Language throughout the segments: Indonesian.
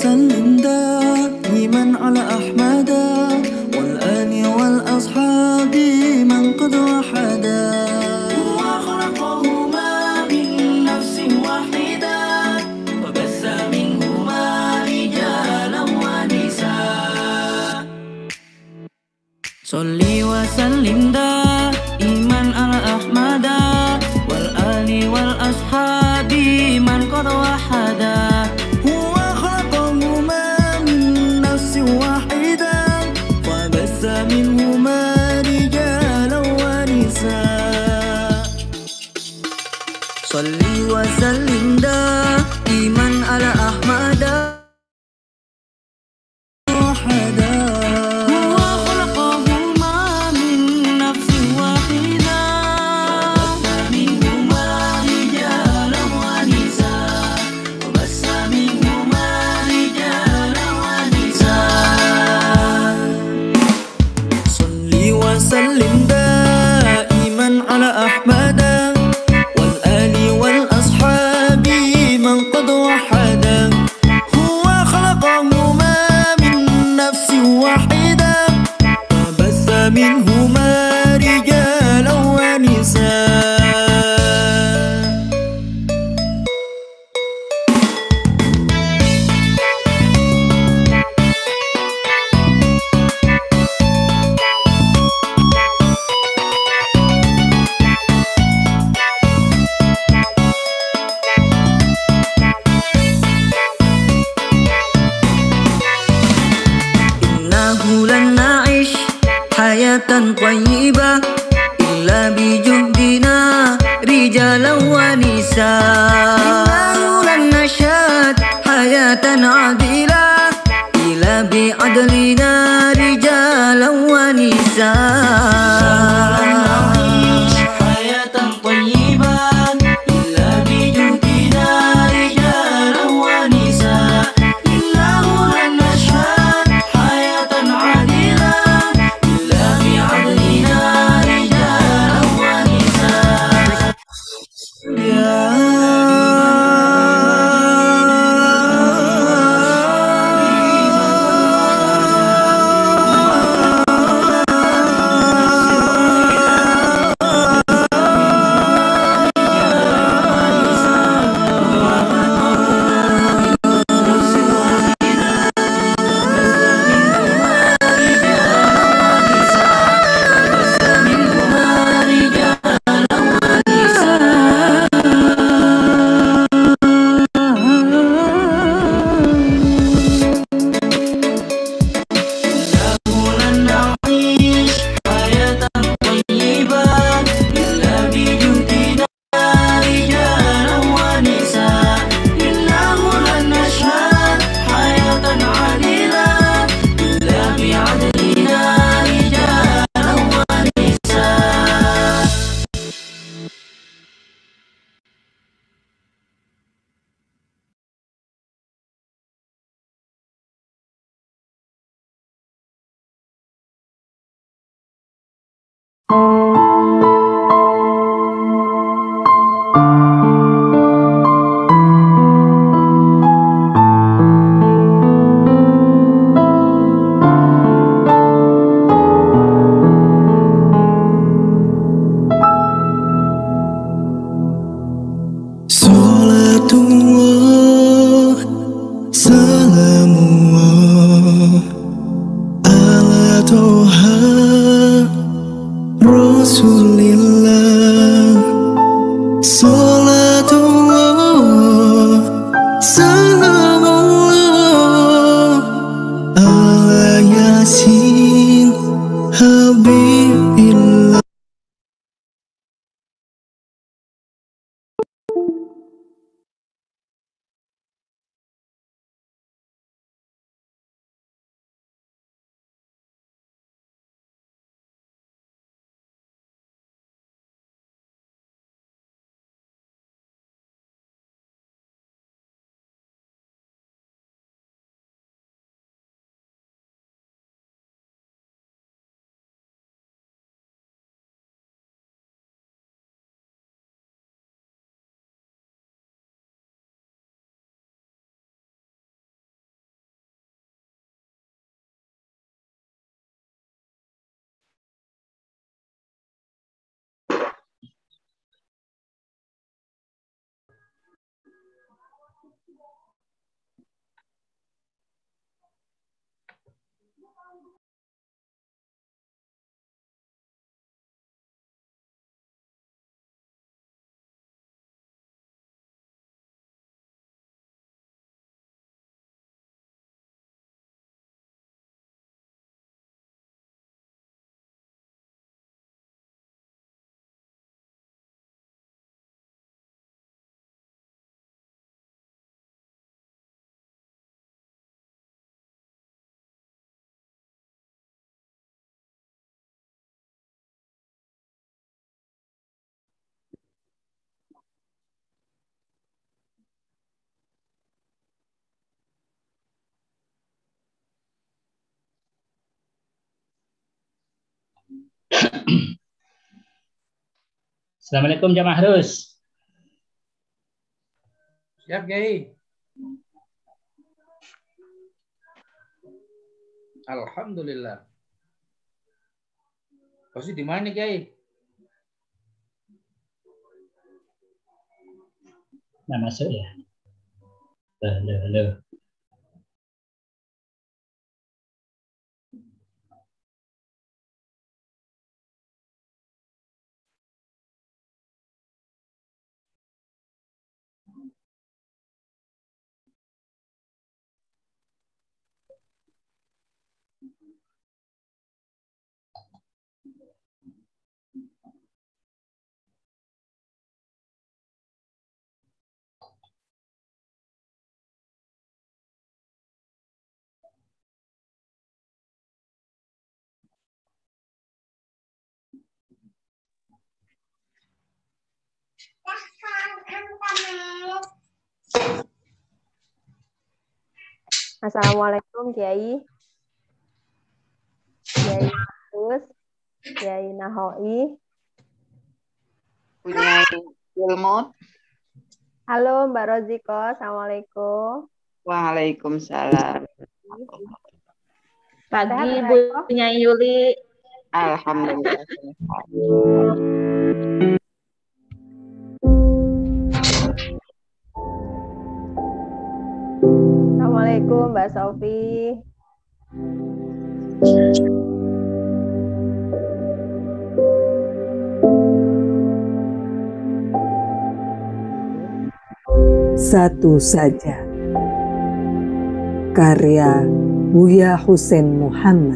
وسلم دائما على أحمد والآل والأصحاب من قد وحدا. هو خلقهما من نفس واحدة وبث منهما رجالا ونساء. صلي وسلم دائما على أحمد والآل والأصحاب من قد وحدا. هو خلقهما من نفس واحدة وبث منهما رجالا ونساء. صلي وسلم دائما على أحمد وحدا. هو خلقهما من نفس واحدة وبث منهما رجالا ونساء وبث منهما رجالا ونساء. صلي وسلم دائما على أحمد والآل والأصحاب من قد وحدا. هو خلقهما من نفس واحدة وبث منهما رجالا ونساء. إنه لن نعيش حياة طيبة إلا بجهدنا رجالا ونساء. إنه لن نشهد حياة عادلة إلا بعدلنا رجالا ونساء. لن نعيش حياة طيبة إلا بجهدنا رجالا ونساء. إنه لن نشهد حياة عادلة إلا بعدلنا رجالا ونساء. Salatullah, salamullah ala Toha Rasulillah. Salatullah, salamullah ala Yasin Habibillah. Assalamualaikum Jamaah Harus. Siap, Kiai. Alhamdulillah. Pasti di mana, Kiai? Nah, masuk ya. Halo. Assalamualaikum Kiai. Kiai Marus, Kiai Nahoi. Punya ilmu. Halo Mbak Roziko, Assalamualaikum. Waalaikumsalam. Pagi Bu Nyai Yuli. Alhamdulillah. Assalamualaikum Mbak Sofi. Satu saja. Karya Buya Husein Muhammad.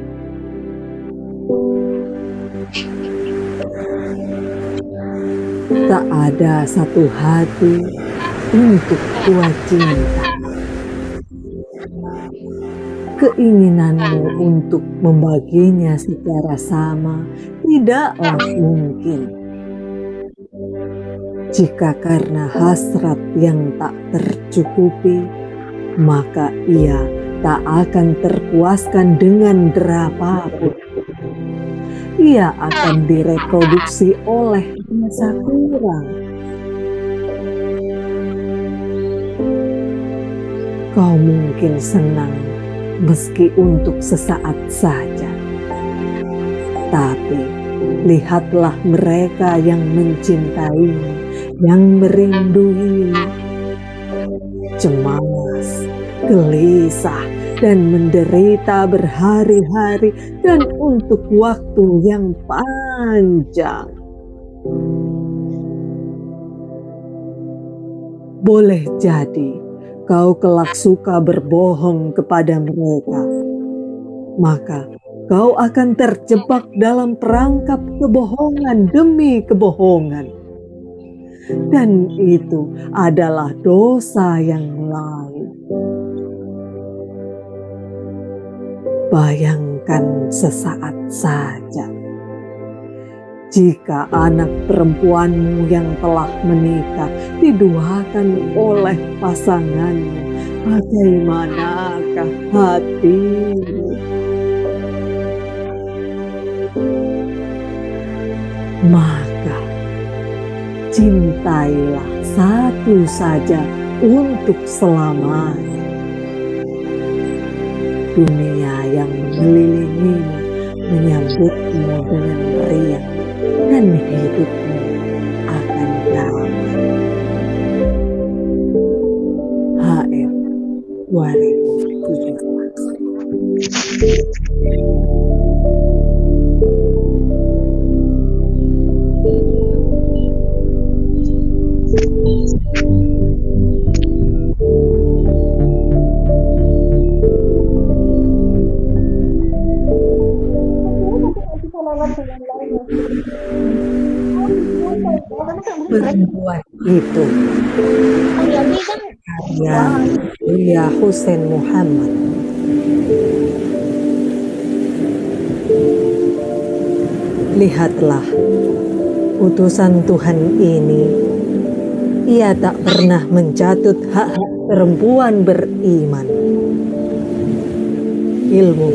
Tak ada satu hati untuk dua cinta. Keinginanmu untuk membaginya secara sama tidaklah mungkin. Jika karena hasrat yang tak tercukupi, maka ia tak akan terpuaskan dengan berapapun. Ia akan direproduksi oleh masa kurang. Kau mungkin senang meski untuk sesaat saja. Tapi lihatlah mereka yang mencintaimu, yang merinduimu, cemas, gelisah, dan menderita berhari-hari dan untuk waktu yang panjang. Boleh jadi kau kelak suka berbohong kepada mereka, maka kau akan terjebak dalam perangkap kebohongan demi kebohongan. Dan itu adalah dosa yang lain. Bayangkan sesaat saja, jika anak perempuanmu yang telah menikah diduakan oleh pasanganmu, bagaimanakah hatimu? Maka cintailah satu saja untuk selamanya. Dunia yang mengelilingimu menyambutmu dengan riang dan hidupmu akan damai. HM 2017. Perempuan itu karya Buya Husein Muhammad. Lihatlah utusan Tuhan ini, ia tak pernah mencatut hak-hak perempuan beriman. Ilmu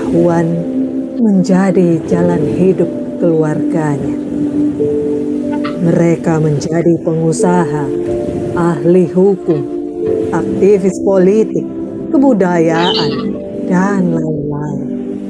pengetahuan menjadi jalan hidup keluarganya. Mereka menjadi pengusaha, ahli hukum, aktivis politik, kebudayaan, dan lain-lain.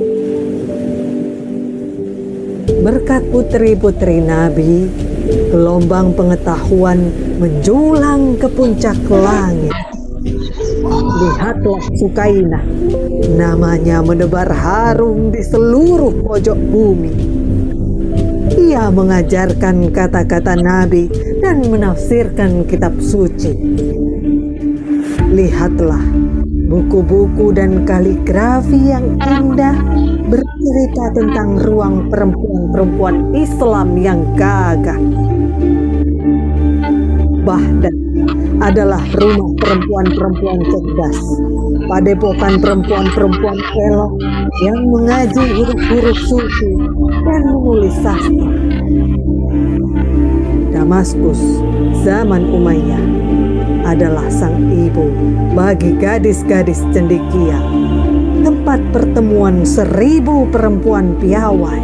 Berkat putri-putri Nabi, gelombang pengetahuan menjulang ke puncak langit. Lihatlah Sukainah, namanya menebar harum di seluruh pojok bumi. Ia mengajarkan kata-kata Nabi dan menafsirkan kitab suci. Lihatlah buku-buku dan kaligrafi yang indah bercerita tentang ruang perempuan-perempuan Islam yang gagah. Baghdad adalah rumah perempuan-perempuan cerdas, padepokan perempuan-perempuan elok yang mengaji huruf-huruf suci dan menulis sastra. Damaskus zaman Umayyah adalah sang ibu bagi gadis-gadis cendekia, tempat pertemuan 1000 perempuan piawai.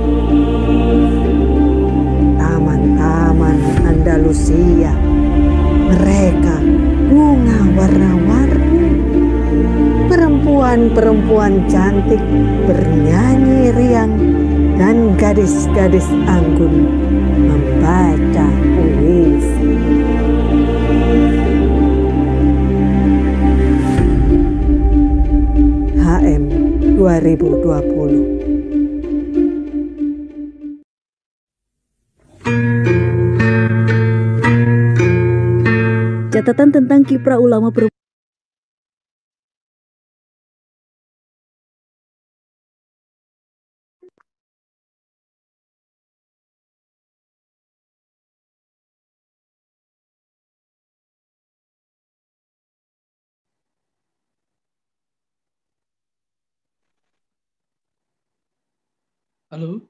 Taman-taman Andalusia, mereka bunga warna-warni. Perempuan-perempuan cantik bernyanyi riang dan gadis-gadis anggun membaca puisi. HM 2020. Catatan tentang kiprah ulama perempuan. Halo.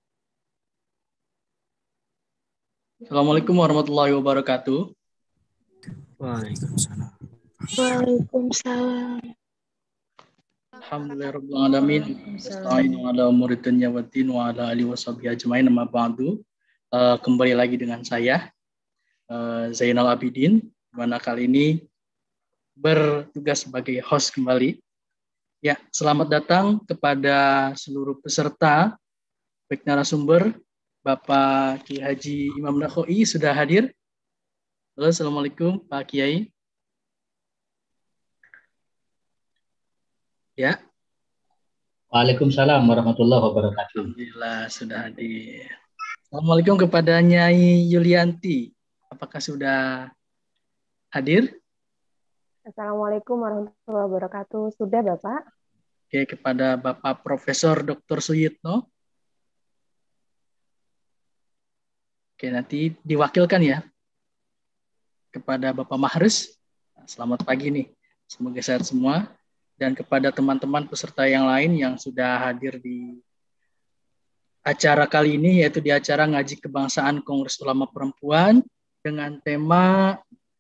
Assalamualaikum warahmatullahi wabarakatuh. Waalaikumsalam. Waalaikumsalam. Alhamdulillahirabbil alamin. Astagfirullahaladzim ala umuri dunya waddin wa ala alihi washabihi ajmain amma ba'du. Kembali lagi dengan saya Zainal Abidin, mana kali ini bertugas sebagai host kembali. Ya, selamat datang kepada seluruh peserta, baik narasumber. Bapak Kiai Haji Imam Nakhoi sudah hadir. Halo, assalamualaikum Pak Kiai. Ya. Waalaikumsalam warahmatullahi wabarakatuh. Alhamdulillah sudah hadir. Assalamualaikum kepada Nyai Yulianti. Apakah sudah hadir? Assalamualaikum warahmatullahi wabarakatuh. Sudah, Bapak? Oke, kepada Bapak Profesor Dr. Suyitno. Oke, nanti diwakilkan ya kepada Bapak Mahrus. Selamat pagi nih. Semoga sehat semua. Dan kepada teman-teman peserta yang lain yang sudah hadir di acara kali ini, yaitu di acara Ngaji Kebangsaan Kongres Ulama Perempuan dengan tema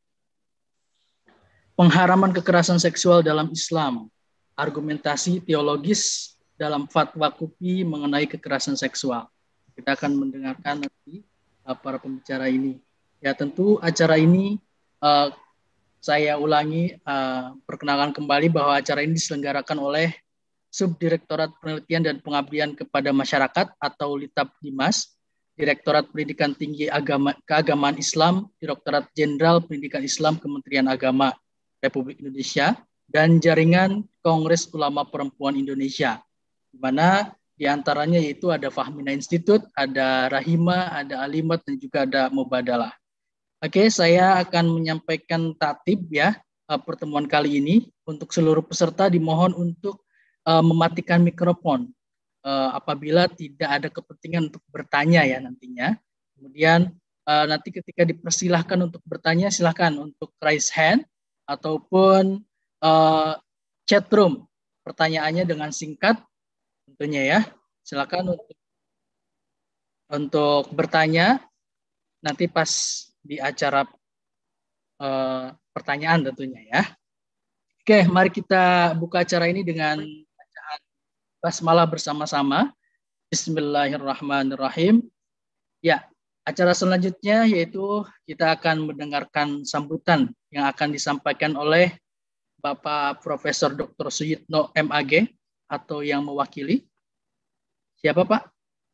pengharaman kekerasan seksual dalam Islam, argumentasi teologis dalam fatwa KUPI mengenai kekerasan seksual. Kita akan mendengarkan nanti para pembicara ini. Ya, tentu acara ini saya ulangi, perkenalkan kembali bahwa acara ini diselenggarakan oleh Subdirektorat Penelitian dan Pengabdian kepada Masyarakat atau Litbang, Direktorat Pendidikan Tinggi Keagamaan Islam, Direktorat Jenderal Pendidikan Islam Kementerian Agama Republik Indonesia, dan Jaringan Kongres Ulama Perempuan Indonesia, di mana di antaranya yaitu ada Fahmina Institute, ada Rahima, ada Alimat, dan juga ada Mubadalah. Oke, saya akan menyampaikan tatib ya pertemuan kali ini. Untuk seluruh peserta dimohon untuk mematikan mikrofon apabila tidak ada kepentingan untuk bertanya ya nantinya. Kemudian nanti ketika dipersilahkan untuk bertanya, silahkan untuk raise hand ataupun chat room pertanyaannya dengan singkat tentunya ya. Silakan untuk bertanya nanti pas di acara pertanyaan tentunya ya. Oke, mari kita buka acara ini dengan bacaan basmalah bersama-sama. Bismillahirrahmanirrahim. Ya, Acara selanjutnya yaitu kita akan mendengarkan sambutan yang akan disampaikan oleh Bapak Profesor Dr. Suyitno MAG atau yang mewakili. Siapa Pak?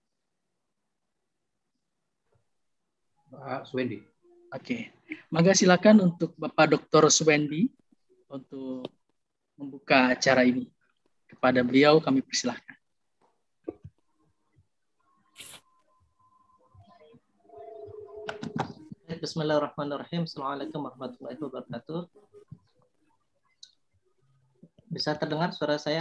Pak Swendi. Oke, maka silakan untuk Bapak Dr. Swendi untuk membuka acara ini. Kepada beliau kami persilahkan. Bismillahirrahmanirrahim. Assalamualaikum warahmatullahi wabarakatuh. Bisa terdengar suara saya?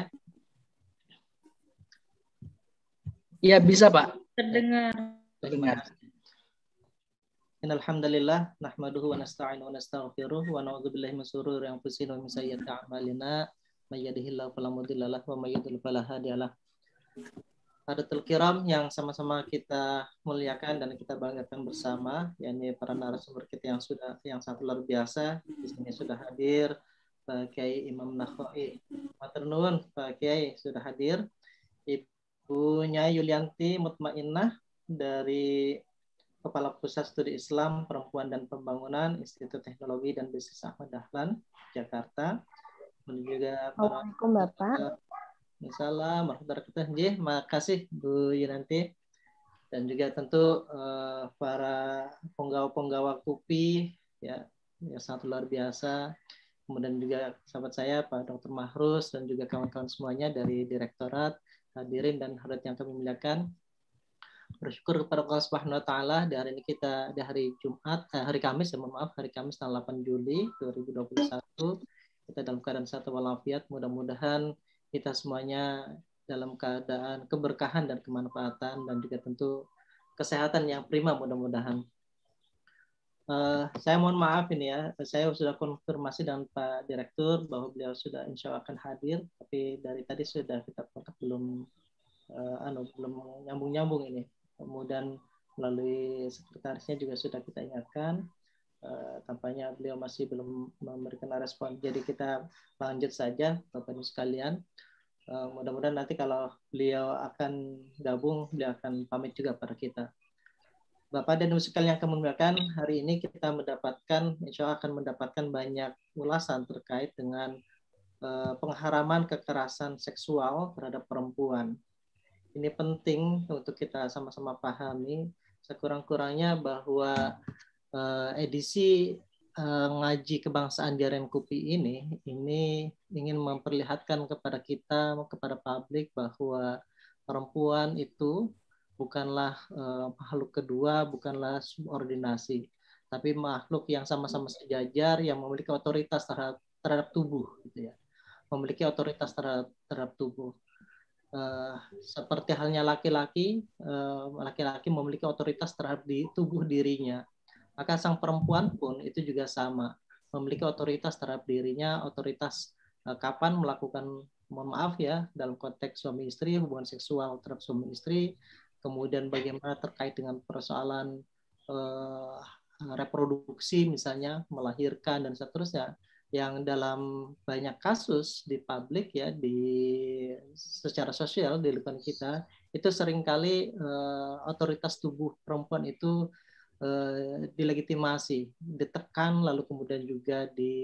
Iya, bisa Pak. Terdengar. Innal hamdalillah nahmaduhu wa nasta'inu wa nastaghfiruh wa na'udzu billahi min shururi anfusina wa min sayyiati a'malina may yahdihillahu fala mudilla lahu wa may yudlil fala hadiyalah. Hadirin kiram yang sama-sama kita muliakan dan kita banggakan bersama, yakni para narasumber kita yang sangat luar biasa. Di sini sudah hadir Pak Kiai Imam Nakhoi. Matur nuwun Pak Kiai sudah hadir. Ibu Nyai Yulianti Mutmainnah dari Kepala Pusat Studi Islam, Perempuan dan Pembangunan, Institut Teknologi dan Bisnis Ahmad Dahlan, Jakarta. Dan juga para Assalamualaikum Bapak. Assalamualaikum warahmatullahi wabarakatuh. Makasih Bu Yunanti. Dan juga tentu para penggawa-penggawa KUPI ya, yang sangat luar biasa. Kemudian juga sahabat saya Pak Dr. Mahrus dan juga kawan-kawan semuanya dari Direktorat, hadirin dan hadirat yang kami muliakan. Bersyukur kepada Allah Subhanahu wa taala di hari ini kita di hari Jumat, hari Kamis hari Kamis tanggal 8 Juli 2021. Kita dalam keadaan sehat walafiat, mudah-mudahan kita semuanya dalam keadaan keberkahan dan kemanfaatan dan juga tentu kesehatan yang prima mudah-mudahan. Saya mohon maaf ini ya, saya sudah konfirmasi dengan Pak Direktur bahwa beliau sudah insya Allah akan hadir, tapi dari tadi sudah kita kontak belum nyambung-nyambung ini. Kemudian melalui sekretarisnya juga sudah kita ingatkan. Tampaknya beliau masih belum memberikan respon. Jadi kita lanjut saja Bapak Ibu sekalian. Mudah-mudahan nanti kalau beliau akan gabung, beliau akan pamit juga pada kita. Bapak dan Ibu sekalian yang kami muliakan, hari ini kita insya Allah akan mendapatkan banyak ulasan terkait dengan pengharaman kekerasan seksual terhadap perempuan. Ini penting untuk kita sama-sama pahami, sekurang-kurangnya bahwa edisi ngaji kebangsaan di RMKUPI ini ingin memperlihatkan kepada kita, kepada publik bahwa perempuan itu bukanlah makhluk kedua, bukanlah subordinasi, tapi makhluk yang sama-sama sejajar yang memiliki otoritas terhadap tubuh, gitu ya, memiliki otoritas terhadap tubuh. Seperti halnya laki-laki memiliki otoritas terhadap tubuh dirinya. Maka sang perempuan pun itu juga sama, memiliki otoritas terhadap dirinya, otoritas kapan melakukan, mohon maaf ya, dalam konteks suami istri, hubungan seksual terhadap suami istri, kemudian bagaimana terkait dengan persoalan reproduksi misalnya, melahirkan dan seterusnya, yang dalam banyak kasus di publik ya, secara sosial di lingkungan kita, itu seringkali otoritas tubuh perempuan itu dilegitimasi, ditekan, lalu kemudian juga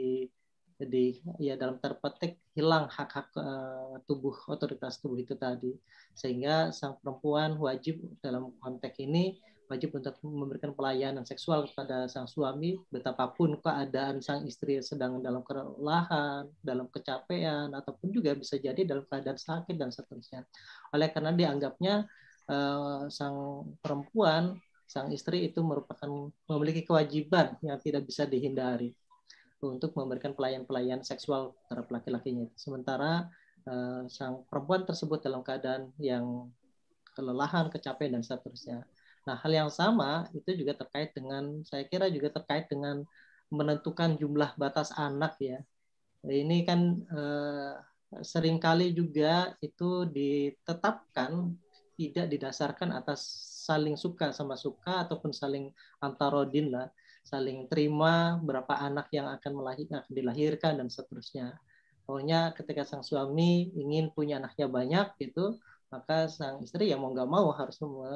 dalam tanda petik hilang hak-hak otoritas tubuh itu tadi, sehingga sang perempuan wajib dalam konteks ini wajib untuk memberikan pelayanan seksual kepada sang suami, betapapun keadaan sang istri sedang dalam kelelahan, dalam kecapean, ataupun juga bisa jadi dalam keadaan sakit dan seterusnya. Oleh karena dianggapnya sang perempuan, sang istri itu memiliki kewajiban yang tidak bisa dihindari untuk memberikan pelayanan seksual terhadap laki-lakinya. Sementara sang perempuan tersebut dalam keadaan yang kelelahan, kecapean, dan seterusnya. Nah, hal yang sama itu juga terkait dengan, saya kira juga terkait dengan menentukan jumlah batas anak ya. Ini kan seringkali juga itu ditetapkan tidak didasarkan atas saling suka sama suka ataupun saling antarodin lah, saling terima berapa anak yang akan dilahirkan dan seterusnya. Pokoknya ketika sang suami ingin punya anaknya banyak gitu, maka sang istri ya mau nggak mau harus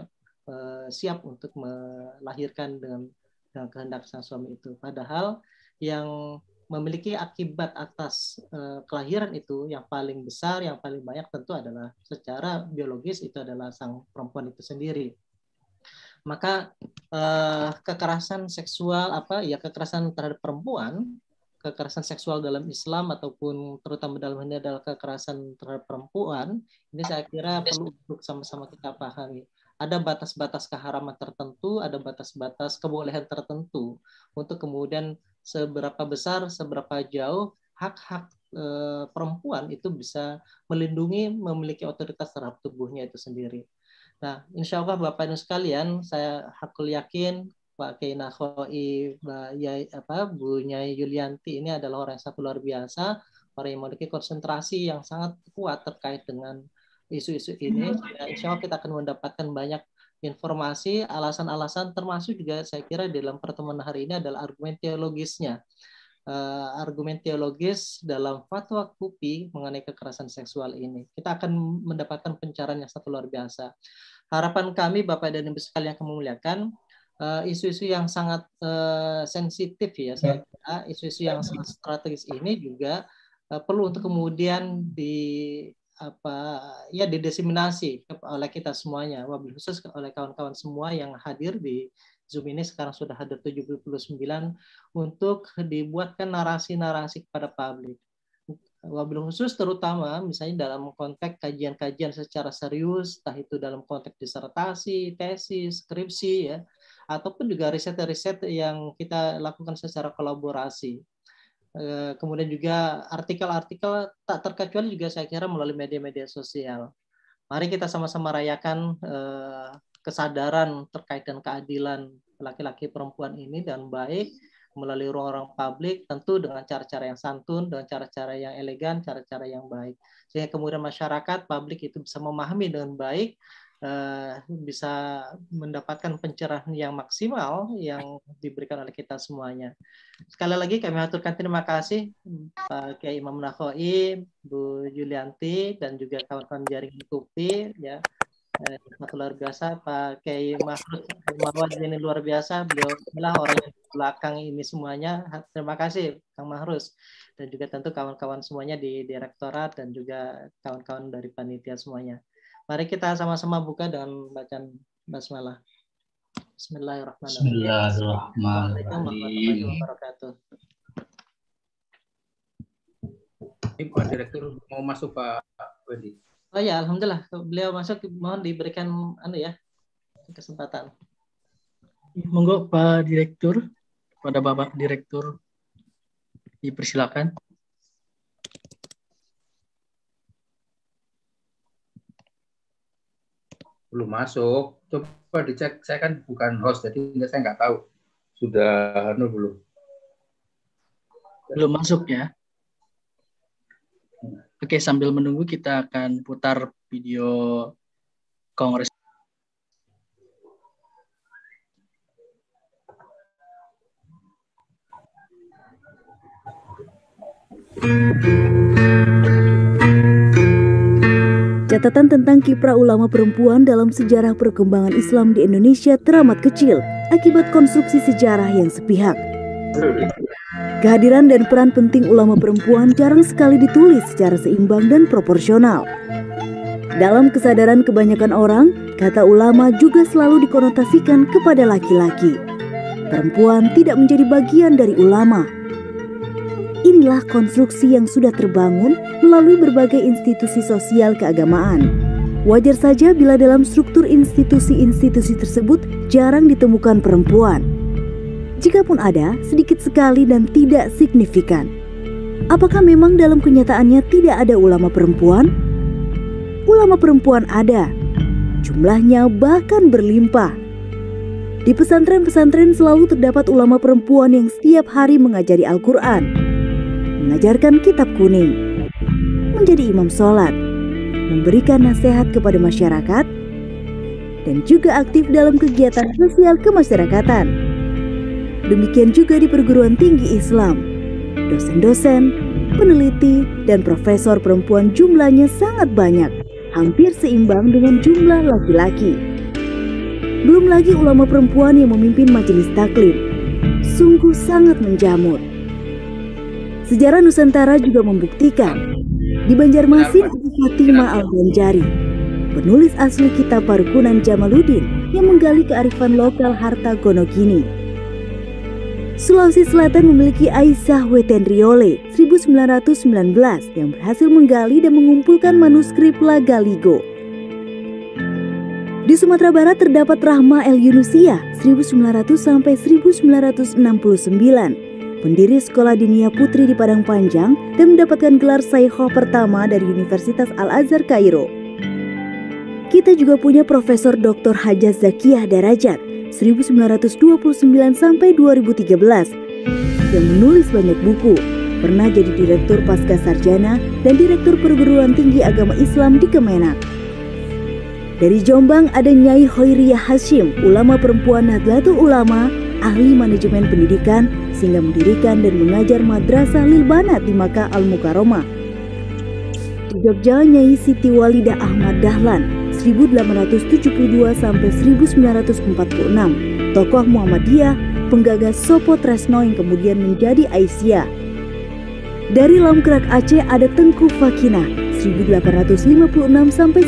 siap untuk melahirkan dengan kehendak sang suami itu. Padahal yang memiliki akibat atas kelahiran itu yang paling besar, yang paling banyak tentu adalah secara biologis itu adalah sang perempuan itu sendiri. Maka kekerasan seksual kekerasan terhadap perempuan, kekerasan seksual dalam Islam ataupun terutama dalam ini adalah kekerasan terhadap perempuan, ini saya kira perlu untuk sama-sama kita pahami. Ada batas-batas keharaman tertentu, ada batas-batas kebolehan tertentu untuk kemudian seberapa besar, seberapa jauh hak-hak perempuan itu bisa melindungi, memiliki otoritas terhadap tubuhnya itu sendiri. Nah, insya Allah Bapak Ibu sekalian, saya hakul yakin Pak Kiai Nakhoi, Bu Nyai Yulianti ini adalah orang yang sangat luar biasa, orang yang memiliki konsentrasi yang sangat kuat terkait dengan isu-isu ini. Insya Allah kita akan mendapatkan banyak informasi, alasan-alasan, termasuk juga saya kira dalam pertemuan hari ini adalah argumen teologisnya. Argumen teologis dalam fatwa KUPI mengenai kekerasan seksual ini. Kita akan mendapatkan pencerahan yang sangat luar biasa. Harapan kami Bapak dan Ibu sekalian yang memuliakan, isu-isu yang sangat sensitif ya, saya kira isu-isu yang sangat strategis ini juga perlu untuk kemudian didiseminasi oleh kita semuanya, wabil khusus oleh kawan-kawan semua yang hadir di Zoom ini. Sekarang sudah hadir 79 untuk dibuatkan narasi-narasi kepada publik. Wabil khusus terutama misalnya dalam konteks kajian-kajian secara serius, entah itu dalam konteks disertasi, tesis, skripsi ya, ataupun juga riset-riset yang kita lakukan secara kolaborasi. Kemudian juga artikel-artikel tak terkecuali juga saya kira melalui media-media sosial. Mari kita sama-sama rayakan kesadaran terkait dengan keadilan laki-laki perempuan ini dan baik melalui ruang-ruang publik, tentu dengan cara-cara yang santun, dengan cara-cara yang elegan, cara-cara yang baik. Sehingga kemudian masyarakat, publik itu bisa memahami dengan baik, bisa mendapatkan pencerahan yang maksimal yang diberikan oleh kita semuanya. Sekali lagi kami aturkan terima kasih Pak Kiai Imam Nakhoi, Bu Yulianti, dan juga kawan-kawan jaring KUPI ya. Luar biasa Pak Kiai Mahrus ini luar biasa, beliau adalah orang yang di belakang ini semuanya. Terima kasih Kang Mahrus, dan juga tentu kawan-kawan semuanya di direktorat dan juga kawan-kawan dari panitia semuanya. Mari kita sama-sama buka dengan bacaan basmalah. Bismillahirrahmanirrahim. Bismillahirrahmanirrahim. Ini Pak Direktur mau masuk Pak Wedi. Oh ya, alhamdulillah beliau masuk, mohon diberikan kesempatan. Monggo Pak Direktur, kepada Bapak Direktur dipersilakan. Belum masuk, coba dicek. Saya kan bukan host, jadi saya nggak tahu sudah belum. Belum masuk ya. Oke, sambil menunggu kita akan putar video kongres. Catatan tentang kiprah ulama perempuan dalam sejarah perkembangan Islam di Indonesia teramat kecil akibat konstruksi sejarah yang sepihak. Kehadiran dan peran penting ulama perempuan jarang sekali ditulis secara seimbang dan proporsional. Dalam kesadaran kebanyakan orang, kata ulama juga selalu dikonotasikan kepada laki-laki. Perempuan tidak menjadi bagian dari ulama. Inilah konstruksi yang sudah terbangun melalui berbagai institusi sosial keagamaan. Wajar saja bila dalam struktur institusi-institusi tersebut jarang ditemukan perempuan. Jikapun ada, sedikit sekali dan tidak signifikan. Apakah memang dalam kenyataannya tidak ada ulama perempuan? Ulama perempuan ada. Jumlahnya bahkan berlimpah. Di pesantren-pesantren selalu terdapat ulama perempuan yang setiap hari mengajari Al-Quran, mengajarkan kitab kuning, menjadi imam sholat, memberikan nasihat kepada masyarakat, dan juga aktif dalam kegiatan sosial kemasyarakatan. Demikian juga di perguruan tinggi Islam, dosen-dosen, peneliti, dan profesor perempuan jumlahnya sangat banyak, hampir seimbang dengan jumlah laki-laki. Belum lagi ulama perempuan yang memimpin majelis taklim. Sungguh sangat menjamur. Sejarah Nusantara juga membuktikan. Di Banjarmasin ada Fatimah Al-Banjari, penulis asli kitab Parukunan Jamaluddin yang menggali kearifan lokal harta Gonogini. Sulawesi Selatan memiliki Aisyah Wetendriole 1919 yang berhasil menggali dan mengumpulkan manuskrip Lagaligo. Di Sumatera Barat terdapat Rahma El Yunusia 1900 sampai 1969, pendiri Sekolah Diniyah Putri di Padang Panjang dan mendapatkan gelar Shaykhoh pertama dari Universitas Al-Azhar Kairo. Kita juga punya Profesor Dr. Hajaz Zakiyah Darajat 1929 sampai 2013 yang menulis banyak buku, pernah jadi Direktur Pasca Sarjana dan Direktur Perguruan Tinggi Agama Islam di Kemenak. Dari Jombang ada Nyai Hoiriyah Hashim, ulama perempuan Nahdlatul Ulama, ahli manajemen pendidikan, sehingga mendirikan dan mengajar Madrasah Lil Banat di Makkah Al-Mukarramah. Di Jogja, Nyai Siti Walidah Ahmad Dahlan 1872 sampai 1946, tokoh Muhammadiyah, penggagas Sopo Tresno yang kemudian menjadi Aisyah. Dari Lamkrak Aceh ada Tengku Fakinah 1856 sampai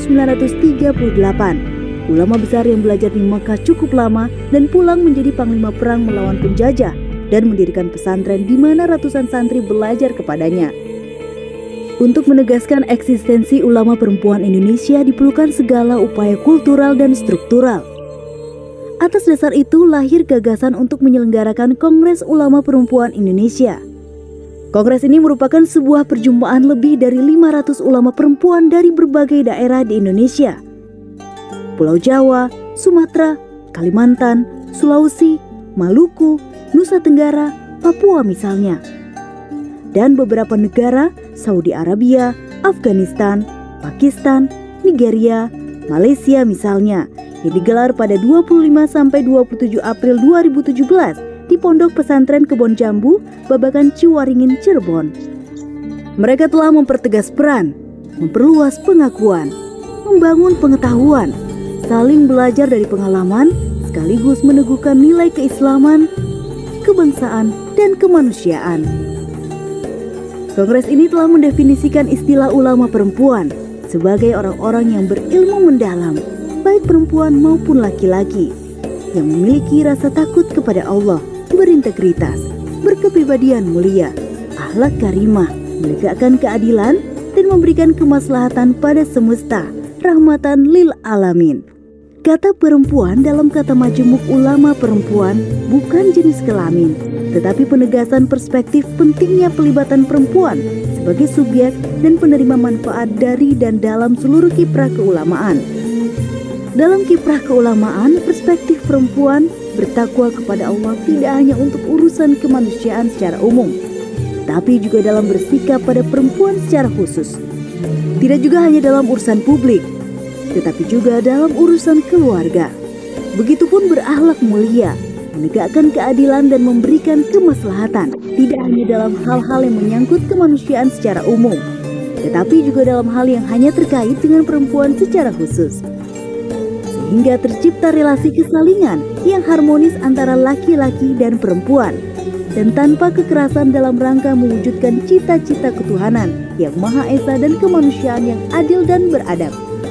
1938. Ulama besar yang belajar di Mekah cukup lama dan pulang menjadi panglima perang melawan penjajah dan mendirikan pesantren di mana ratusan santri belajar kepadanya. Untuk menegaskan eksistensi ulama perempuan Indonesia diperlukan segala upaya kultural dan struktural. Atas dasar itu lahir gagasan untuk menyelenggarakan Kongres Ulama Perempuan Indonesia. Kongres ini merupakan sebuah perjumpaan lebih dari 500 ulama perempuan dari berbagai daerah di Indonesia. Pulau Jawa, Sumatera, Kalimantan, Sulawesi, Maluku, Nusa Tenggara, Papua misalnya. Dan beberapa negara, Saudi Arabia, Afghanistan, Pakistan, Nigeria, Malaysia misalnya, yang digelar pada 25 sampai 27 April 2017 di Pondok Pesantren Kebon Jambu, Babakan Ciwaringin, Cirebon. Mereka telah mempertegas peran, memperluas pengakuan, membangun pengetahuan, saling belajar dari pengalaman, sekaligus meneguhkan nilai keislaman, kebangsaan, dan kemanusiaan. Kongres ini telah mendefinisikan istilah ulama perempuan sebagai orang-orang yang berilmu mendalam, baik perempuan maupun laki-laki, yang memiliki rasa takut kepada Allah, berintegritas, berkepribadian mulia, akhlak karimah, menegakkan keadilan, dan memberikan kemaslahatan pada semesta, rahmatan lil alamin. Kata perempuan dalam kata majemuk ulama perempuan bukan jenis kelamin, tetapi penegasan perspektif pentingnya pelibatan perempuan sebagai subjek dan penerima manfaat dari dan dalam seluruh kiprah keulamaan. Dalam kiprah keulamaan, perspektif perempuan bertakwa kepada Allah tidak hanya untuk urusan kemanusiaan secara umum, tapi juga dalam bersikap pada perempuan secara khusus. Tidak juga hanya dalam urusan publik, tetapi juga dalam urusan keluarga. Begitupun berakhlak mulia, menegakkan keadilan dan memberikan kemaslahatan, tidak hanya dalam hal-hal yang menyangkut kemanusiaan secara umum, tetapi juga dalam hal yang hanya terkait dengan perempuan secara khusus. Sehingga tercipta relasi kesalingan yang harmonis antara laki-laki dan perempuan, dan tanpa kekerasan dalam rangka mewujudkan cita-cita ketuhanan yang Maha Esa dan kemanusiaan yang adil dan beradab.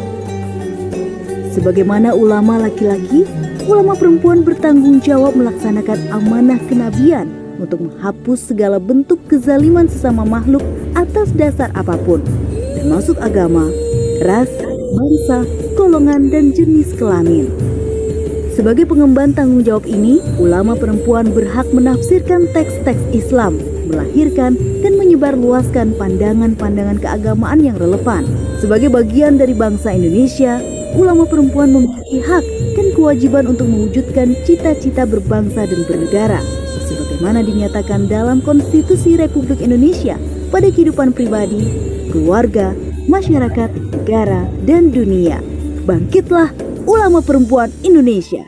Sebagaimana ulama laki-laki, ulama perempuan bertanggung jawab melaksanakan amanah kenabian untuk menghapus segala bentuk kezaliman sesama makhluk atas dasar apapun, termasuk agama, ras, bangsa, golongan, dan jenis kelamin. Sebagai pengemban tanggung jawab ini, ulama perempuan berhak menafsirkan teks-teks Islam, melahirkan dan menyebarluaskan pandangan-pandangan keagamaan yang relevan. Sebagai bagian dari bangsa Indonesia, ulama perempuan memiliki hak dan kewajiban untuk mewujudkan cita-cita berbangsa dan bernegara, sebagaimana dinyatakan dalam Konstitusi Republik Indonesia pada kehidupan pribadi, keluarga, masyarakat, negara, dan dunia. Bangkitlah ulama perempuan Indonesia.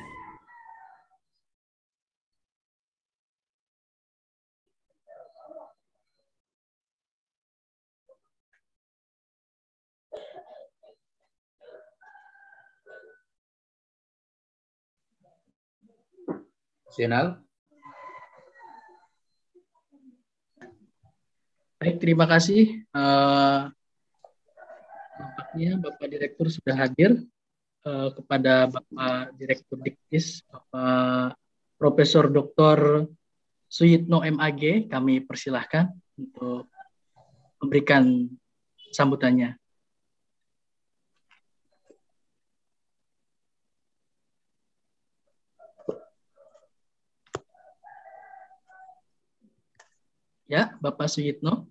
Zainal. Baik, terima kasih. Nampaknya Bapak Direktur sudah hadir. Kepada Bapak Direktur Diktis, Bapak Profesor Dr. Suyitno MAG, kami persilahkan untuk memberikan sambutannya. Ya, Bapak Suyitno.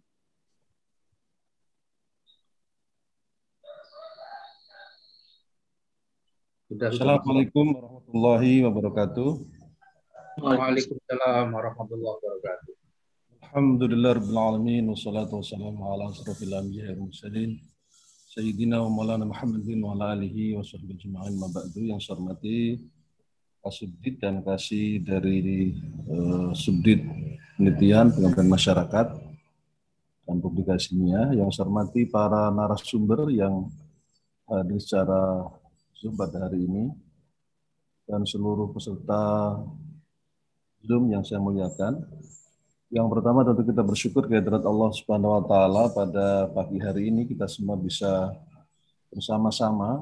Assalamualaikum warahmatullahi wabarakatuh. Waalaikumsalam warahmatullahi wabarakatuh. Alhamdulillah rabbil alamin wassalatu wassalamu ala asrofil anbiya'i wal mursalin sayyidina wa maulana Muhammadin wa ala alihi wa sahbihi ajma'in ma ba'du. Yang saya hormati Kasubdit dan Kasih dari Subdit Penelitian Pengembangan Masyarakat dan Publikasi Ilmiah. Yang saya hormati para narasumber yang hadir secara Zoom pada hari ini dan seluruh peserta Zoom yang saya muliakan. Yang pertama tentu kita bersyukur kehadirat Allah Subhanahu wa taala pada pagi hari ini kita semua bisa bersama-sama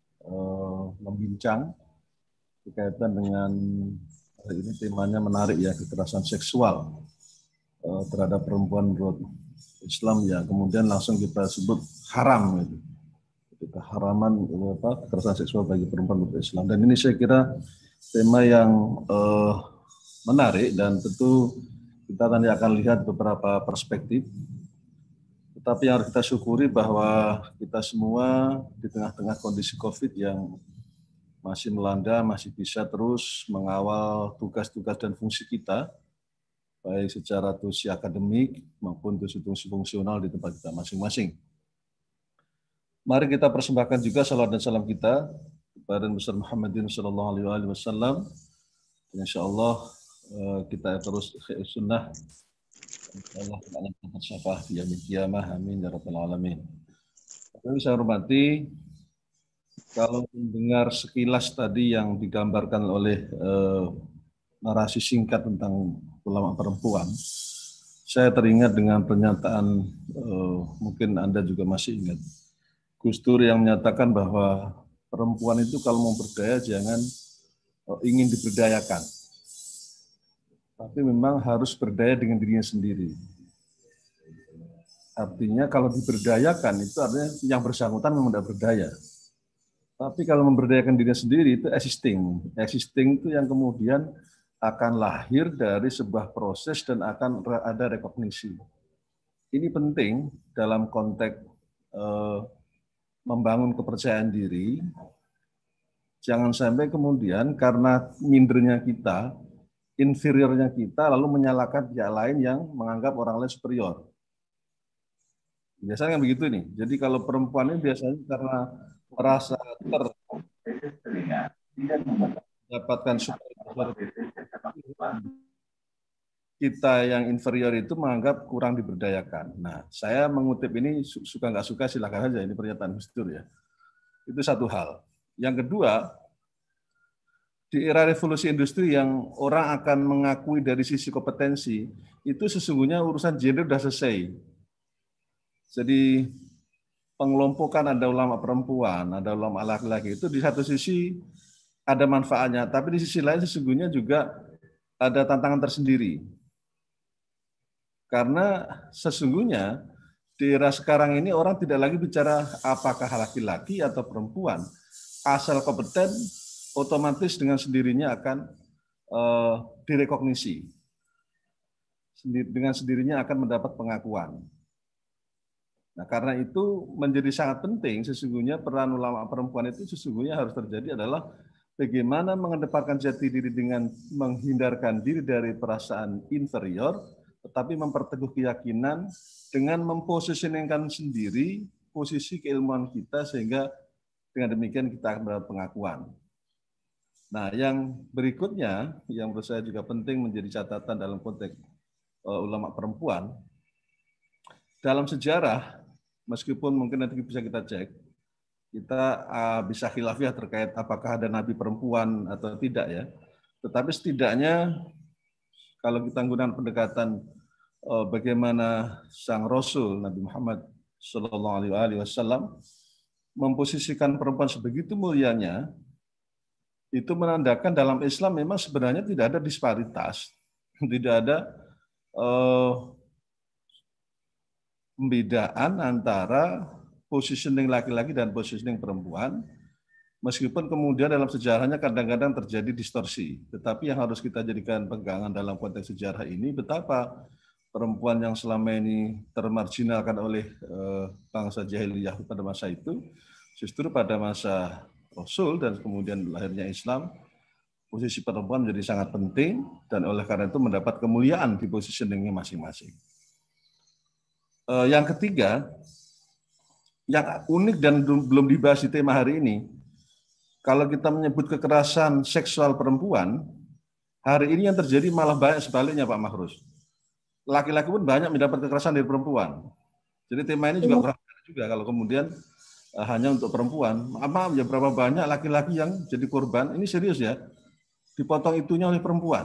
membincang berkaitan dengan hari ini temanya menarik ya, kekerasan seksual terhadap perempuan menurut Islam ya, kemudian langsung kita sebut haram gitu. Keharaman kekerasan seksual bagi perempuan menurut Islam. Dan ini saya kira tema yang menarik dan tentu kita nanti akan lihat beberapa perspektif. Tetapi yang harus kita syukuri bahwa kita semua di tengah-tengah kondisi COVID yang masih melanda, masih bisa terus mengawal tugas-tugas dan fungsi kita, baik secara tusi akademik maupun tusi fungsional di tempat kita masing-masing. Mari kita persembahkan juga salawat dan salam kita kepada Nabi besar Muhammadin sallallahu alaihi wasallam. Insyaallah kita terus sunnah. Allah akan syafaat di yaumil qiyamah. Amin ya rabbal alamin. Tapi saya hormati, kalau mendengar sekilas tadi yang digambarkan oleh narasi singkat tentang ulama perempuan, saya teringat dengan pernyataan mungkin Anda juga masih ingat. Gus Dur yang menyatakan bahwa perempuan itu kalau mau berdaya jangan ingin diberdayakan, tapi memang harus berdaya dengan dirinya sendiri. Artinya kalau diberdayakan itu artinya yang bersangkutan memang tidak berdaya. Tapi kalau memberdayakan dirinya sendiri itu existing. Existing itu yang kemudian akan lahir dari sebuah proses dan akan ada rekognisi. Ini penting dalam konteks membangun kepercayaan diri. Jangan sampai kemudian karena mindernya kita, inferiornya kita, lalu menyalahkan pihak lain yang menganggap orang lain superior. Biasanya begitu nih. Jadi kalau perempuan ini biasanya karena merasa mendapatkan superior, kita yang inferior itu menganggap kurang diberdayakan. Nah, saya mengutip ini suka nggak suka silakan aja, ini pernyataan Gus Dur ya. Itu satu hal. Yang kedua, di era revolusi industri yang orang akan mengakui dari sisi kompetensi, itu sesungguhnya urusan gender sudah selesai. Jadi pengelompokan ada ulama perempuan, ada ulama laki-laki, itu di satu sisi ada manfaatnya, tapi di sisi lain sesungguhnya juga ada tantangan tersendiri. Karena sesungguhnya di era sekarang ini orang tidak lagi bicara apakah laki-laki atau perempuan. Asal kompeten, otomatis dengan sendirinya akan direkognisi. Dengan sendirinya akan mendapat pengakuan. Nah, karena itu menjadi sangat penting sesungguhnya peran ulama perempuan itu sesungguhnya harus terjadi adalah bagaimana mengedepankan jati diri dengan menghindarkan diri dari perasaan inferior, tetapi memperteguh keyakinan dengan memposisikan sendiri posisi keilmuan kita sehingga dengan demikian kita akan mendapat pengakuan. Nah, yang berikutnya yang menurut saya juga penting menjadi catatan dalam konteks ulama perempuan, dalam sejarah, meskipun mungkin nanti bisa kita cek, kita bisa khilafiyah terkait apakah ada nabi perempuan atau tidak ya. Tetapi setidaknya kalau kita menggunakan pendekatan bagaimana sang Rasul Nabi Muhammad Sallallahu Alaihi Wasallam memposisikan perempuan sebegitu mulianya, itu menandakan dalam Islam memang sebenarnya tidak ada disparitas, tidak ada pembedaan antara positioning laki-laki dan positioning perempuan, meskipun kemudian dalam sejarahnya kadang-kadang terjadi distorsi. Tetapi yang harus kita jadikan pegangan dalam konteks sejarah ini, betapa perempuan yang selama ini termarginalkan oleh bangsa jahiliyah pada masa itu, justru pada masa Rasul dan kemudian lahirnya Islam, posisi perempuan menjadi sangat penting dan oleh karena itu mendapat kemuliaan di positioningnya masing-masing. Yang ketiga, yang unik dan belum dibahas di tema hari ini, kalau kita menyebut kekerasan seksual perempuan, hari ini yang terjadi malah banyak sebaliknya Pak Mahrus. Laki-laki pun banyak mendapat kekerasan dari perempuan. Jadi tema ini juga kurang juga kalau kemudian hanya untuk perempuan. Maaf ya, berapa banyak laki-laki yang jadi korban, ini serius ya, dipotong itunya oleh perempuan.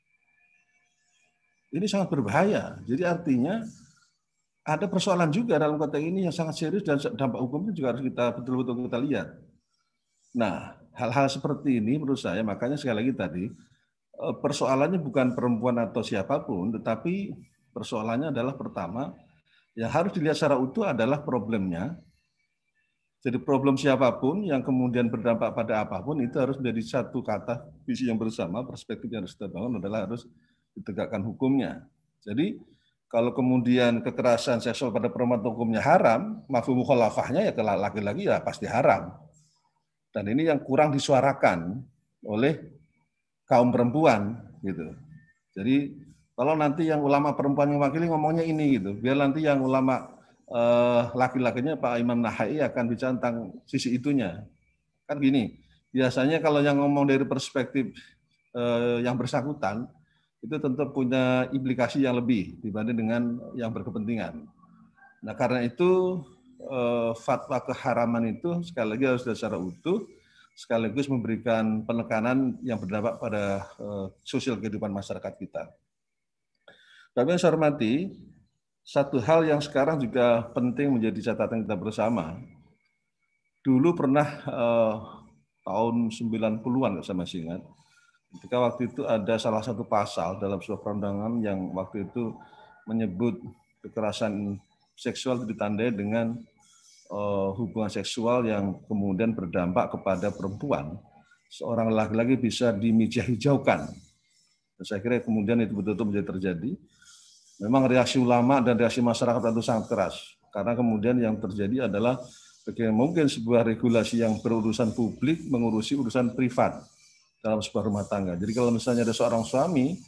Ini sangat berbahaya. Jadi artinya ada persoalan juga dalam konteks ini yang sangat serius dan dampak hukumnya juga harus kita betul-betul kita lihat. Nah, hal-hal seperti ini menurut saya, makanya sekali lagi tadi, persoalannya bukan perempuan atau siapapun, tetapi persoalannya adalah pertama, yang harus dilihat secara utuh adalah problemnya. Jadi problem siapapun yang kemudian berdampak pada apapun itu harus menjadi satu kata visi yang bersama, perspektif yang harus kita bangun adalah harus ditegakkan hukumnya. Jadi kalau kemudian kekerasan seksual pada perempuan hukumnya haram, mafhum mukhalafahnya ya ke laki-laki ya pasti haram. Dan ini yang kurang disuarakan oleh kaum perempuan gitu. Jadi kalau nanti yang ulama perempuan yang wakili ngomongnya ini gitu, biar nanti yang ulama laki-lakinya Pak Imam Nahai akan bicara tentang sisi itunya. Kan gini, biasanya kalau yang ngomong dari perspektif yang bersangkutan, itu tentu punya implikasi yang lebih dibanding dengan yang berkepentingan. Nah karena itu fatwa keharaman itu sekali lagi harus secara utuh, sekaligus memberikan penekanan yang berdampak pada sosial kehidupan masyarakat kita. Tapi yang saya hormati, satu hal yang sekarang juga penting menjadi catatan kita bersama. Dulu pernah tahun 90-an, kalau saya masih ingat, ketika waktu itu ada salah satu pasal dalam sebuah perundangan yang waktu itu menyebut kekerasan seksual ditandai dengan hubungan seksual yang kemudian berdampak kepada perempuan. Seorang laki-laki bisa dimijah hijaukan. Dan saya kira kemudian itu betul-betul menjadi terjadi. Memang reaksi ulama dan reaksi masyarakat itu sangat keras. Karena kemudian yang terjadi adalah bagaimana mungkin sebuah regulasi yang berurusan publik mengurusi urusan privat dalam sebuah rumah tangga. Jadi kalau misalnya ada seorang suami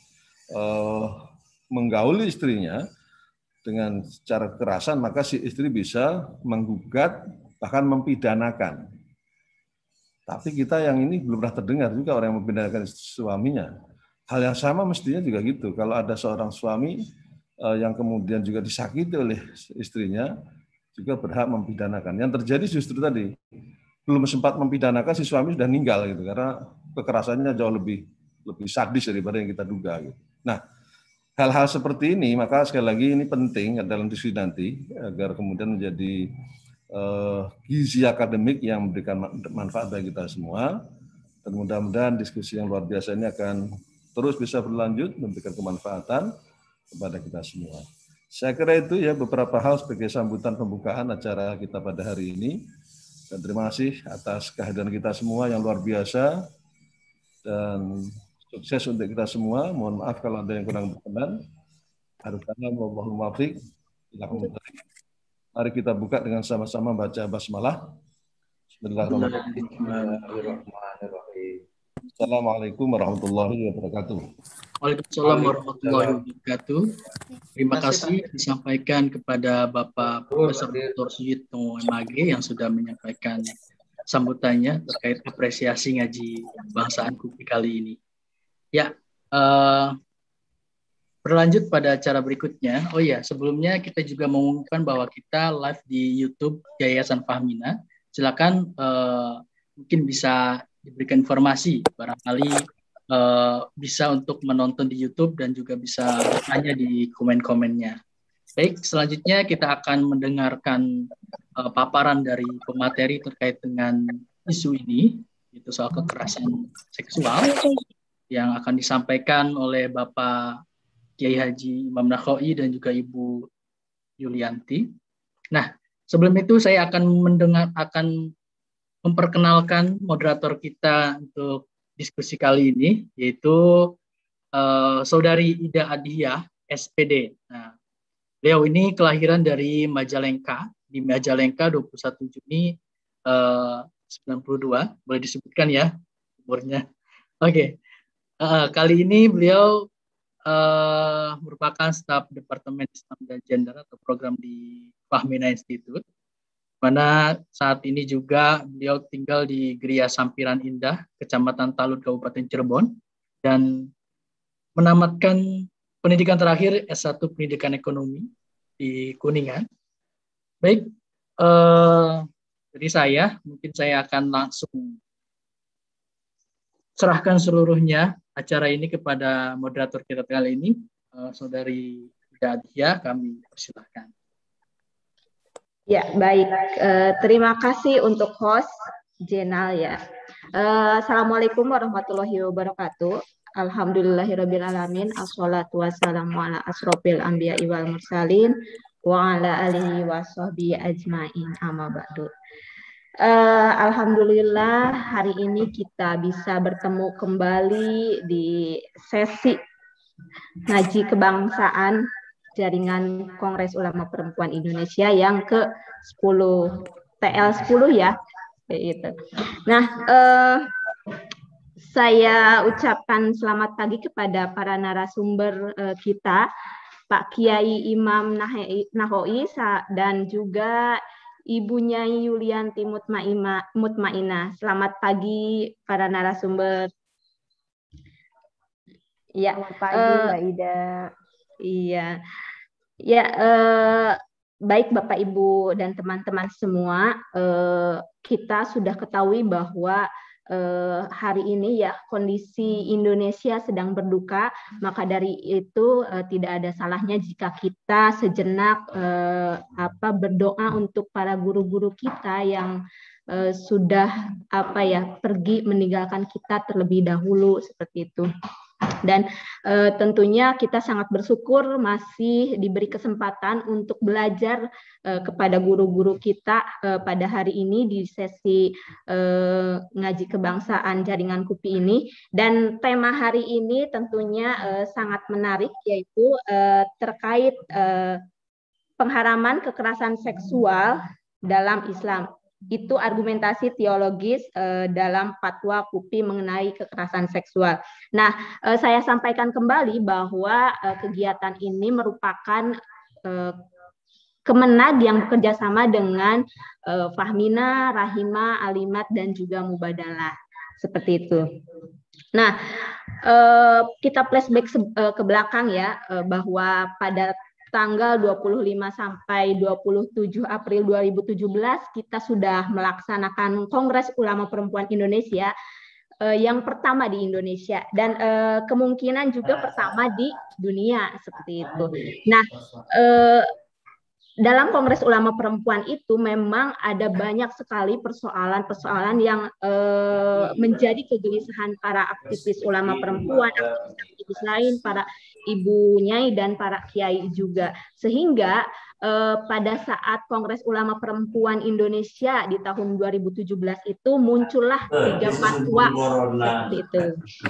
menggauli istrinya dengan cara kekerasan, maka si istri bisa menggugat, bahkan mempidanakan. Tapi kita yang ini belum pernah terdengar juga orang yang mempidanakan suaminya. Hal yang sama mestinya juga gitu. Kalau ada seorang suami yang kemudian juga disakiti oleh istrinya, juga berhak mempidanakan. Yang terjadi justru tadi, belum sempat mempidanakan, si suami sudah meninggal gitu, karena kekerasannya jauh lebih sadis daripada yang kita duga. Gitu. Nah, hal-hal seperti ini, maka sekali lagi ini penting dalam diskusi nanti, agar kemudian menjadi gizi akademik yang memberikan manfaat bagi kita semua, dan mudah-mudahan diskusi yang luar biasa ini akan terus bisa berlanjut, memberikan kemanfaatan kepada kita semua. Saya kira itu ya beberapa hal sebagai sambutan pembukaan acara kita pada hari ini. Dan terima kasih atas kehadiran kita semua yang luar biasa. Dan sukses untuk kita semua. Mohon maaf kalau ada yang kurang berkenan. Harusnya wallahul muwaffiq. Mari kita buka dengan sama-sama baca basmalah. Bismillahirrahmanirrahim. Assalamualaikum warahmatullahi wabarakatuh. Waalaikumsalam warahmatullahi wabarakatuh. Terima kasih disampaikan kepada Bapak Profesor Dr. Suyitno MAG yang sudah menyampaikan sambutannya terkait apresiasi ngaji bangsaan KUPI kali ini. Ya, berlanjut pada acara berikutnya. Oh ya, sebelumnya kita juga mengumumkan bahwa kita live di YouTube Yayasan Fahmina. Silakan mungkin bisa diberikan informasi barangkali bisa untuk menonton di YouTube dan juga bisa bertanya di komen-komennya. Baik, selanjutnya kita akan mendengarkan paparan dari pemateri terkait dengan isu ini, yaitu soal kekerasan seksual yang akan disampaikan oleh Bapak Kiai Haji Imam Nakhoi dan juga Ibu Yulianti. Nah, sebelum itu saya akan memperkenalkan moderator kita untuk diskusi kali ini, yaitu Saudari Ida Adhiyah, SPD. Nah, beliau ini kelahiran dari Majalengka, di Majalengka 21 Juni 92, boleh disebutkan ya umurnya. Oke. Kali ini beliau merupakan staf Departemen Islam dan Gender atau program di Fahmina Institute, mana saat ini juga beliau tinggal di Gria Sampiran Indah, Kecamatan Talun, Kabupaten Cirebon, dan menamatkan pendidikan terakhir S1 Pendidikan Ekonomi di Kuningan. Baik, dari mungkin saya akan langsung serahkan seluruhnya acara ini kepada moderator kita kali ini, Saudari Ida Adhiyah, kami persilahkan. Ya, baik. Terima kasih untuk host Jenal ya. Assalamualaikum warahmatullahi wabarakatuh. Alhamdulillahirabbil alamin. Assalatu wassalamu ala asrofil anbiya'i wal mursalin wa ala alihi washabbihi ajmain, amma ba'du. Alhamdulillah hari ini kita bisa bertemu kembali di sesi ngaji kebangsaan Jaringan Kongres Ulama Perempuan Indonesia yang ke-10, TL10 ya. Gitu. Nah, saya ucapkan selamat pagi kepada para narasumber kita, Pak Kiai Imam Nakhoi dan juga Ibu Nyai Yulianti Mutmainah. Selamat pagi para narasumber. Ya, selamat pagi Mbak Ida. Iya. Ya, baik Bapak Ibu dan teman-teman semua, kita sudah ketahui bahwa hari ini ya kondisi Indonesia sedang berduka, maka dari itu tidak ada salahnya jika kita sejenak berdoa untuk para guru-guru kita yang sudah pergi meninggalkan kita terlebih dahulu seperti itu. Dan tentunya kita sangat bersyukur masih diberi kesempatan untuk belajar kepada guru-guru kita pada hari ini di sesi ngaji kebangsaan Jaringan KUPI ini. Dan tema hari ini tentunya sangat menarik, yaitu terkait pengharaman kekerasan seksual dalam Islam. Itu argumentasi teologis dalam fatwa KUPI mengenai kekerasan seksual. Nah, saya sampaikan kembali bahwa kegiatan ini merupakan Kemenag yang bekerja sama dengan Fahmina, Rahima, Alimat, dan juga Mubadalah. Seperti itu. Nah, kita flashback ke belakang ya, bahwa pada tanggal 25 sampai 27 April 2017 kita sudah melaksanakan Kongres Ulama Perempuan Indonesia yang pertama di Indonesia dan kemungkinan juga pertama di dunia seperti itu. Nah, dalam Kongres Ulama Perempuan itu memang ada banyak sekali persoalan-persoalan yang menjadi kegelisahan para aktivis ulama perempuan, aktivis lain, para ibu nyai dan para kiai juga. Sehingga pada saat Kongres Ulama Perempuan Indonesia di tahun 2017 itu muncullah 3 fatwa seperti itu.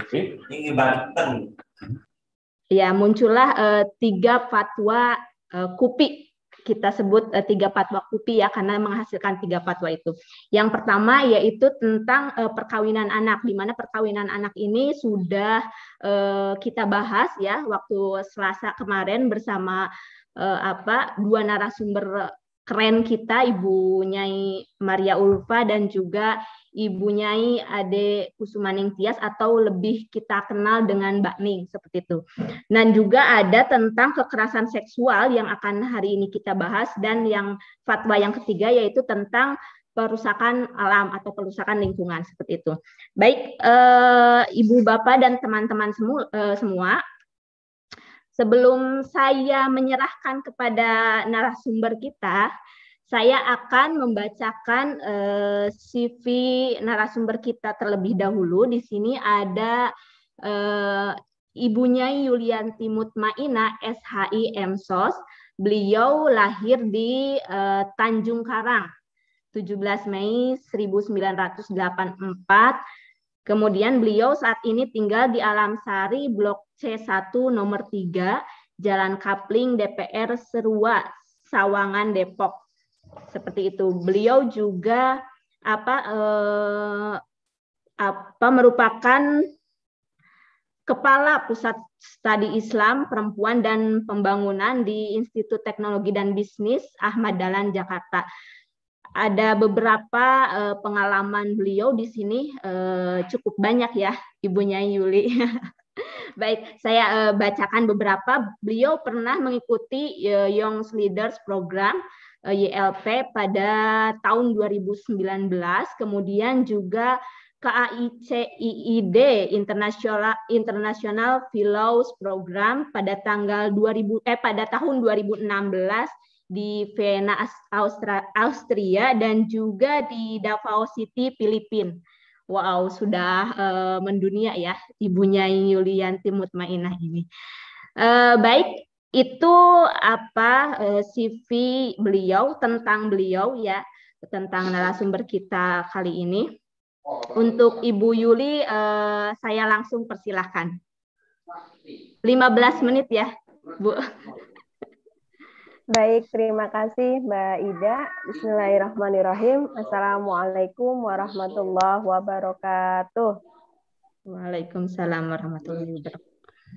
Ya, muncullah 3 fatwa KUPI. Kita sebut 3 fatwa KUPI ya, karena menghasilkan 3 fatwa itu. Yang pertama yaitu tentang perkawinan anak, di mana perkawinan anak ini sudah kita bahas ya waktu Selasa kemarin bersama 2 narasumber keren kita, Ibu Nyai Maria Ulfa dan juga Ibu Nyai Ade Kusumaning Tias atau lebih kita kenal dengan Mbak Ning seperti itu. Dan juga ada tentang kekerasan seksual yang akan hari ini kita bahas, dan yang fatwa yang ketiga yaitu tentang perusakan alam atau perusakan lingkungan seperti itu. Baik, Ibu Bapak dan teman-teman semua, sebelum saya menyerahkan kepada narasumber kita, saya akan membacakan CV narasumber kita terlebih dahulu. Di sini ada Ibu Nyai Yulianti Mutmainah, SHI MSOS. Beliau lahir di Tanjung Karang, 17 Mei 1984. Kemudian beliau saat ini tinggal di Alam Sari, Blok C1 nomor 3, Jalan Kapling, DPR Serua, Sawangan, Depok. Seperti itu. Beliau juga merupakan Kepala Pusat Studi Islam, Perempuan dan Pembangunan di Institut Teknologi dan Bisnis Ahmad Dahlan, Jakarta. Ada beberapa pengalaman beliau di sini, cukup banyak ya, Ibunya Yuli. Baik, saya bacakan beberapa. Beliau pernah mengikuti Young Leaders Program YLP pada tahun 2019, kemudian juga KAICIID International Fellows Program pada tahun 2016 di Vienna, Austria, dan juga di Davao City, Filipina. Wow, sudah mendunia ya Ibunya Yulianti Mutmainah ini. Baik, itu CV beliau, tentang beliau ya, tentang narasumber kita kali ini. Untuk Ibu Yuli, saya langsung persilahkan. 15 menit ya, Bu. Baik, terima kasih Mbak Ida. Bismillahirrahmanirrahim. Assalamualaikum warahmatullahi wabarakatuh. Waalaikumsalam warahmatullahi wabarakatuh.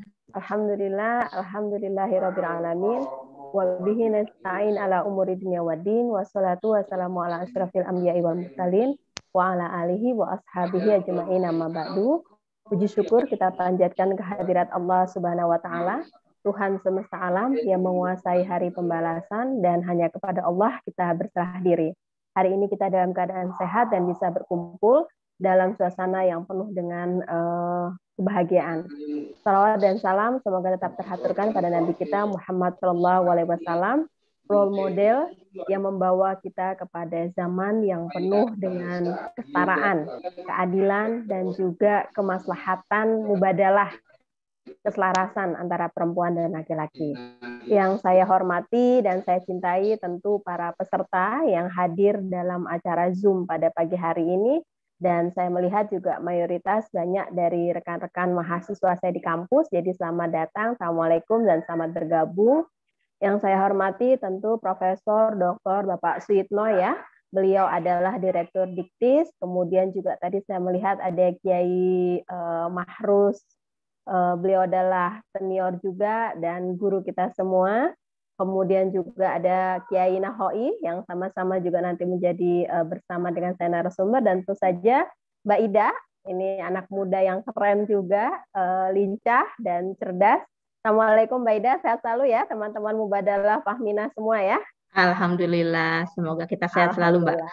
Alhamdulillahirabbil alamin. Wa bihi nasta'in ala umuri dunya waddin. Wassalatu wassalamu ala asyrafil anbiya'i wal mursalin wa ala alihi wa ashabihi ajma'in, amma ba'du. Puji syukur kita panjatkan kehadirat Allah Subhanahu wa taala, Tuhan semesta alam yang menguasai hari pembalasan, dan hanya kepada Allah kita berserah diri. Hari ini kita dalam keadaan sehat dan bisa berkumpul dalam suasana yang penuh dengan kebahagiaan. Salawat dan salam semoga tetap terhaturkan pada Nabi kita Muhammad SAW, role model yang membawa kita kepada zaman yang penuh dengan kesetaraan, keadilan, dan juga kemaslahatan, mubadalah, keselarasan antara perempuan dan laki-laki. Yang saya hormati dan saya cintai tentu para peserta yang hadir dalam acara Zoom pada pagi hari ini, dan saya melihat juga mayoritas banyak dari rekan-rekan mahasiswa saya di kampus, jadi selamat datang, Assalamualaikum, dan selamat bergabung. Yang saya hormati tentu Profesor Dr. Bapak Suyitno ya, beliau adalah Direktur Diktis, kemudian juga tadi saya melihat ada Kiai Mahrus, beliau adalah senior juga dan guru kita semua. Kemudian juga ada Kiai Nahoi yang sama-sama juga nanti menjadi bersama dengan saya narasumber, dan tentu saja Mbak Ida, ini anak muda yang keren juga, lincah dan cerdas. Assalamualaikum Mbak Ida, sehat selalu ya teman-teman Mubadalah Fahminah semua ya. Alhamdulillah, semoga kita sehat selalu Mbak.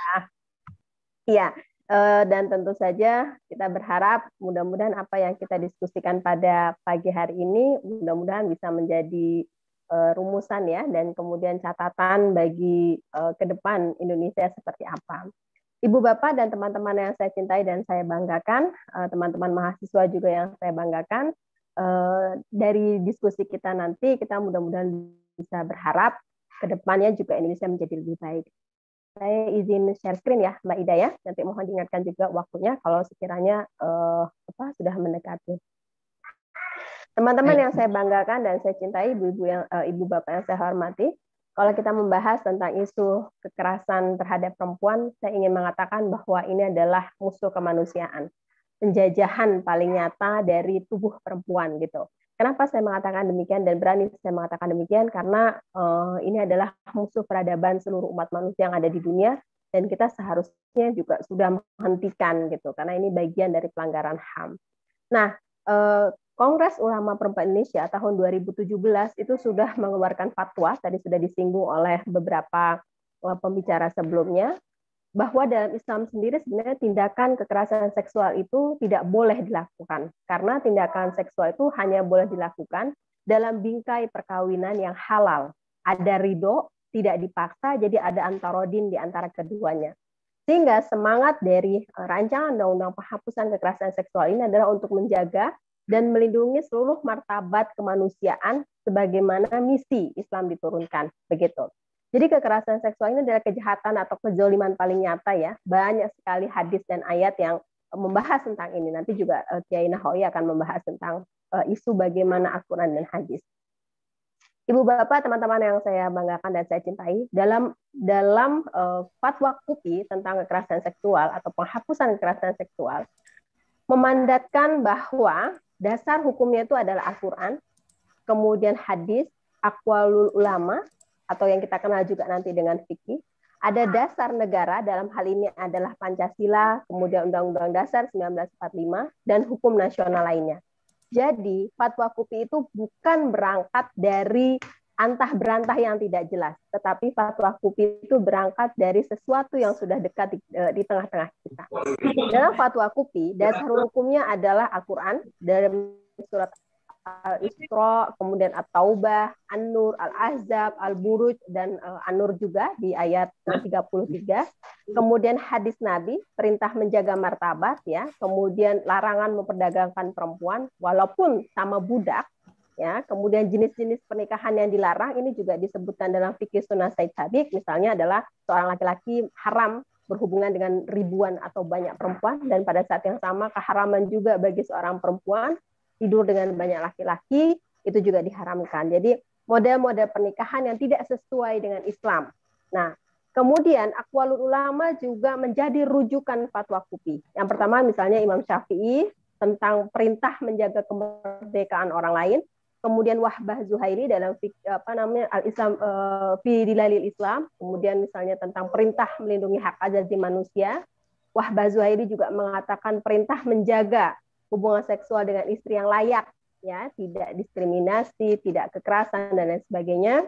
Iya. Dan tentu saja kita berharap mudah-mudahan apa yang kita diskusikan pada pagi hari ini mudah-mudahan bisa menjadi rumusan ya, dan kemudian catatan bagi ke depan Indonesia seperti apa. Ibu Bapak dan teman-teman yang saya cintai dan saya banggakan, teman-teman mahasiswa juga yang saya banggakan, dari diskusi kita nanti kita mudah-mudahan bisa berharap ke depannya juga Indonesia menjadi lebih baik. Saya izin share screen ya Mbak Ida ya, nanti mohon diingatkan juga waktunya kalau sekiranya sudah mendekati. Teman-teman yang saya banggakan dan saya cintai, ibu bapak yang saya hormati, kalau kita membahas tentang isu kekerasan terhadap perempuan, saya ingin mengatakan bahwa ini adalah musuh kemanusiaan, penjajahan paling nyata dari tubuh perempuan gitu. Kenapa saya mengatakan demikian dan berani saya mengatakan demikian? Karena ini adalah musuh peradaban seluruh umat manusia yang ada di dunia, dan kita seharusnya juga sudah menghentikan gitu, karena ini bagian dari pelanggaran HAM. Nah, Kongres Ulama Perempuan Indonesia tahun 2017 itu sudah mengeluarkan fatwa, tadi sudah disinggung oleh beberapa pembicara sebelumnya, bahwa dalam Islam sendiri sebenarnya tindakan kekerasan seksual itu tidak boleh dilakukan. Karena tindakan seksual itu hanya boleh dilakukan dalam bingkai perkawinan yang halal. Ada ridho, tidak dipaksa, jadi ada antarodin di antara keduanya. Sehingga semangat dari rancangan undang-undang penghapusan kekerasan seksual ini adalah untuk menjaga dan melindungi seluruh martabat kemanusiaan sebagaimana misi Islam diturunkan. Begitu. Jadi kekerasan seksual ini adalah kejahatan atau kezaliman paling nyata ya. Banyak sekali hadis dan ayat yang membahas tentang ini. Nanti juga Kiai Nawawi akan membahas tentang isu bagaimana Al-Quran dan hadis. Ibu bapak, teman-teman yang saya banggakan dan saya cintai, dalam fatwa KUPI tentang kekerasan seksual atau penghapusan kekerasan seksual memandatkan bahwa dasar hukumnya itu adalah Al-Quran, kemudian hadis, aqwalul ulama, atau yang kita kenal juga nanti dengan fikih. Ada dasar negara, dalam hal ini adalah Pancasila, kemudian Undang-Undang Dasar 1945, dan hukum nasional lainnya. Jadi, fatwa KUPI itu bukan berangkat dari antah berantah yang tidak jelas, tetapi fatwa KUPI itu berangkat dari sesuatu yang sudah dekat di tengah-tengah kita. Dalam fatwa KUPI, dasar hukumnya adalah Al-Quran, dalam surat Al-Isra, kemudian At-Taubah, An-Nur, Al-Ahzab, Al-Buruj, dan An-Nur juga di ayat 33. Kemudian hadis Nabi, perintah menjaga martabat, ya. Kemudian larangan memperdagangkan perempuan, walaupun sama budak, ya. Kemudian jenis-jenis pernikahan yang dilarang, ini juga disebutkan dalam fikih sunnah Said Sabiq, misalnya adalah seorang laki-laki haram berhubungan dengan ribuan atau banyak perempuan, dan pada saat yang sama keharaman juga bagi seorang perempuan tidur dengan banyak laki-laki, itu juga diharamkan. Jadi model-model pernikahan yang tidak sesuai dengan Islam. Nah, kemudian aqwalul ulama juga menjadi rujukan fatwa KUPI. Yang pertama misalnya Imam Syafi'i tentang perintah menjaga kemerdekaan orang lain. Kemudian Wahbah Zuhairi dalam Al-Islam fi Dilalil Islam. Kemudian misalnya tentang perintah melindungi hak asasi manusia. Wahbah Zuhairi juga mengatakan perintah menjaga hubungan seksual dengan istri yang layak, ya, tidak diskriminasi, tidak kekerasan dan lain sebagainya.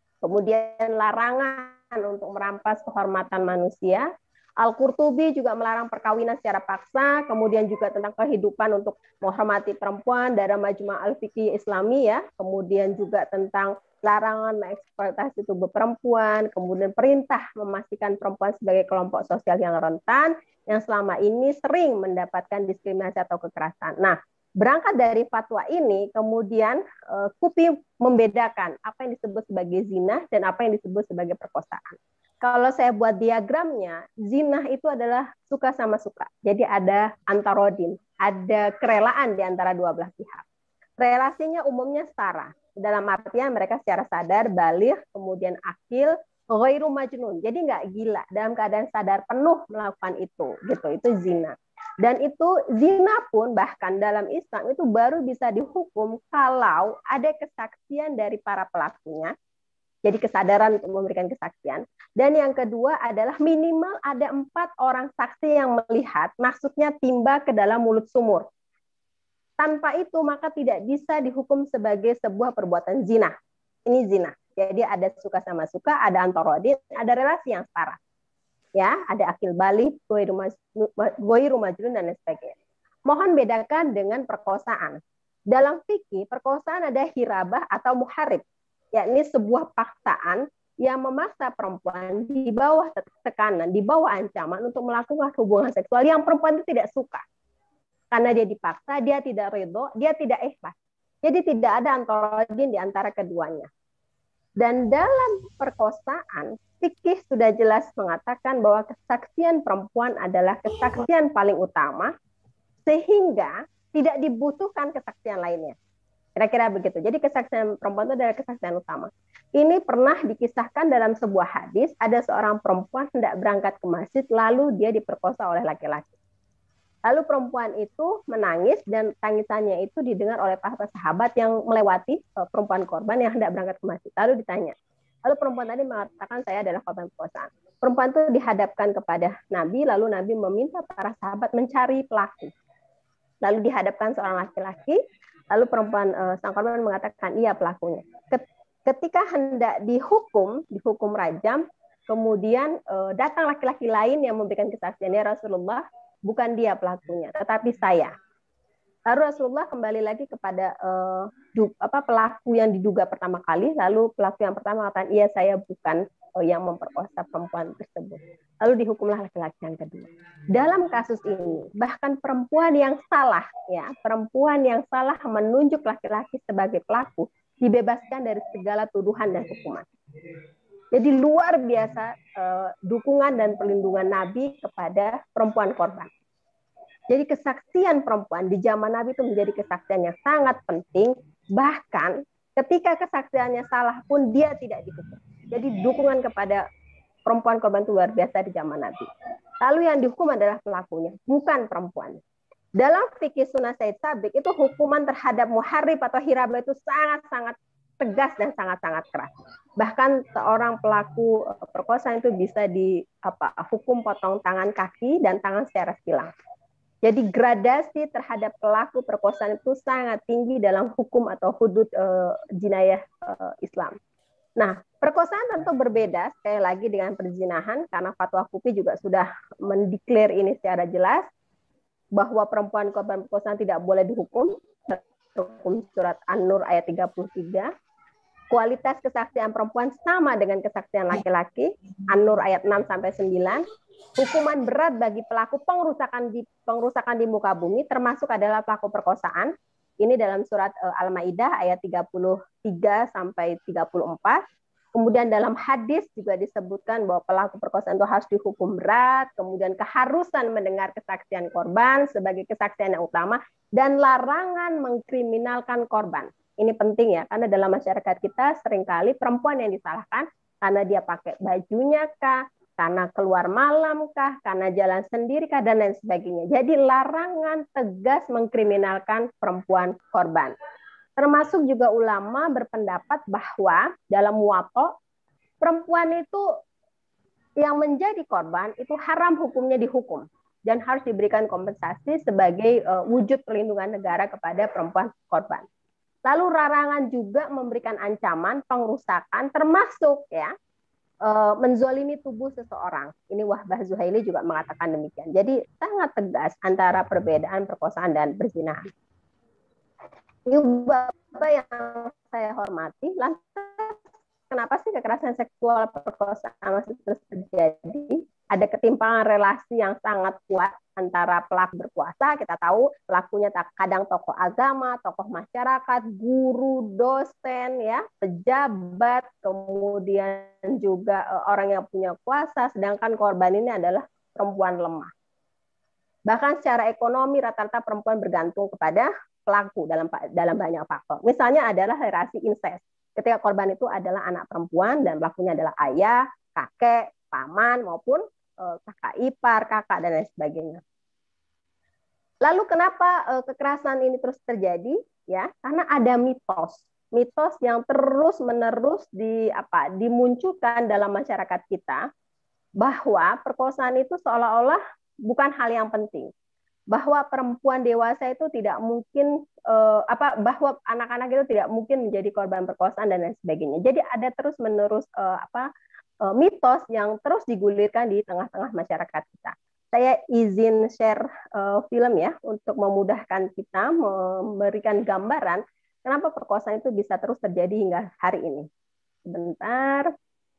Kemudian larangan untuk merampas kehormatan manusia. Al-Qurtubi juga melarang perkawinan secara paksa, kemudian juga tentang kehidupan untuk menghormati perempuan dalam Majma' al-Fiqih Islami, ya. Kemudian juga tentang larangan mengeksploitasi tubuh perempuan, kemudian perintah memastikan perempuan sebagai kelompok sosial yang rentan, yang selama ini sering mendapatkan diskriminasi atau kekerasan. Nah, berangkat dari fatwa ini, kemudian KUPI membedakan apa yang disebut sebagai zina dan apa yang disebut sebagai perkosaan. Kalau saya buat diagramnya, zina itu adalah suka sama suka. Jadi ada antarodin, ada kerelaan di antara dua belah pihak. Relasinya umumnya setara. Dalam artian mereka secara sadar, baligh, kemudian akil, ghairu majnun. Jadi nggak gila, dalam keadaan sadar penuh melakukan itu, gitu. Itu zina. Dan itu zina pun bahkan dalam Islam itu baru bisa dihukum kalau ada kesaksian dari para pelakunya. Jadi kesadaran untuk memberikan kesaksian. Dan yang kedua adalah minimal ada 4 orang saksi yang melihat, maksudnya timba ke dalam mulut sumur. Tanpa itu maka tidak bisa dihukum sebagai sebuah perbuatan zina. Ini zina. Jadi ada suka sama suka, ada antarodin, ada relasi yang setara. Ya, ada akil balik, ghairu majnun dan lain sebagainya. Mohon bedakan dengan perkosaan. Dalam fikih, perkosaan ada hirabah atau muharib, yakni sebuah paksaan yang memaksa perempuan di bawah tekanan, di bawah ancaman untuk melakukan hubungan seksual yang perempuan itu tidak suka. Karena dia dipaksa, dia tidak ridho, dia tidak ikhlas. Jadi tidak ada antarodin di antara keduanya. Dan dalam perkosaan, fikih sudah jelas mengatakan bahwa kesaksian perempuan adalah kesaksian paling utama, sehingga tidak dibutuhkan kesaksian lainnya. Kira-kira begitu. Jadi kesaksian perempuan itu adalah kesaksian utama. Ini pernah dikisahkan dalam sebuah hadis, ada seorang perempuan hendak berangkat ke masjid, lalu dia diperkosa oleh laki-laki. Lalu perempuan itu menangis dan tangisannya itu didengar oleh para sahabat yang melewati perempuan korban yang hendak berangkat ke masjid. Lalu ditanya. Lalu perempuan tadi mengatakan saya adalah korban perkosaan. Perempuan itu dihadapkan kepada Nabi, lalu Nabi meminta para sahabat mencari pelaku. Lalu dihadapkan seorang laki-laki, lalu perempuan sang korban mengatakan iya pelakunya. Ketika hendak dihukum rajam, kemudian datang laki-laki lain yang memberikan kesaksian, ya Rasulullah, bukan dia pelakunya, tetapi saya. Lalu Rasulullah kembali lagi kepada pelaku yang diduga pertama kali, lalu pelaku yang pertama mengatakan, iya saya bukan yang memperkosa perempuan tersebut. Lalu dihukumlah laki-laki yang kedua. Dalam kasus ini, bahkan perempuan yang salah, ya, perempuan yang salah menunjuk laki-laki sebagai pelaku, dibebaskan dari segala tuduhan dan hukuman. Jadi luar biasa dukungan dan perlindungan Nabi kepada perempuan korban. Jadi kesaksian perempuan di zaman Nabi itu menjadi kesaksian yang sangat penting, bahkan ketika kesaksiannya salah pun dia tidak dihukum. Jadi dukungan kepada perempuan korban itu luar biasa di zaman Nabi. Lalu yang dihukum adalah pelakunya, bukan perempuan. Dalam fikih sunnah Said Sabiq itu hukuman terhadap muharrib atau hirabah itu sangat-sangat tegas dan sangat-sangat keras. Bahkan seorang pelaku perkosaan itu bisa hukum potong tangan kaki dan tangan secara silang. Jadi gradasi terhadap pelaku perkosaan itu sangat tinggi dalam hukum atau hudud jinayah Islam. Nah, perkosaan tentu berbeda sekali lagi dengan perzinahan karena fatwa FUPI juga sudah mendeklar ini secara jelas bahwa perempuan korban perkosaan tidak boleh dihukum. Hukum surat An-Nur ayat 33. Kualitas kesaksian perempuan sama dengan kesaksian laki-laki, An-Nur ayat 6 sampai 9. Hukuman berat bagi pelaku pengrusakan di muka bumi termasuk adalah pelaku perkosaan. Ini dalam surat Al-Maidah ayat 33 sampai 34. Kemudian dalam hadis juga disebutkan bahwa pelaku perkosaan itu harus dihukum berat, kemudian keharusan mendengar kesaksian korban sebagai kesaksian yang utama, dan larangan mengkriminalkan korban. Ini penting ya, karena dalam masyarakat kita seringkali perempuan yang disalahkan karena dia pakai bajunya kah, karena keluar malam kah, karena jalan sendiri kah, dan lain sebagainya. Jadi larangan tegas mengkriminalkan perempuan korban. Termasuk juga ulama berpendapat bahwa dalam muwatta perempuan itu yang menjadi korban itu haram hukumnya dihukum dan harus diberikan kompensasi sebagai wujud perlindungan negara kepada perempuan korban. Lalu larangan juga memberikan ancaman pengrusakan termasuk ya menzolimi tubuh seseorang. Ini Wahbah Zuhaili juga mengatakan demikian. Jadi sangat tegas antara perbedaan perkosaan dan perzinahan. Bapak yang saya hormati, lantas kenapa sih kekerasan seksual perkosaan masih terus terjadi? Ada ketimpangan relasi yang sangat kuat antara pelaku berkuasa, kita tahu pelakunya kadang tokoh agama, tokoh masyarakat, guru, dosen, ya, pejabat, kemudian juga orang yang punya kuasa, sedangkan korban ini adalah perempuan lemah. Bahkan secara ekonomi rata-rata perempuan bergantung kepada pelaku dalam banyak faktor. Misalnya adalah relasi incest. Ketika korban itu adalah anak perempuan dan pelakunya adalah ayah, kakek, paman maupun kakak ipar, kakak dan lain sebagainya. Lalu kenapa kekerasan ini terus terjadi? Ya, karena ada mitos yang terus-menerus dimunculkan dalam masyarakat kita bahwa perkosaan itu seolah-olah bukan hal yang penting. Bahwa perempuan dewasa itu tidak mungkin bahwa anak-anak itu tidak mungkin menjadi korban perkosaan dan lain sebagainya. Jadi ada terus-menerus mitos yang terus digulirkan di tengah-tengah masyarakat kita. Saya izin share film ya untuk memudahkan kita memberikan gambaran kenapa perkosaan itu bisa terus terjadi hingga hari ini. Sebentar.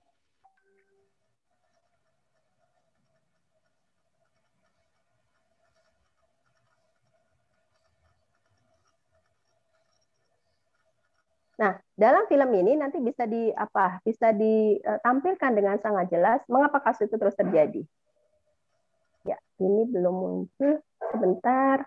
Nah, dalam film ini nanti bisa ditampilkan dengan sangat jelas mengapa kasus itu terus terjadi. Ya, ini belum muncul. Sebentar.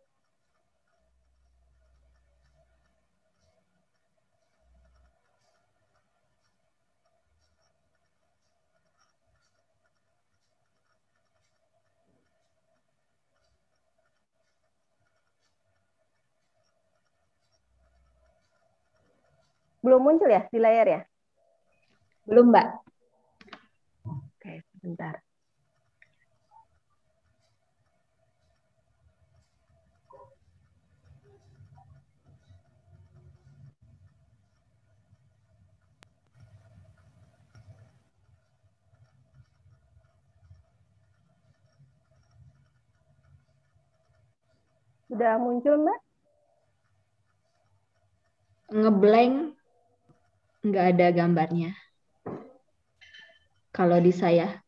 Belum muncul ya di layar ya? Belum, Mbak. Oke, sebentar. Sudah muncul, Mbak? Ngeblank, nggak ada gambarnya. Kalau di saya.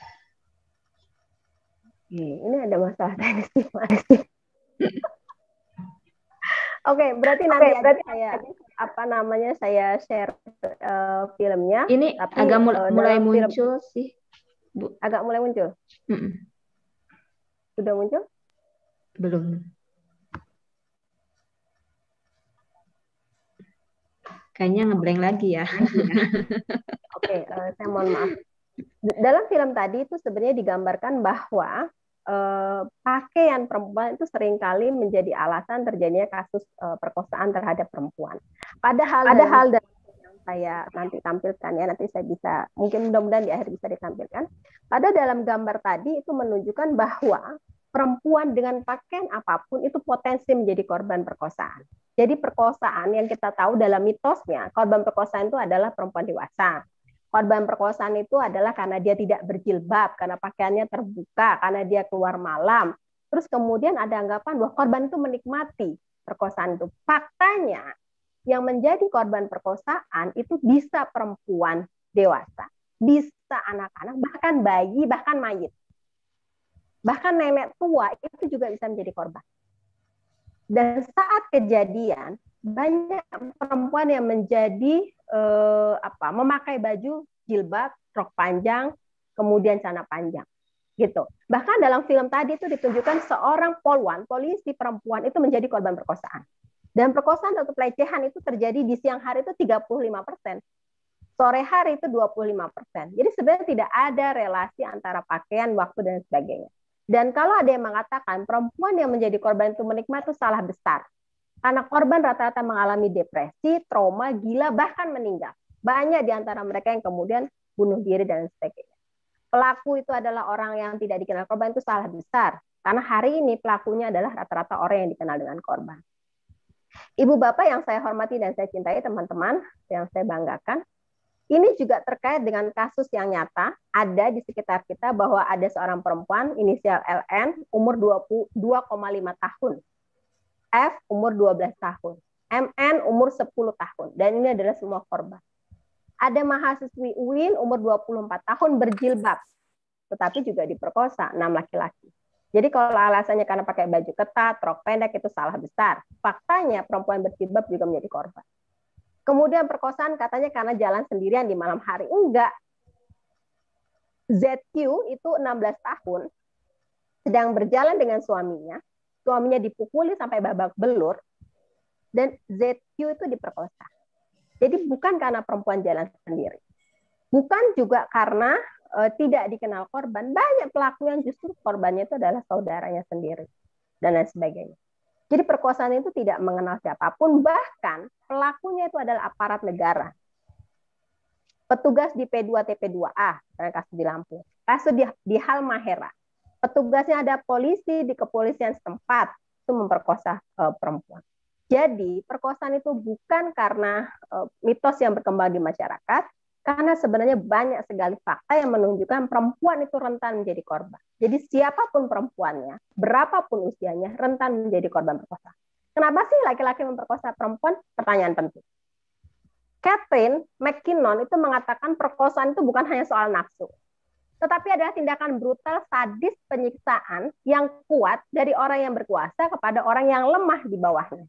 Ini ada masalah teknis gimana sih? Oke, berarti nanti saya share filmnya. Ini tapi agak mulai dalam muncul sih, Bu. Agak mulai muncul. Sudah muncul? Belum. Kayaknya ngeblank lagi ya. Oke, saya mohon maaf. Dalam film tadi itu sebenarnya digambarkan bahwa pakaian perempuan itu seringkali menjadi alasan terjadinya kasus perkosaan terhadap perempuan. Padahal yang saya nanti tampilkan ya, nanti saya bisa, mungkin mudah-mudahan di akhir bisa ditampilkan. Pada dalam gambar tadi itu menunjukkan bahwa perempuan dengan pakaian apapun itu potensi menjadi korban perkosaan. Jadi perkosaan yang kita tahu dalam mitosnya, korban perkosaan itu adalah perempuan dewasa. Korban perkosaan itu adalah karena dia tidak berjilbab, karena pakaiannya terbuka, karena dia keluar malam. Terus kemudian ada anggapan bahwa korban itu menikmati perkosaan itu. Faktanya yang menjadi korban perkosaan itu bisa perempuan dewasa, bisa anak-anak, bahkan bayi, bahkan mayit. Bahkan nenek tua itu juga bisa menjadi korban. Dan saat kejadian, banyak perempuan yang menjadi memakai baju jilbab, rok panjang, kemudian celana panjang, gitu. Bahkan dalam film tadi itu ditunjukkan seorang polwan, polisi perempuan itu menjadi korban perkosaan. Dan perkosaan atau pelecehan itu terjadi di siang hari itu 35%, sore hari itu 25%. Jadi sebenarnya tidak ada relasi antara pakaian, waktu dan sebagainya. Dan kalau ada yang mengatakan perempuan yang menjadi korban itu menikmati, itu salah besar. Karena korban rata-rata mengalami depresi, trauma, gila, bahkan meninggal. Banyak di antara mereka yang kemudian bunuh diri dan sebagainya. Pelaku itu adalah orang yang tidak dikenal korban, itu salah besar. Karena hari ini pelakunya adalah rata-rata orang yang dikenal dengan korban. Ibu bapak yang saya hormati dan saya cintai, teman-teman yang saya banggakan, ini juga terkait dengan kasus yang nyata ada di sekitar kita bahwa ada seorang perempuan inisial LN umur 22,5 tahun. F umur 12 tahun, MN umur 10 tahun, dan ini adalah semua korban. Ada mahasiswi UIN umur 24 tahun berjilbab, tetapi juga diperkosa 6 laki-laki. Jadi kalau alasannya karena pakai baju ketat, rok pendek, itu salah besar. Faktanya perempuan berjilbab juga menjadi korban. Kemudian perkosaan katanya karena jalan sendirian di malam hari. Enggak. ZQ itu 16 tahun, sedang berjalan dengan suaminya dipukuli sampai babak belur, dan ZQ itu diperkosa. Jadi bukan karena perempuan jalan sendiri. Bukan juga karena tidak dikenal korban. Banyak pelaku yang justru korbannya itu adalah saudaranya sendiri, dan lain sebagainya. Jadi perkosaan itu tidak mengenal siapapun, bahkan pelakunya itu adalah aparat negara. Petugas di P2 TP2A, kasus di Lampung, kasus di Halmahera. Petugasnya ada polisi di kepolisian setempat, itu memperkosa perempuan. Jadi perkosaan itu bukan karena mitos yang berkembang di masyarakat, karena sebenarnya banyak sekali fakta yang menunjukkan perempuan itu rentan menjadi korban. Jadi siapapun perempuannya, berapapun usianya, rentan menjadi korban perkosaan. Kenapa sih laki-laki memperkosa perempuan? Pertanyaan penting. Catherine McKinnon itu mengatakan perkosaan itu bukan hanya soal nafsu, tetapi adalah tindakan brutal, sadis, penyiksaan yang kuat dari orang yang berkuasa kepada orang yang lemah di bawahnya.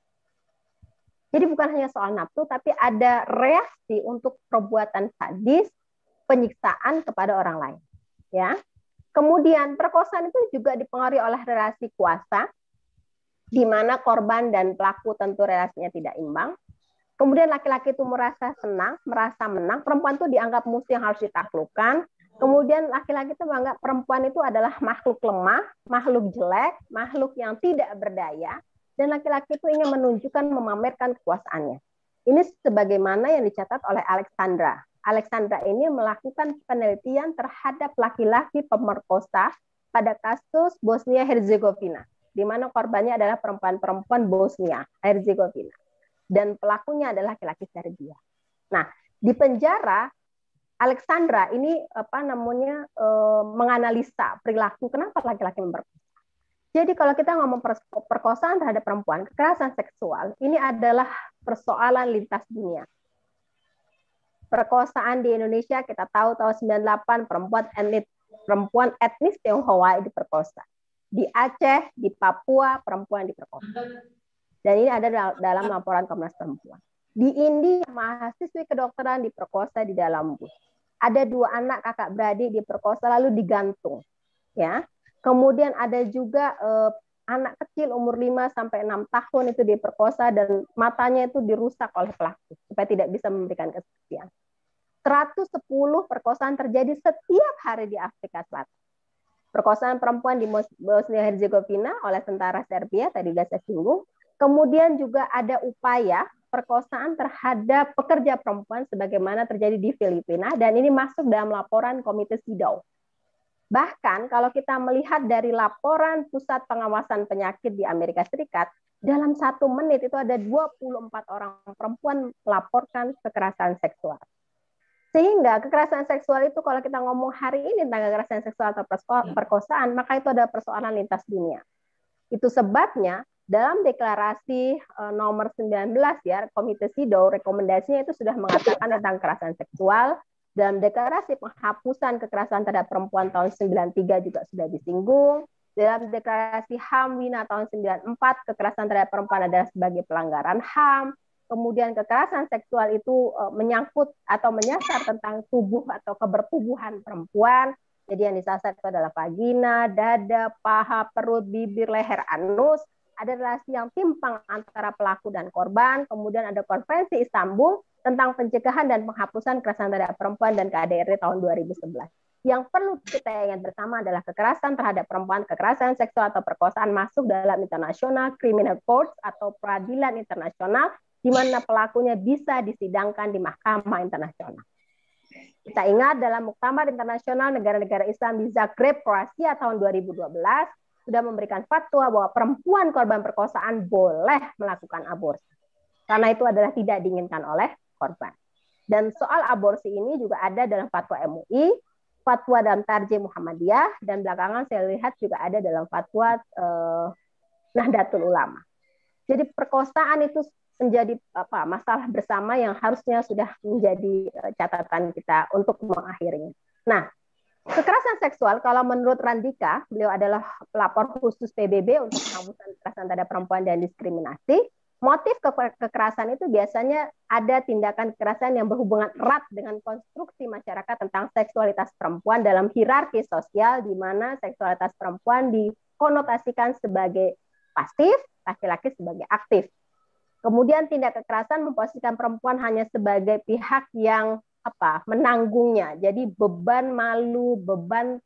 Jadi bukan hanya soal nafsu, tapi ada reaksi untuk perbuatan sadis, penyiksaan kepada orang lain. Ya. Kemudian perkosaan itu juga dipengaruhi oleh relasi kuasa, di mana korban dan pelaku tentu relasinya tidak imbang. Kemudian laki-laki itu merasa senang, merasa menang, perempuan itu dianggap musuh yang harus ditaklukkan. Kemudian laki-laki itu menganggap perempuan itu adalah makhluk lemah, makhluk jelek, makhluk yang tidak berdaya. Dan laki-laki itu ingin menunjukkan, memamerkan kekuasaannya. Ini sebagaimana yang dicatat oleh Alexandra. Alexandra ini melakukan penelitian terhadap laki-laki pemerkosa pada kasus Bosnia-Herzegovina, di mana korbannya adalah perempuan-perempuan Bosnia-Herzegovina. Dan pelakunya adalah laki-laki Serbia. Nah, di penjara, Alexandra ini menganalisa perilaku kenapa laki-laki memperkosa. Jadi kalau kita ngomong perkosaan terhadap perempuan, kekerasan seksual, ini adalah persoalan lintas dunia. Perkosaan di Indonesia kita tahu tahun 98 perempuan etnis Tionghoa diperkosa. Di Aceh, di Papua, perempuan diperkosa. Dan ini ada dalam laporan Komnas Perempuan. Di India, mahasiswi kedokteran diperkosa di dalam bus. Ada 2 anak kakak beradik diperkosa lalu digantung. Ya. Kemudian ada juga anak kecil umur 5 sampai 6 tahun itu diperkosa dan matanya itu dirusak oleh pelaku supaya tidak bisa memberikan kesaksian. 110 perkosaan terjadi setiap hari di Afrika Selatan. Perkosaan perempuan di Bosnia Herzegovina oleh tentara Serbia, tadi sudah saya singgung. Kemudian juga ada upaya perkosaan terhadap pekerja perempuan sebagaimana terjadi di Filipina dan ini masuk dalam laporan Komite CEDAW. Bahkan kalau kita melihat dari laporan Pusat Pengawasan Penyakit di Amerika Serikat, dalam 1 menit itu ada 24 orang perempuan melaporkan kekerasan seksual. Sehingga kekerasan seksual itu kalau kita ngomong hari ini tentang kekerasan seksual atau perkosaan, maka itu ada persoalan lintas dunia. Itu sebabnya dalam deklarasi nomor 19 ya, Komite CEDAW, rekomendasinya itu sudah mengatakan tentang kekerasan seksual. Dalam deklarasi penghapusan kekerasan terhadap perempuan tahun 93 juga sudah disinggung. Dalam deklarasi HAM Wina tahun 94, kekerasan terhadap perempuan adalah sebagai pelanggaran HAM. Kemudian kekerasan seksual itu menyangkut atau menyasar tentang tubuh atau kebertubuhan perempuan. Jadi yang disasar itu adalah vagina, dada, paha, perut, bibir, leher, anus. Ada relasi yang timpang antara pelaku dan korban. Kemudian ada Konvensi Istanbul tentang pencegahan dan penghapusan kekerasan terhadap perempuan dan KDRT tahun 2011. Yang perlu kita ingat bersama adalah kekerasan terhadap perempuan, kekerasan seksual atau perkosaan masuk dalam International Criminal Court atau peradilan internasional di mana pelakunya bisa disidangkan di mahkamah internasional. Kita ingat dalam Muktamar Internasional Negara-Negara Islam di Zagreb, Kroasia tahun 2012 sudah memberikan fatwa bahwa perempuan korban perkosaan boleh melakukan aborsi. Karena itu adalah tidak diinginkan oleh korban. Dan soal aborsi ini juga ada dalam fatwa MUI, fatwa dalam Tarjih Muhammadiyah, dan belakangan saya lihat juga ada dalam fatwa Nahdlatul Ulama. Jadi perkosaan itu menjadi masalah bersama yang harusnya sudah menjadi catatan kita untuk mengakhirinya. Nah, kekerasan seksual kalau menurut Randika, beliau adalah pelapor khusus PBB untuk penghapusan kekerasan terhadap perempuan dan diskriminasi. Motif kekerasan itu biasanya ada tindakan kekerasan yang berhubungan erat dengan konstruksi masyarakat tentang seksualitas perempuan dalam hierarki sosial di mana seksualitas perempuan dikonotasikan sebagai pasif, laki-laki sebagai aktif. Kemudian tindak kekerasan memposisikan perempuan hanya sebagai pihak yang menanggungnya. Jadi beban malu, beban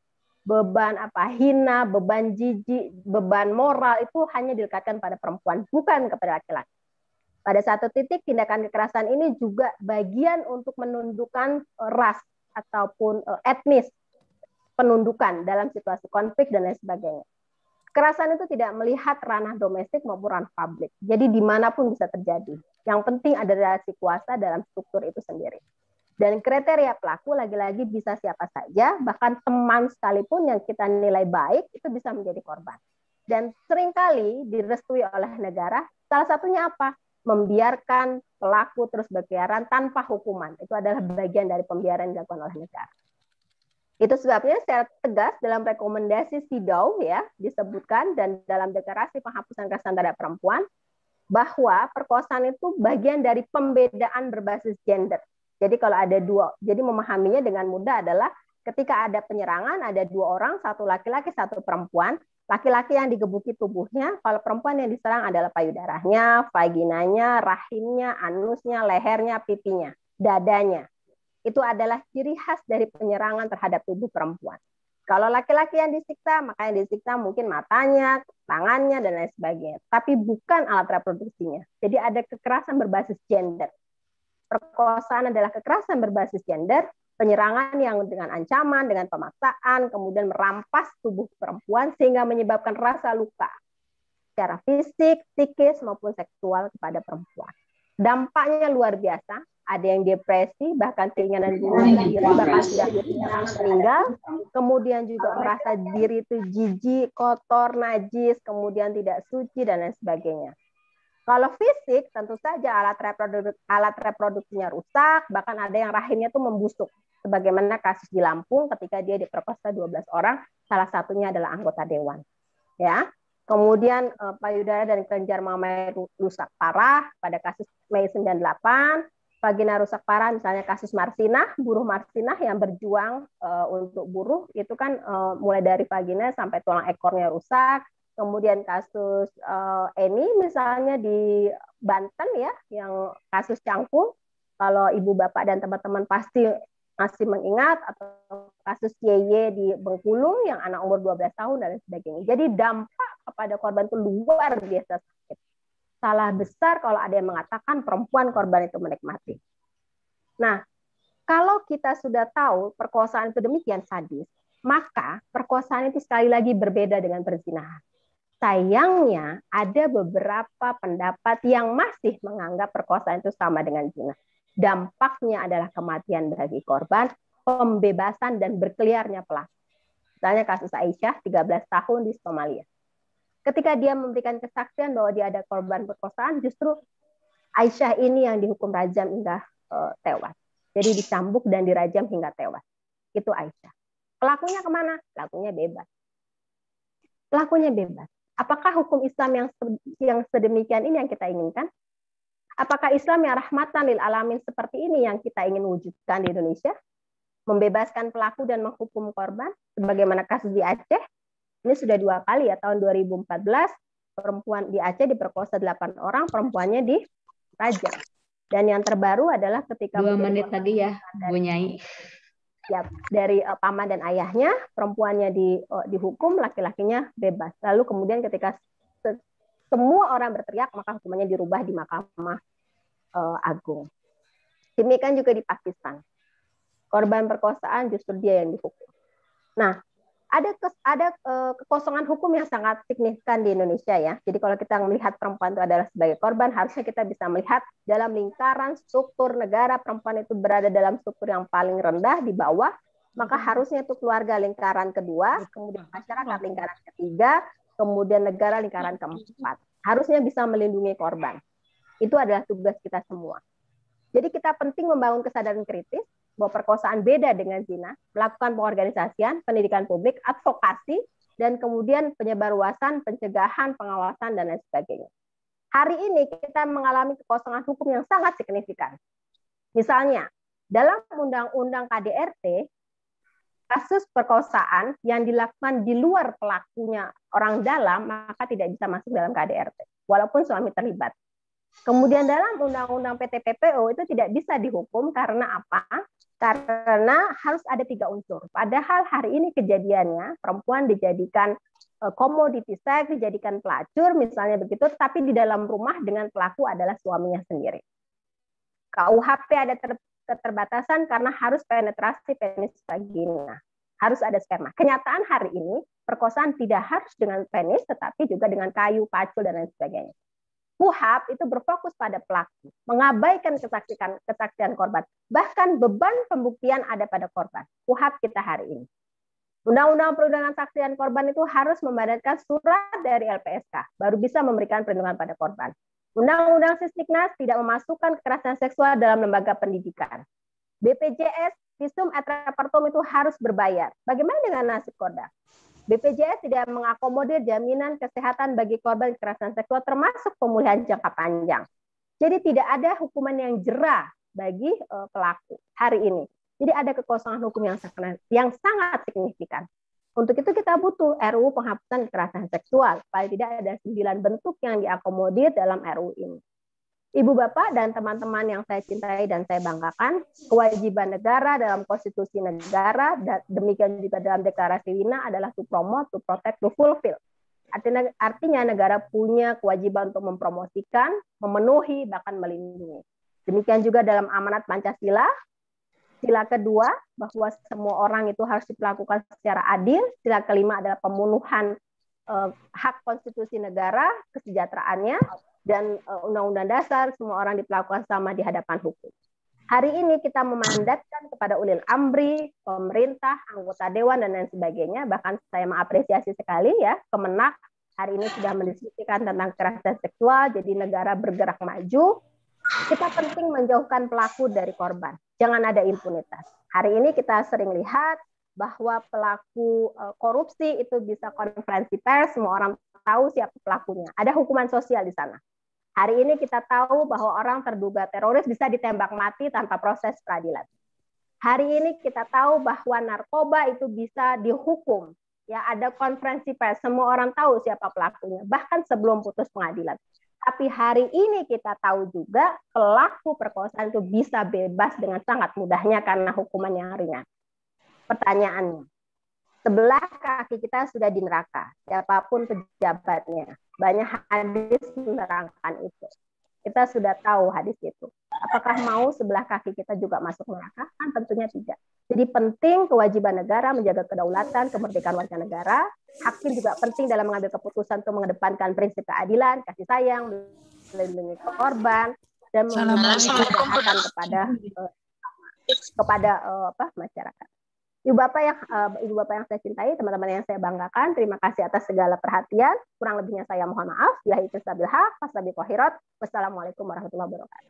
hina, beban jijik, beban moral itu hanya dilekatkan pada perempuan, bukan kepada laki-laki. Pada satu titik tindakan kekerasan ini juga bagian untuk menundukkan ras ataupun etnis, penundukan dalam situasi konflik dan lain sebagainya. Kekerasan itu tidak melihat ranah domestik maupun ranah publik. Jadi dimanapun bisa terjadi. Yang penting ada relasi kuasa dalam struktur itu sendiri. Dan kriteria pelaku lagi-lagi bisa siapa saja, bahkan teman sekalipun yang kita nilai baik itu bisa menjadi korban. Dan seringkali direstui oleh negara, salah satunya apa? Membiarkan pelaku terus berkeliaran tanpa hukuman. Itu adalah bagian dari pembiaran yang dilakukan oleh negara. Itu sebabnya secara tegas dalam rekomendasi CEDAW ya disebutkan dan dalam deklarasi penghapusan kekerasan terhadap perempuan bahwa perkosaan itu bagian dari pembedaan berbasis gender. Jadi kalau ada dua, jadi memahaminya dengan mudah adalah ketika ada penyerangan, ada 2 orang, 1 laki-laki, 1 perempuan. Laki-laki yang digebuki tubuhnya, kalau perempuan yang diserang adalah payudaranya, vaginanya, rahimnya, anusnya, lehernya, pipinya, dadanya. Itu adalah ciri khas dari penyerangan terhadap tubuh perempuan. Kalau laki-laki yang disiksa, maka yang disiksa mungkin matanya, tangannya, dan lain sebagainya. Tapi bukan alat reproduksinya. Jadi ada kekerasan berbasis gender. Perkosaan adalah kekerasan berbasis gender, penyerangan yang dengan ancaman, dengan pemaksaan, kemudian merampas tubuh perempuan sehingga menyebabkan rasa luka secara fisik, psikis, maupun seksual kepada perempuan. Dampaknya luar biasa, ada yang depresi, bahkan keinginan bunuh diri, bahkan sudah meninggal, kemudian juga merasa diri itu jijik, kotor, najis, kemudian tidak suci, dan lain sebagainya. Kalau fisik, tentu saja alat reproduksinya rusak, bahkan ada yang rahimnya itu membusuk. Sebagaimana kasus di Lampung ketika dia diperkosa 12 orang, salah satunya adalah anggota dewan. Ya. Kemudian payudara dan kelenjar mamai rusak parah pada kasus Mei 98, vagina rusak parah misalnya kasus Marsinah, buruh Marsinah yang berjuang untuk buruh, itu kan mulai dari vagina sampai tulang ekornya rusak. Kemudian kasus Eni misalnya di Banten ya, yang kasus cangkul, kalau ibu bapak dan teman-teman pasti masih mengingat, atau kasus YY di Bengkulu yang anak umur 12 tahun dan lain sebagainya. Jadi dampak kepada korban itu luar biasa sakit. Salah besar kalau ada yang mengatakan perempuan korban itu menikmati. Nah, kalau kita sudah tahu perkosaan itu demikian sadis, maka perkosaan itu sekali lagi berbeda dengan perzinahan. Sayangnya ada beberapa pendapat yang masih menganggap perkosaan itu sama dengan zina. Dampaknya adalah kematian bagi korban, pembebasan dan berkeliarnya pelaku. Misalnya kasus Aisyah 13 tahun di Somalia. Ketika dia memberikan kesaksian bahwa dia ada korban perkosaan, justru Aisyah ini yang dihukum rajam hingga tewas. Jadi dicambuk dan dirajam hingga tewas. Itu Aisyah. Pelakunya kemana? Pelakunya bebas. Pelakunya bebas. Apakah hukum Islam yang sedemikian ini yang kita inginkan? Apakah Islam yang rahmatan lil alamin seperti ini yang kita ingin wujudkan di Indonesia? Membebaskan pelaku dan menghukum korban, sebagaimana kasus di Aceh. Ini sudah 2 kali ya, tahun 2014 perempuan di Aceh diperkosa 8 orang, perempuannya dirajam. Dan yang terbaru adalah ketika 2 menit tadi ya, Bu Nyai. Ya, dari paman dan ayahnya, perempuannya dihukum, laki-lakinya bebas. Lalu kemudian ketika semua orang berteriak, maka hukumannya dirubah di Mahkamah Agung. Demikian juga di Pakistan. Korban perkosaan justru dia yang dihukum. Nah, ada kekosongan hukum yang sangat signifikan di Indonesia ya. Jadi kalau kita melihat perempuan itu adalah sebagai korban, harusnya kita bisa melihat dalam lingkaran struktur negara, perempuan itu berada dalam struktur yang paling rendah di bawah, maka harusnya itu keluarga lingkaran kedua, kemudian masyarakat lingkaran ketiga, kemudian negara lingkaran keempat. Harusnya bisa melindungi korban. Itu adalah tugas kita semua. Jadi kita penting membangun kesadaran kritis bahwa perkosaan beda dengan zina, melakukan pengorganisasian, pendidikan publik, advokasi, dan kemudian penyebarluasan, pencegahan, pengawasan, dan lain sebagainya. Hari ini kita mengalami kekosongan hukum yang sangat signifikan. Misalnya, dalam Undang-Undang KDRT, kasus perkosaan yang dilakukan di luar pelakunya orang dalam, maka tidak bisa masuk dalam KDRT, walaupun suami terlibat. Kemudian dalam Undang-Undang PTPPO itu tidak bisa dihukum karena apa? Karena harus ada 3 unsur. Padahal hari ini kejadiannya perempuan dijadikan komoditi seks, dijadikan pelacur, misalnya begitu, tapi di dalam rumah dengan pelaku adalah suaminya sendiri. KUHP ada keterbatasan karena harus penetrasi penis vagina. Harus ada sperma. Kenyataan hari ini, perkosaan tidak harus dengan penis, tetapi juga dengan kayu, pacul, dan lain sebagainya. KUHP itu berfokus pada pelaku, mengabaikan kesaksian korban. Bahkan beban pembuktian ada pada korban. KUHP kita hari ini. Undang-Undang Perlindungan Saksi dan Korban itu harus membadankan surat dari LPSK, baru bisa memberikan perlindungan pada korban. Undang-Undang Sisdiknas tidak memasukkan kekerasan seksual dalam lembaga pendidikan. BPJS, Visum et Repertum itu harus berbayar. Bagaimana dengan nasib korban? BPJS tidak mengakomodir jaminan kesehatan bagi korban kekerasan seksual termasuk pemulihan jangka panjang. Jadi tidak ada hukuman yang jera bagi pelaku hari ini. Jadi ada kekosongan hukum yang sangat signifikan. Untuk itu kita butuh RUU penghapusan kekerasan seksual. Paling tidak ada 9 bentuk yang diakomodir dalam RUU ini. Ibu bapak dan teman-teman yang saya cintai dan saya banggakan, kewajiban negara dalam konstitusi negara, demikian juga dalam deklarasi Wina adalah to promote, to protect, to fulfill. Artinya negara punya kewajiban untuk mempromosikan, memenuhi, bahkan melindungi. Demikian juga dalam amanat Pancasila, sila kedua, bahwa semua orang itu harus diperlakukan secara adil. Sila kelima adalah pemenuhan hak konstitusi negara, kesejahteraannya, dan Undang-Undang Dasar, semua orang diperlakukan sama di hadapan hukum. Hari ini kita memandatkan kepada ulil amri, pemerintah, anggota dewan, dan lain sebagainya. Bahkan saya mengapresiasi sekali ya, Kemenak hari ini sudah mendiskusikan tentang kekerasan seksual, jadi negara bergerak maju. Kita penting menjauhkan pelaku dari korban. Jangan ada impunitas. Hari ini kita sering lihat bahwa pelaku korupsi itu bisa konferensi pers, semua orang tahu siapa pelakunya. Ada hukuman sosial di sana. Hari ini kita tahu bahwa orang terduga teroris bisa ditembak mati tanpa proses peradilan. Hari ini kita tahu bahwa narkoba itu bisa dihukum. Ya, ada konferensi pers, semua orang tahu siapa pelakunya, bahkan sebelum putus pengadilan. Tapi hari ini kita tahu juga pelaku perkosaan itu bisa bebas dengan sangat mudahnya karena hukuman yang ringan. Pertanyaannya, sebelah kaki kita sudah di neraka, siapapun pejabatnya. Banyak hadis menerangkan itu. Kita sudah tahu hadis itu. Apakah mau sebelah kaki kita juga masuk neraka? Kan tentunya tidak. Jadi penting kewajiban negara menjaga kedaulatan, kemerdekaan warga negara. Hakim juga penting dalam mengambil keputusan untuk mengedepankan prinsip keadilan, kasih sayang, melindungi korban, dan mengurangi kejahatan kepada masyarakat. Ibu Bapak yang saya cintai, teman-teman yang saya banggakan, terima kasih atas segala perhatian. Kurang lebihnya saya mohon maaf. Billahi taufiq wal hidayah. Wassalamualaikum warahmatullahi wabarakatuh.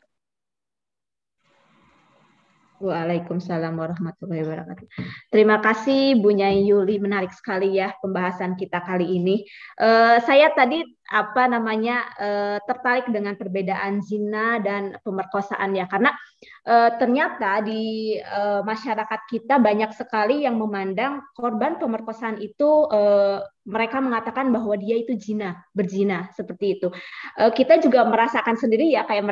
Waalaikumsalam warahmatullahi wabarakatuh. Terima kasih Bu Nyai Yuli, menarik sekali ya pembahasan kita kali ini. Saya tadi tertarik dengan perbedaan zina dan pemerkosaan ya, karena ternyata di masyarakat kita banyak sekali yang memandang korban pemerkosaan itu mereka mengatakan bahwa dia itu berzina seperti itu. Kita juga merasakan sendiri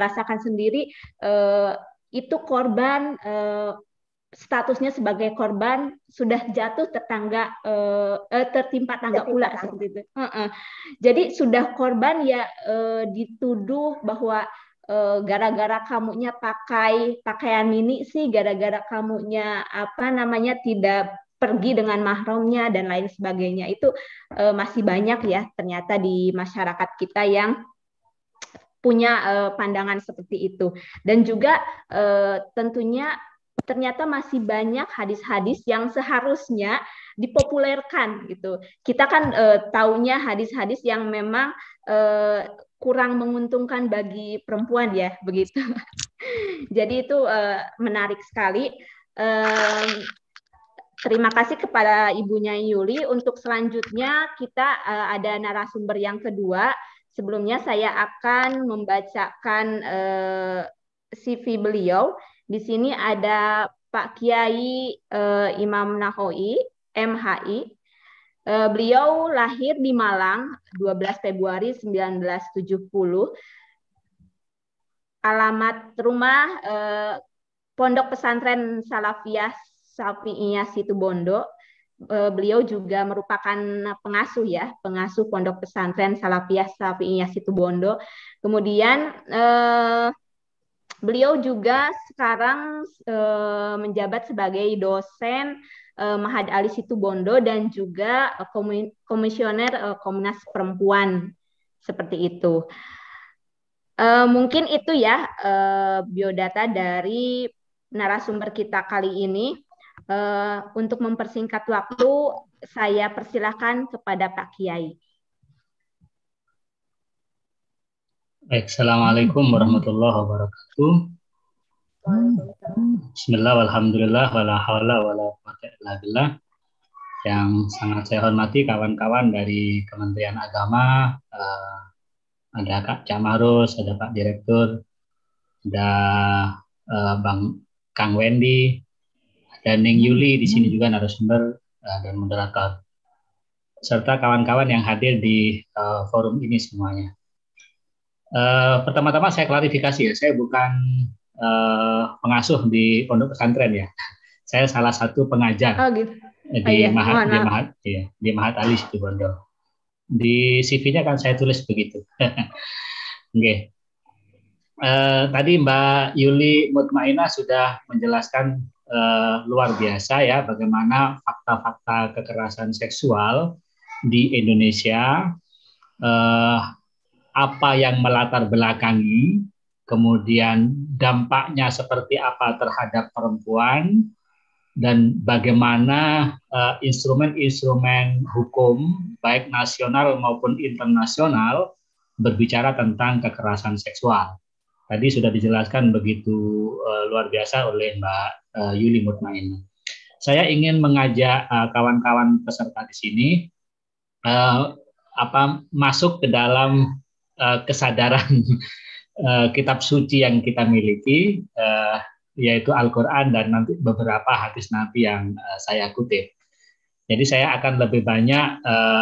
itu korban statusnya sebagai korban sudah jatuh tertimpa tangga pula seperti itu. Jadi sudah korban ya dituduh bahwa gara-gara kamunya pakai pakaian mini sih, gara-gara kamunya tidak pergi dengan mahramnya dan lain sebagainya. Itu masih banyak ya ternyata di masyarakat kita yang punya pandangan seperti itu. Dan juga tentunya ternyata masih banyak hadis-hadis yang seharusnya dipopulerkan gitu. Kita kan taunya hadis-hadis yang memang kurang menguntungkan bagi perempuan ya, begitu. Jadi itu menarik sekali. Terima kasih kepada Ibu Nyai Yuli. Untuk selanjutnya kita ada narasumber yang kedua. Sebelumnya saya akan membacakan CV beliau. Di sini ada Pak Kiai Imam Nahoi, MHI. Beliau lahir di Malang 12 Februari 1970. Alamat rumah Pondok Pesantren Salafiyah Syafi'iyah Situbondo. Beliau juga merupakan pengasuh Pondok Pesantren Salafiyah Syafi'iyah Situbondo. Kemudian beliau juga sekarang menjabat sebagai dosen Ma'had Ali Situbondo dan juga komisioner Komnas Perempuan seperti itu. Mungkin itu ya biodata dari narasumber kita kali ini. Untuk mempersingkat waktu, saya persilahkan kepada Pak Kiai. Baik, Assalamualaikum warahmatullahi wabarakatuh. Bismillah, walhamdulillah, wala hawla wala quwwata illa billah. Yang sangat saya hormati kawan-kawan dari Kementerian Agama, ada Kak Camarus, ada Pak Direktur, ada Bang Kang Wendy, dan Ning Yuli di sini juga narasumber dan moderator, serta kawan-kawan yang hadir di forum ini semuanya. Pertama-tama saya klarifikasi ya, saya bukan pengasuh di pondok pesantren ya. Saya salah satu pengajar di Ma'had Ali Situbondo. Di CV-nya kan saya tulis begitu. Oke. Tadi Mbak Yuli Mutmainah sudah menjelaskan luar biasa ya bagaimana fakta-fakta kekerasan seksual di Indonesia, apa yang melatar belakangi kemudian dampaknya seperti apa terhadap perempuan, dan bagaimana instrumen-instrumen hukum baik nasional maupun internasional berbicara tentang kekerasan seksual. Tadi sudah dijelaskan begitu luar biasa oleh Mbak Yuli Mutmainah. Saya ingin mengajak kawan-kawan peserta di sini masuk ke dalam kesadaran kitab suci yang kita miliki, yaitu Al-Quran dan nanti beberapa hadis Nabi yang saya kutip. Jadi saya akan lebih banyak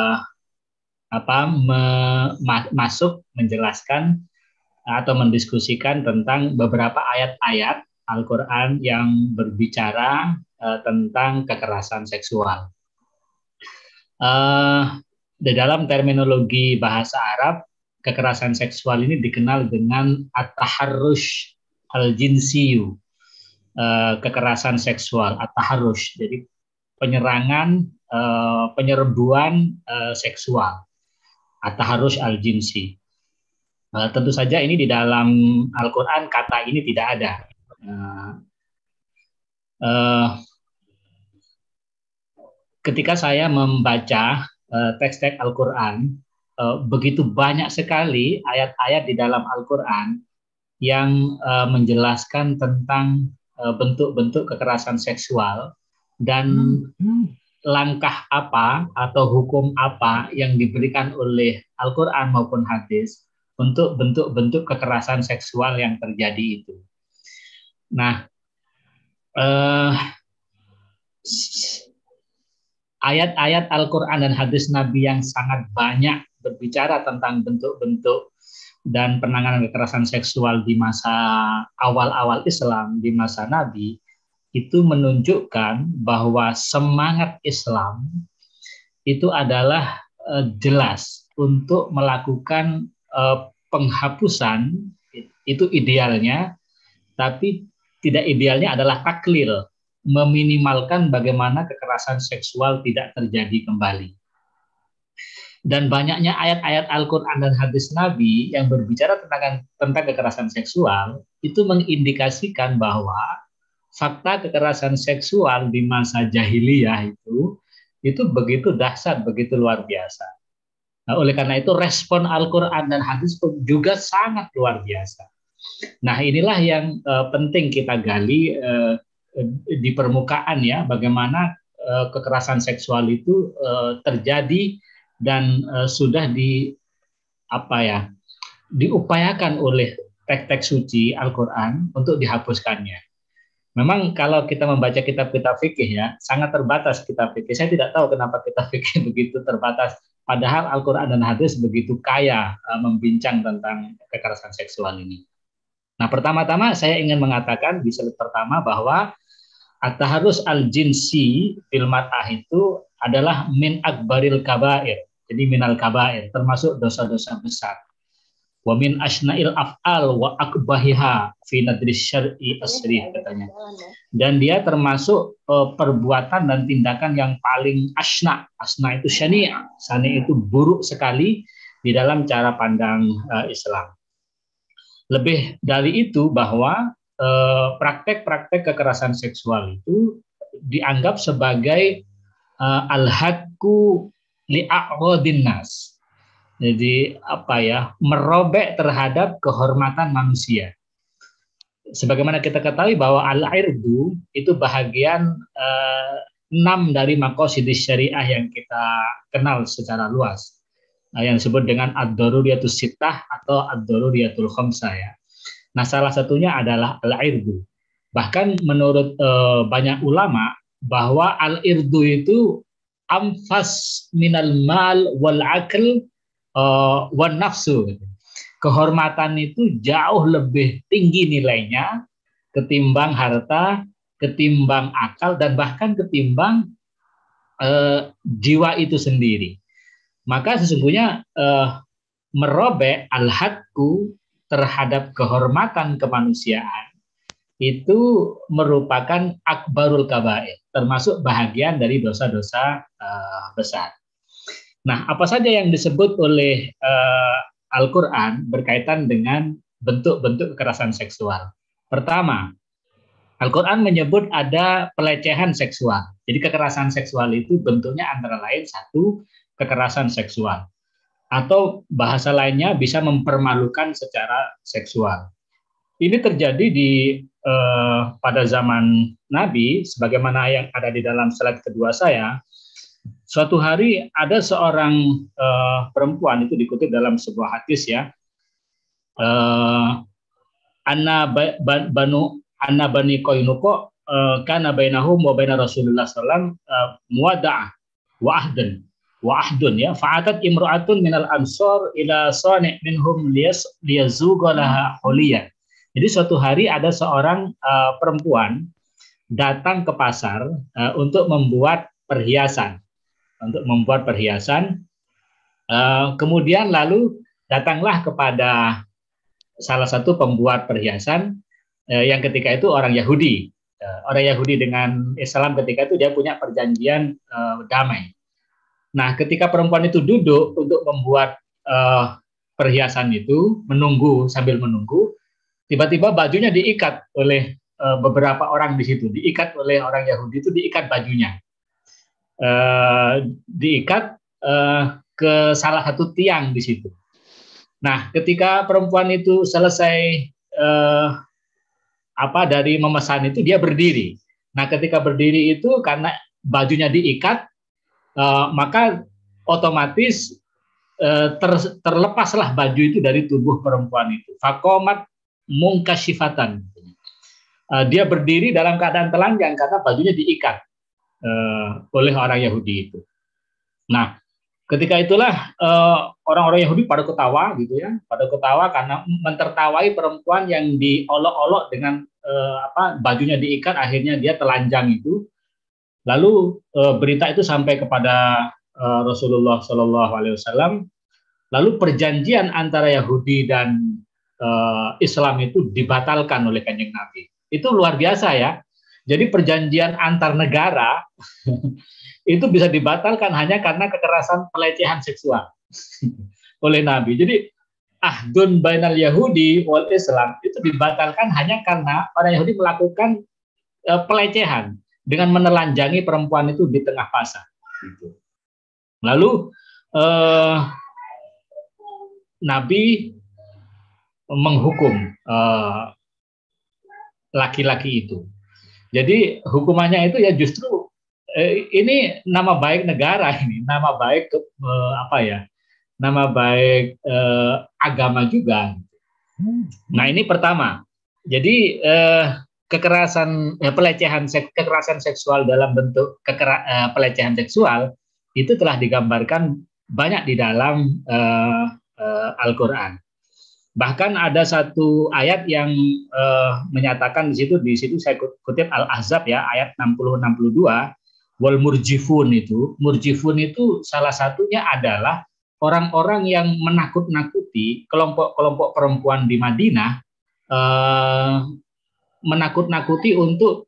masuk menjelaskan atau mendiskusikan tentang beberapa ayat-ayat Al-Quran yang berbicara tentang kekerasan seksual. Di dalam terminologi bahasa Arab, kekerasan seksual ini dikenal dengan at-taharrush al-jinsiyu, kekerasan seksual, at-taharrush, jadi penyerangan, penyerbuan seksual, at-taharrush al-jinsi. Tentu saja ini di dalam Al-Quran kata ini tidak ada. Ketika saya membaca teks-teks Al-Quran, begitu banyak sekali ayat-ayat di dalam Al-Quran yang menjelaskan tentang bentuk-bentuk kekerasan seksual dan langkah apa atau hukum apa yang diberikan oleh Al-Quran maupun hadis untuk bentuk-bentuk kekerasan seksual yang terjadi itu. Nah, ayat-ayat Al-Quran dan hadis Nabi yang sangat banyak berbicara tentang bentuk-bentuk dan penanganan kekerasan seksual di masa awal-awal Islam, di masa Nabi, itu menunjukkan bahwa semangat Islam itu adalah jelas untuk melakukan penghapusan, itu idealnya, tapi tidak idealnya adalah taklil, meminimalkan bagaimana kekerasan seksual tidak terjadi kembali. Dan banyaknya ayat-ayat Al-Quran dan hadis Nabi yang berbicara tentang kekerasan seksual itu mengindikasikan bahwa fakta kekerasan seksual di masa jahiliyah itu begitu dahsyat, begitu luar biasa. Nah, oleh karena itu respon Al-Quran dan hadis juga sangat luar biasa. Nah, inilah yang penting kita gali di permukaan ya, bagaimana kekerasan seksual itu terjadi dan sudah diupayakan oleh teks-teks suci Al-Quran untuk dihapuskannya. Memang kalau kita membaca kitab-kitab fikih ya, sangat terbatas kitab fikih. Saya tidak tahu kenapa kitab fikih begitu terbatas. Padahal Al-Quran dan hadis begitu kaya membincang tentang kekerasan seksual ini. Nah, pertama-tama saya ingin mengatakan di slide pertama bahwa at-taharrush al-jinsi fil mar'ah itu adalah min akbaril kabair. Jadi minal kabair, termasuk dosa-dosa besar. Wa min asna'il af'al wa akbahiha fi nadris syar'i asrif katanya. Dan dia termasuk perbuatan dan tindakan yang paling asna. Asna itu syani'. Syani' itu buruk sekali di dalam cara pandang Islam. Lebih dari itu bahwa praktek-praktek kekerasan seksual itu dianggap sebagai al-hadku li'a'rodin nas. Jadi merobek terhadap kehormatan manusia. Sebagaimana kita ketahui bahwa al-irdu itu bahagian 6 dari maqasidis syariah yang kita kenal secara luas, yang disebut dengan ad-daruriyatus sittah atau ad-daruriyatul khamsah ya. Nah, salah satunya adalah al-irdu. Bahkan menurut banyak ulama bahwa al-irdu itu amfas minal mal wal aql wan nafsu. Kehormatan itu jauh lebih tinggi nilainya ketimbang harta, ketimbang akal, dan bahkan ketimbang jiwa itu sendiri. Maka sesungguhnya merobek al-hadku terhadap kehormatan kemanusiaan itu merupakan akbarul kabair, termasuk bahagian dari dosa-dosa besar. Nah, apa saja yang disebut oleh Al-Quran berkaitan dengan bentuk-bentuk kekerasan seksual. Pertama, Al-Quran menyebut ada pelecehan seksual. Jadi kekerasan seksual itu bentuknya antara lain satu, kekerasan seksual. Atau bahasa lainnya bisa mempermalukan secara seksual. Ini terjadi pada zaman Nabi, sebagaimana yang ada di dalam slide kedua saya. Suatu hari ada seorang perempuan, itu dikutip dalam sebuah hadis ya. Anna bani Qainuqa kana bainahum wa baina Rasulullah sallallahu muwada'ah wa ahdun ya, fa'atat imra'atun minal ansar ila sani' minhum liyazuqa laha huliyan. Jadi suatu hari ada seorang perempuan datang ke pasar untuk membuat perhiasan. Kemudian lalu datanglah kepada salah satu pembuat perhiasan yang ketika itu orang Yahudi. Orang Yahudi dengan Islam ketika itu dia punya perjanjian damai. Nah, ketika perempuan itu duduk untuk membuat perhiasan itu, sambil menunggu, tiba-tiba bajunya diikat oleh beberapa orang di situ. Diikat oleh orang Yahudi itu, diikat bajunya. Diikat ke salah satu tiang di situ. Nah, ketika perempuan itu selesai dari memesan itu, dia berdiri. Nah, ketika berdiri itu karena bajunya diikat, maka otomatis terlepaslah baju itu dari tubuh perempuan itu. Faqomat mungkashifatan. Dia berdiri dalam keadaan telanjang karena bajunya diikat oleh orang Yahudi itu. Nah, ketika itulah orang-orang Yahudi pada ketawa gitu ya, pada ketawa karena mentertawai perempuan yang diolok-olok dengan bajunya diikat, akhirnya dia telanjang itu. Lalu berita itu sampai kepada Rasulullah Shallallahu Alaihi Wasallam. Lalu perjanjian antara Yahudi dan Islam itu dibatalkan oleh Kanjeng Nabi. Itu luar biasa ya. Jadi perjanjian antar negara itu bisa dibatalkan hanya karena kekerasan pelecehan seksual oleh Nabi. Jadi ahdun bainal Yahudi wal Islam itu dibatalkan hanya karena orang Yahudi melakukan pelecehan dengan menelanjangi perempuan itu di tengah pasar. Lalu Nabi menghukum laki-laki itu. Jadi hukumannya itu ya justru ini nama baik negara, ini nama baik nama baik agama juga. Nah, ini pertama. Jadi kekerasan seksual dalam bentuk pelecehan seksual itu telah digambarkan banyak di dalam Al-Qur'an. Bahkan ada satu ayat yang menyatakan di situ saya kutip Al-Ahzab ya, ayat 60-62, wal murjifun itu salah satunya adalah orang-orang yang menakut-nakuti kelompok-kelompok perempuan di Madinah, menakut-nakuti untuk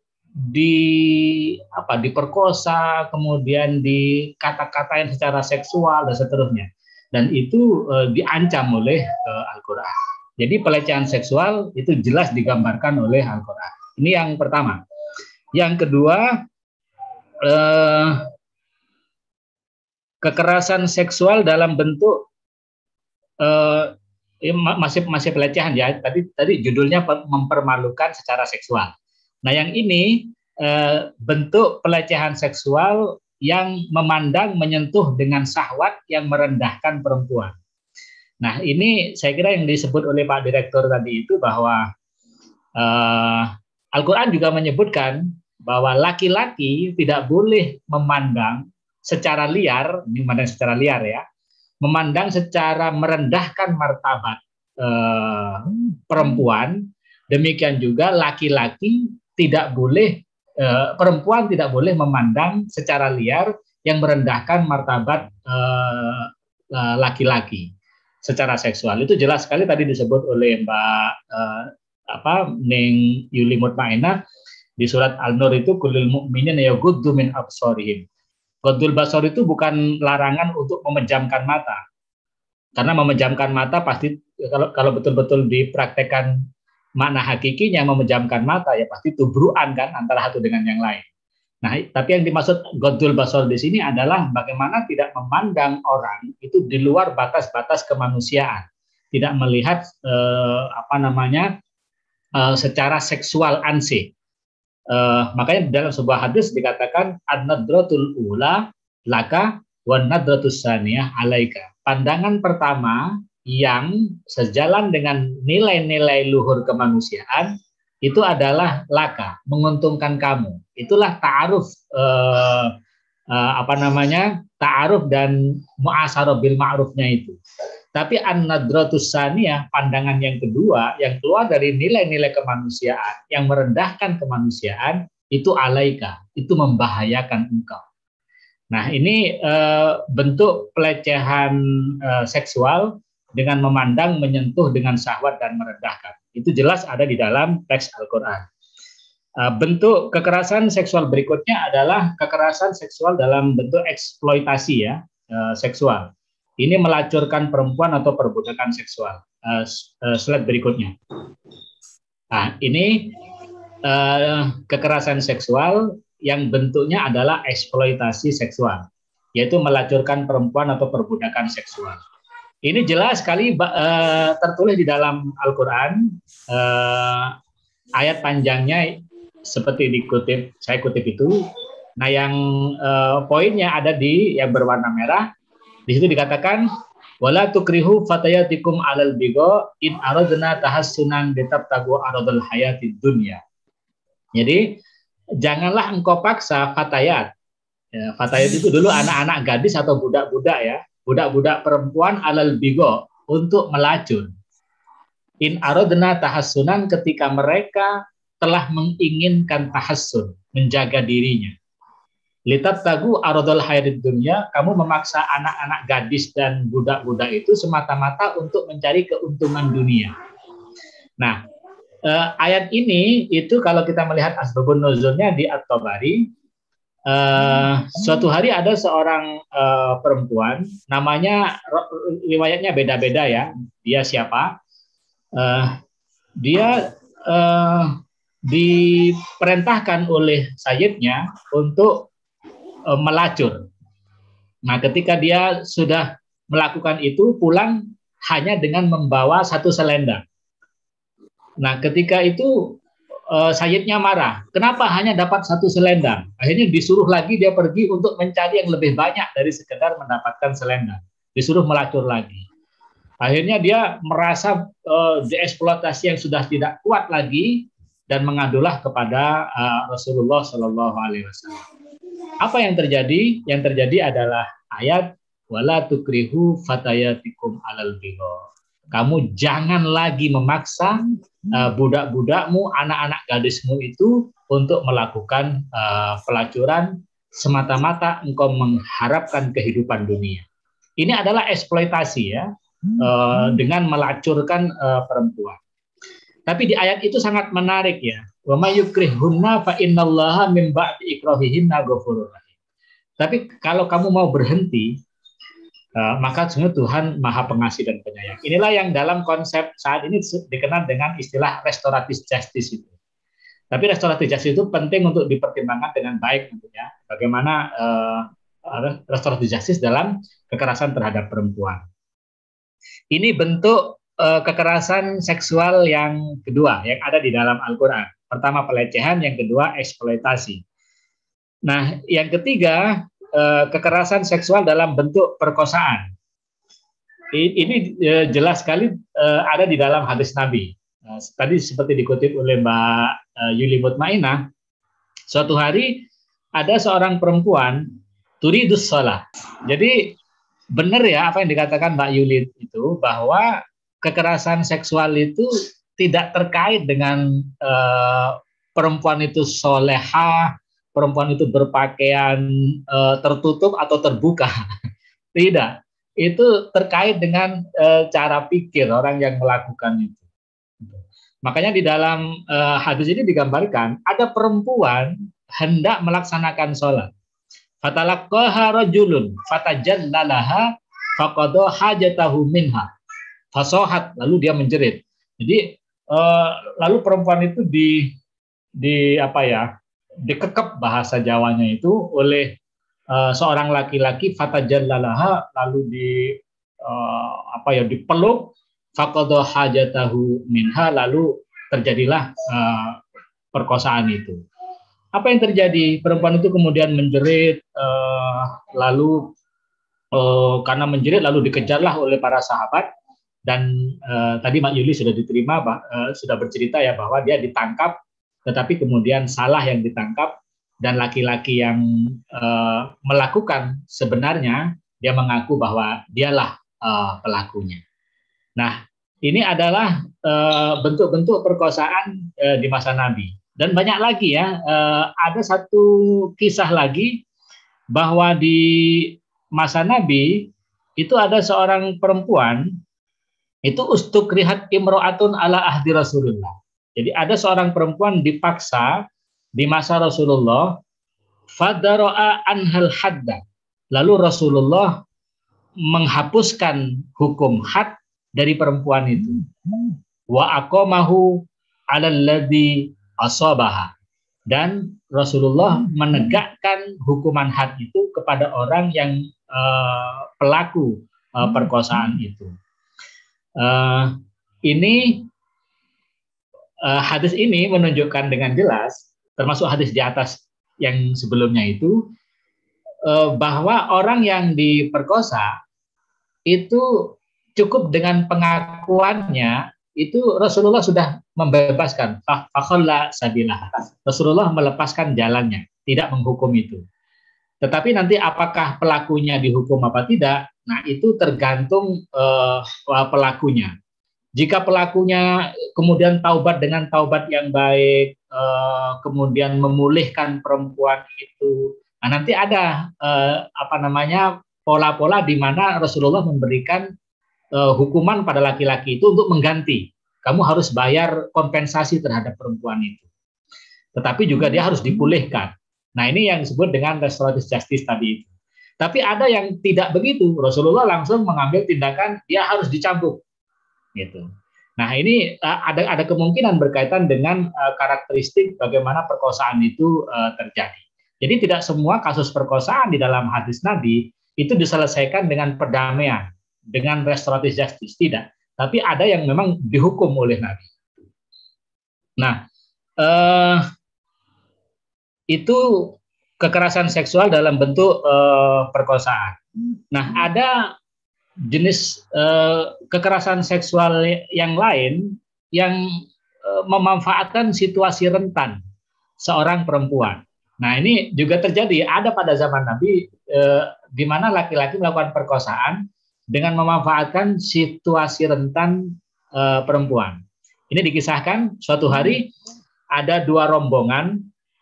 diperkosa, kemudian dikata-katain secara seksual dan seterusnya. Dan itu diancam oleh Al-Quran. Jadi pelecehan seksual itu jelas digambarkan oleh Al-Quran. Ini yang pertama. Yang kedua, kekerasan seksual dalam bentuk masih pelecehan ya. Tadi judulnya mempermalukan secara seksual. Nah, yang ini bentuk pelecehan seksual yang memandang menyentuh dengan syahwat yang merendahkan perempuan. Nah, ini saya kira yang disebut oleh Pak Direktur tadi itu bahwa Al-Quran juga menyebutkan bahwa laki-laki tidak boleh memandang secara liar, memandang secara merendahkan martabat perempuan. Demikian juga laki-laki tidak boleh, perempuan tidak boleh memandang secara liar yang merendahkan martabat laki-laki secara seksual. Itu jelas sekali tadi disebut oleh Mbak Ning Yuli Mutmainah di surat Al-Nur itu kulil mu'minin yaghuddu min absarihim. Ghaddul basar itu bukan larangan untuk memejamkan mata. Karena memejamkan mata pasti kalau betul-betul dipraktekkan makna hakikinya memejamkan mata, ya pasti tubruan kan antara satu dengan yang lain. Nah, tapi yang dimaksud Ghaddul Basar di sini adalah bagaimana tidak memandang orang itu di luar batas-batas kemanusiaan, tidak melihat secara seksual ansih. Makanya dalam sebuah hadis dikatakan an-nadratul ula laka wan nadratus tsaniyah alaika. Pandangan pertama yang sejalan dengan nilai-nilai luhur kemanusiaan itu adalah laka, menguntungkan kamu. Itulah ta'aruf ta'aruf dan mu'asyarah bil ma'rufnya itu. Tapi an-nadratus tsaniyah, pandangan yang kedua yang keluar dari nilai-nilai kemanusiaan, yang merendahkan kemanusiaan, itu alaika, itu membahayakan engkau. Nah, ini bentuk pelecehan seksual dengan memandang, menyentuh dengan syahwat dan merendahkan. Itu jelas ada di dalam teks Al-Quran. Bentuk kekerasan seksual berikutnya adalah kekerasan seksual dalam bentuk eksploitasi seksual. Ini melacurkan perempuan atau perbudakan seksual. Slide berikutnya. Nah, ini kekerasan seksual yang bentuknya adalah eksploitasi seksual, yaitu melacurkan perempuan atau perbudakan seksual. Ini jelas sekali tertulis di dalam Al-Quran, ayat panjangnya seperti dikutip, saya kutip itu. Nah, yang poinnya ada di yang berwarna merah. Di situ dikatakan, wala tukrihu fatayatikum alal bigo in aradna tahassunan litabtagu aradul hayatid dunya. Jadi janganlah engkau paksa fatayat. Ya, fatayat itu dulu anak-anak gadis atau budak-budak ya, budak-budak perempuan alal bigo, untuk melacur. In aradna tahassunan, ketika mereka telah menginginkan tahassun, menjaga dirinya. Litabtagu aradul hayatid dunya, kamu memaksa anak-anak gadis dan budak-budak itu semata-mata untuk mencari keuntungan dunia. Nah, ayat ini itu kalau kita melihat asbabun nuzulnya di At-Tabari, suatu hari ada seorang perempuan, namanya riwayatnya beda-beda ya, dia siapa? Dia diperintahkan oleh sayyidnya untuk melacur. Nah, ketika dia sudah melakukan itu, pulang hanya dengan membawa satu selendang. Nah, ketika itu sayyidnya marah. Kenapa hanya dapat satu selendang? Akhirnya disuruh lagi dia pergi untuk mencari yang lebih banyak dari sekedar mendapatkan selendang. Disuruh melacur lagi. Akhirnya dia merasa dieksploitasi yang sudah tidak kuat lagi dan mengadulah kepada Rasulullah Shallallahu Alaihi Wasallam. Apa yang terjadi? Yang terjadi adalah ayat wala tukrihu fatayatikum alal bigho. Kamu jangan lagi memaksa budak-budakmu, anak-anak gadismu itu untuk melakukan pelacuran semata-mata engkau mengharapkan kehidupan dunia. Ini adalah eksploitasi ya, dengan melacurkan perempuan. Tapi di ayat itu sangat menarik ya. Wa may yukrihunna fa innallaha min ba'di ikrahihinna ghafurur rahim. Tapi kalau kamu mau berhenti, maka sebenarnya Tuhan Maha Pengasih dan Penyayang. Inilah yang dalam konsep saat ini dikenal dengan istilah restoratif justice itu. Tapi restoratif justice itu penting untuk dipertimbangkan dengan baik tentunya. Bagaimana restoratif justice dalam kekerasan terhadap perempuan. Ini bentuk kekerasan seksual yang kedua yang ada di dalam Al-Quran. Pertama pelecehan, yang kedua eksploitasi. Nah, yang ketiga kekerasan seksual dalam bentuk perkosaan. Ini jelas sekali ada di dalam hadis Nabi. Tadi seperti dikutip oleh Mbak Yuli Mutmainah, suatu hari ada seorang perempuan turidus shalah. Jadi benar ya apa yang dikatakan Mbak Yuli itu, bahwa kekerasan seksual itu tidak terkait dengan perempuan itu solehah, perempuan itu berpakaian tertutup atau terbuka. Tidak. Itu terkait dengan cara pikir orang yang melakukan itu. Makanya di dalam hadis ini digambarkan ada perempuan hendak melaksanakan sholat. Fatalaqqaha rajulun fatajallalaha faqada hajatahu minha. fasohat, lalu dia menjerit. Jadi lalu perempuan itu dikekep bahasa Jawanya itu oleh seorang laki-laki, fatajallalaha, lalu dipeluk, faqadha hajatahu minha, lalu terjadilah perkosaan itu. Apa yang terjadi? Perempuan itu kemudian menjerit, lalu karena menjerit lalu dikejarlah oleh para sahabat, dan tadi Mak Yuli sudah sudah bercerita ya bahwa dia ditangkap, tetapi kemudian salah yang ditangkap, dan laki-laki yang melakukan sebenarnya dia mengaku bahwa dialah pelakunya. Nah, ini adalah bentuk-bentuk perkosaan di masa Nabi. Dan banyak lagi ya, ada satu kisah lagi bahwa di masa Nabi itu ada seorang perempuan, itu ustukrihat imro'atun ala ahdi Rasulullah. Jadi ada seorang perempuan dipaksa di masa Rasulullah, fadaro'a anhal hadda. Lalu Rasulullah menghapuskan hukum had dari perempuan itu. Wa aqamahu 'alal ladzi asabaha. Dan Rasulullah menegakkan hukuman had itu kepada orang yang pelaku perkosaan itu. Hadis ini menunjukkan dengan jelas, termasuk hadis di atas yang sebelumnya itu, bahwa orang yang diperkosa itu cukup dengan pengakuannya, itu Rasulullah sudah membebaskan. Fakhalla sabilah. Rasulullah melepaskan jalannya, tidak menghukum itu. Tetapi nanti apakah pelakunya dihukum apa tidak, nah itu tergantung pelakunya. Jika pelakunya kemudian taubat dengan taubat yang baik, kemudian memulihkan perempuan itu, nah nanti ada pola-pola di mana Rasulullah memberikan hukuman pada laki-laki itu untuk mengganti. Kamu harus bayar kompensasi terhadap perempuan itu. Tetapi juga dia harus dipulihkan. Nah, ini yang disebut dengan restoratif justice tadi itu. Tapi ada yang tidak begitu. Rasulullah langsung mengambil tindakan dia harus dicambuk. Gitu. Nah, ini ada kemungkinan berkaitan dengan karakteristik bagaimana perkosaan itu terjadi. Jadi tidak semua kasus perkosaan di dalam hadis Nabi itu diselesaikan dengan perdamaian, dengan restoratif justice, tidak. Tapi ada yang memang dihukum oleh Nabi. Nah, itu kekerasan seksual dalam bentuk perkosaan. Nah, ada jenis kekerasan seksual yang lain yang memanfaatkan situasi rentan seorang perempuan. Nah, ini juga terjadi, ada pada zaman Nabi di mana laki-laki melakukan perkosaan dengan memanfaatkan situasi rentan perempuan. Ini dikisahkan suatu hari ada dua rombongan.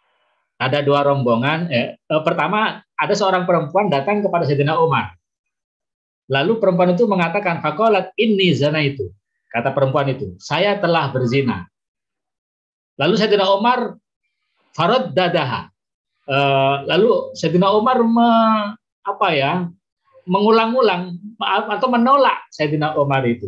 Pertama, ada seorang perempuan datang kepada Sayyidina Umar. Lalu perempuan itu mengatakan, faqalat inni zanaitu. Kata perempuan itu, saya telah berzina. Lalu Sayyidina Umar faraddadaha. Lalu Sayyidina Umar mengulang-ulang atau menolak Sayyidina Umar itu.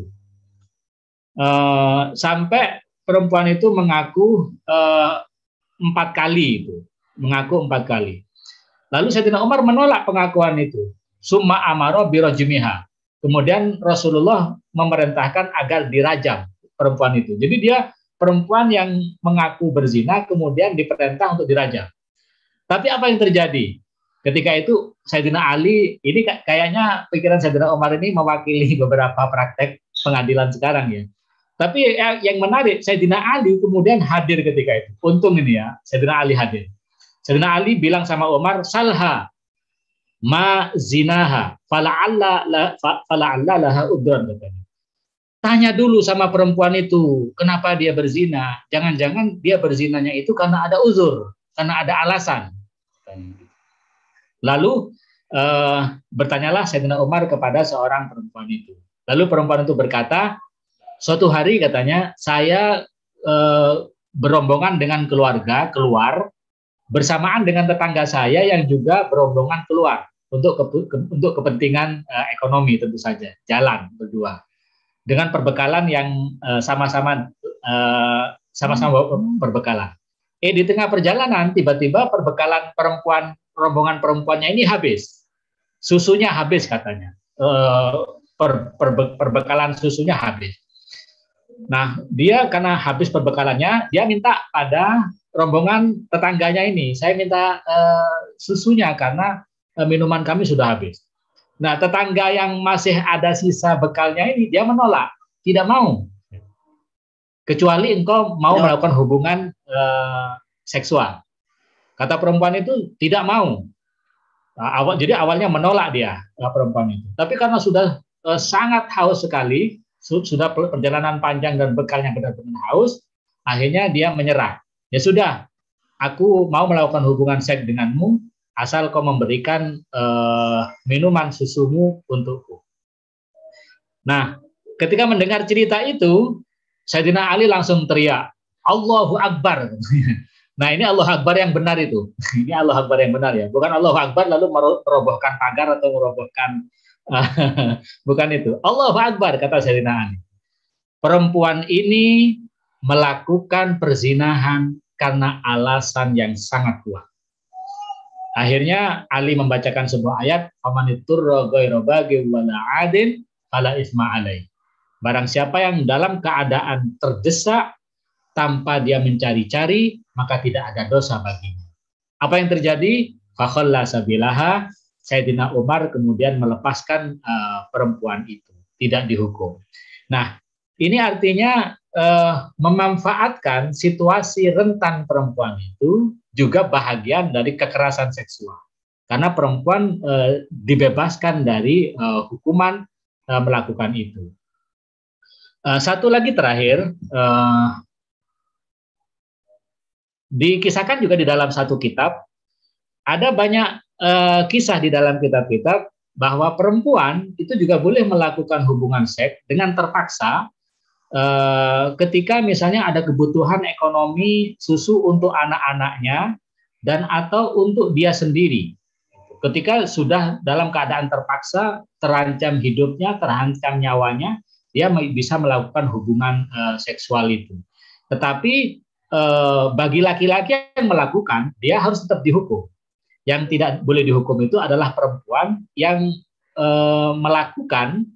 Sampai perempuan itu mengaku 4 kali itu. Mengaku 4 kali. Lalu Sayyidina Umar menolak pengakuan itu. Summa amaro birajmiha. Kemudian Rasulullah memerintahkan agar dirajam perempuan itu. Jadi dia perempuan yang mengaku berzina kemudian diperintah untuk dirajam. Tapi apa yang terjadi? Ketika itu Sayyidina Ali, ini kayaknya pikiran Sayyidina Umar ini mewakili beberapa praktek pengadilan sekarang ya. Tapi yang menarik, Sayyidina Ali kemudian hadir ketika itu. Untung ini ya, Sayyidina Ali hadir. Sayyidina Ali bilang sama Umar, salha ma zinaha fala'alla laha udran, katanya. Tanya dulu sama perempuan itu, kenapa dia berzina? Jangan-jangan dia berzinanya itu karena ada uzur, karena ada alasan. Lalu bertanyalah Sayyidina Umar kepada seorang perempuan itu. Lalu perempuan itu berkata, suatu hari katanya, saya berombongan dengan keluarga keluar bersamaan dengan tetangga saya yang juga berombongan keluar untuk kepentingan ekonomi tentu saja, jalan berdua. dengan perbekalan yang sama-sama berbekalan. Di tengah perjalanan tiba-tiba perbekalan rombongan perempuannya ini habis. Susunya habis katanya. Perbekalan susunya habis. Nah, dia karena habis perbekalannya, dia minta pada rombongan tetangganya ini, saya minta susunya karena minuman kami sudah habis. Nah, tetangga yang masih ada sisa bekalnya ini, dia menolak, tidak mau. Kecuali engkau mau melakukan hubungan seksual. Kata perempuan itu tidak mau. Jadi awalnya menolak dia, perempuan itu. Tapi karena sudah sangat haus sekali, sudah perjalanan panjang dan bekalnya benar-benar haus, akhirnya dia menyerah. Ya sudah, aku mau melakukan hubungan seks denganmu, asal kau memberikan minuman susumu untukku. Nah, ketika mendengar cerita itu, Sayyidina Ali langsung teriak, Allahu Akbar. Nah, ini Allahu Akbar yang benar itu. Ini Allahu Akbar yang benar ya. Bukan Allahu Akbar lalu merobohkan pagar atau merobohkan bukan itu. Allahu Akbar, kata Sayyidina Ali. Perempuan ini melakukan perzinahan karena alasan yang sangat kuat. Akhirnya Ali membacakan sebuah ayat, "Famaniturra ghairu baghin wala 'adin fala isma 'alaihi." Barang siapa yang dalam keadaan terdesak tanpa dia mencari-cari, maka tidak ada dosa baginya. Apa yang terjadi? Fa khalla sabilaha. Sayyidina Umar kemudian melepaskan perempuan itu, tidak dihukum. Nah, ini artinya memanfaatkan situasi rentan perempuan itu juga bahagian dari kekerasan seksual. Karena perempuan dibebaskan dari hukuman melakukan itu. Satu lagi terakhir, dikisahkan juga di dalam satu kitab, ada banyak kisah di dalam kitab-kitab bahwa perempuan itu juga boleh melakukan hubungan seks dengan terpaksa ketika misalnya ada kebutuhan ekonomi susu untuk anak-anaknya dan atau untuk dia sendiri. Ketika sudah dalam keadaan terpaksa, terancam hidupnya, terancam nyawanya, dia bisa melakukan hubungan seksual itu. Tetapi bagi laki-laki yang melakukan, dia harus tetap dihukum. Yang tidak boleh dihukum itu adalah perempuan yang melakukan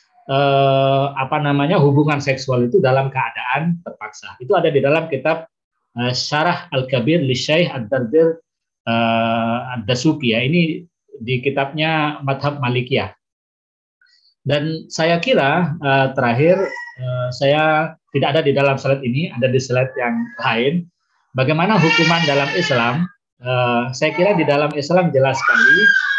hubungan seksual itu dalam keadaan terpaksa. Itu ada di dalam kitab Syarah Al-Kabir li Syekh Ad-Dardir Ad-Dasuki ya. Ini di kitabnya Madhab Malikiyah. Dan saya kira terakhir saya tidak ada di dalam slide ini, ada di slide yang lain. Bagaimana hukuman dalam Islam? Saya kira di dalam Islam jelas sekali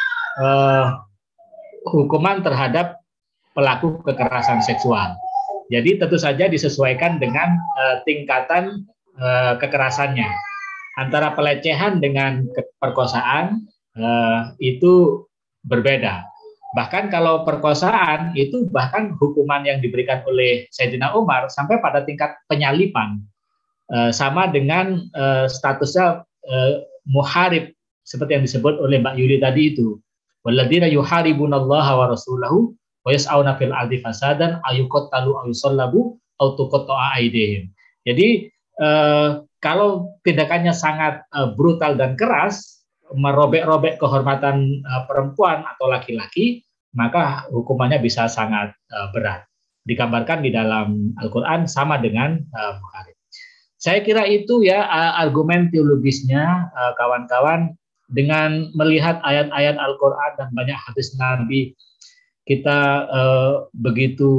hukuman terhadap pelaku kekerasan seksual. Jadi tentu saja disesuaikan dengan tingkatan kekerasannya. Antara pelecehan dengan perkosaan itu berbeda. Bahkan kalau perkosaan itu bahkan hukuman yang diberikan oleh Sayyidina Umar sampai pada tingkat penyalipan. Sama dengan statusnya muharib seperti yang disebut oleh Mbak Yuli tadi itu. Walladzina yuharibunallaha wa rasulahu wa yas'auna fil ardi fasadan ayuqattalu aw yusallabu aw tuqatta'a aydihim. Jadi kalau tindakannya sangat brutal dan keras, merobek-robek kehormatan perempuan atau laki-laki, maka hukumannya bisa sangat berat. Digambarkan di dalam Al-Qur'an sama dengan muharib. Saya kira itu ya argumen teologisnya kawan-kawan. Dengan melihat ayat-ayat Al-Quran dan banyak hadis Nabi, kita begitu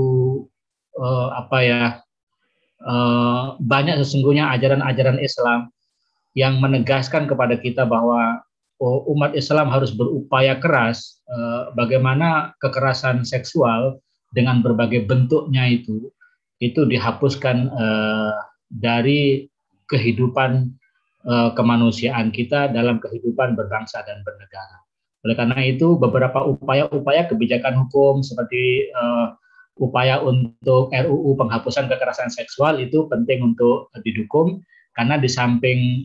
banyak sesungguhnya ajaran-ajaran Islam yang menegaskan kepada kita bahwa umat Islam harus berupaya keras bagaimana kekerasan seksual dengan berbagai bentuknya itu dihapuskan dari kehidupan kemanusiaan kita dalam kehidupan berbangsa dan bernegara. Oleh karena itu beberapa upaya-upaya kebijakan hukum seperti upaya untuk RUU penghapusan kekerasan seksual itu penting untuk didukung karena di samping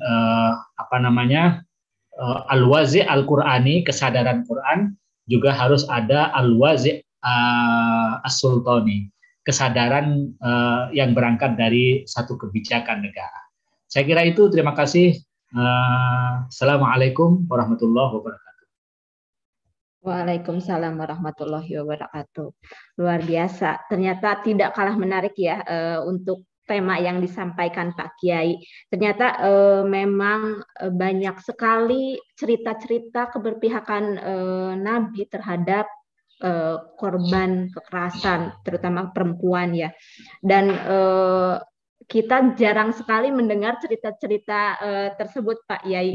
al-wazi' al-Qur'ani, kesadaran Quran, juga harus ada al-wazi' as-sultani, kesadaran yang berangkat dari satu kebijakan negara. Saya kira itu. Terima kasih. Assalamualaikum warahmatullahi wabarakatuh. Waalaikumsalam warahmatullahi wabarakatuh. Luar biasa. Ternyata tidak kalah menarik ya untuk tema yang disampaikan Pak Kiai. Ternyata memang banyak sekali cerita-cerita keberpihakan Nabi terhadap korban kekerasan, terutama perempuan ya. Dan kita jarang sekali mendengar cerita-cerita tersebut, Pak Yai.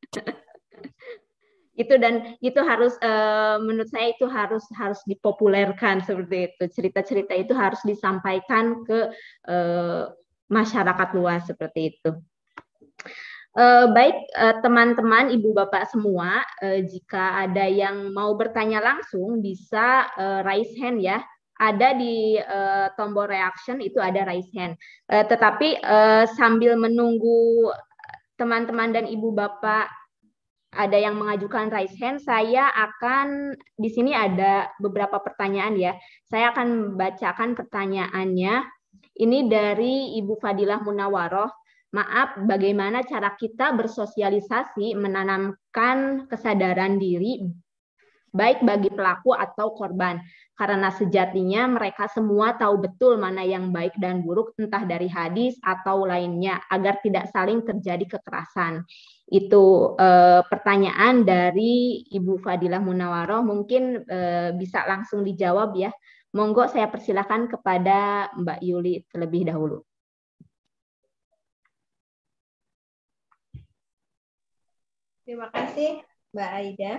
Itu harus menurut saya itu harus dipopulerkan seperti itu. Cerita-cerita itu harus disampaikan ke masyarakat luas seperti itu. Baik teman-teman, ibu bapak semua, jika ada yang mau bertanya langsung bisa raise hand ya. Ada di tombol reaction itu ada raise hand. Tetapi sambil menunggu teman-teman dan ibu bapak ada yang mengajukan raise hand, saya akan di sini ada beberapa pertanyaan ya. Saya akan bacakan pertanyaannya. Ini dari Ibu Fadilah Munawaroh. Maaf, bagaimana cara kita bersosialisasi menanamkan kesadaran diri baik bagi pelaku atau korban, karena sejatinya mereka semua tahu betul mana yang baik dan buruk, entah dari hadis atau lainnya, agar tidak saling terjadi kekerasan. Itu pertanyaan dari Ibu Fadilah Munawaroh. Mungkin bisa langsung dijawab ya. Monggo saya persilakan kepada Mbak Yuli terlebih dahulu. Terima kasih Mbak Aida.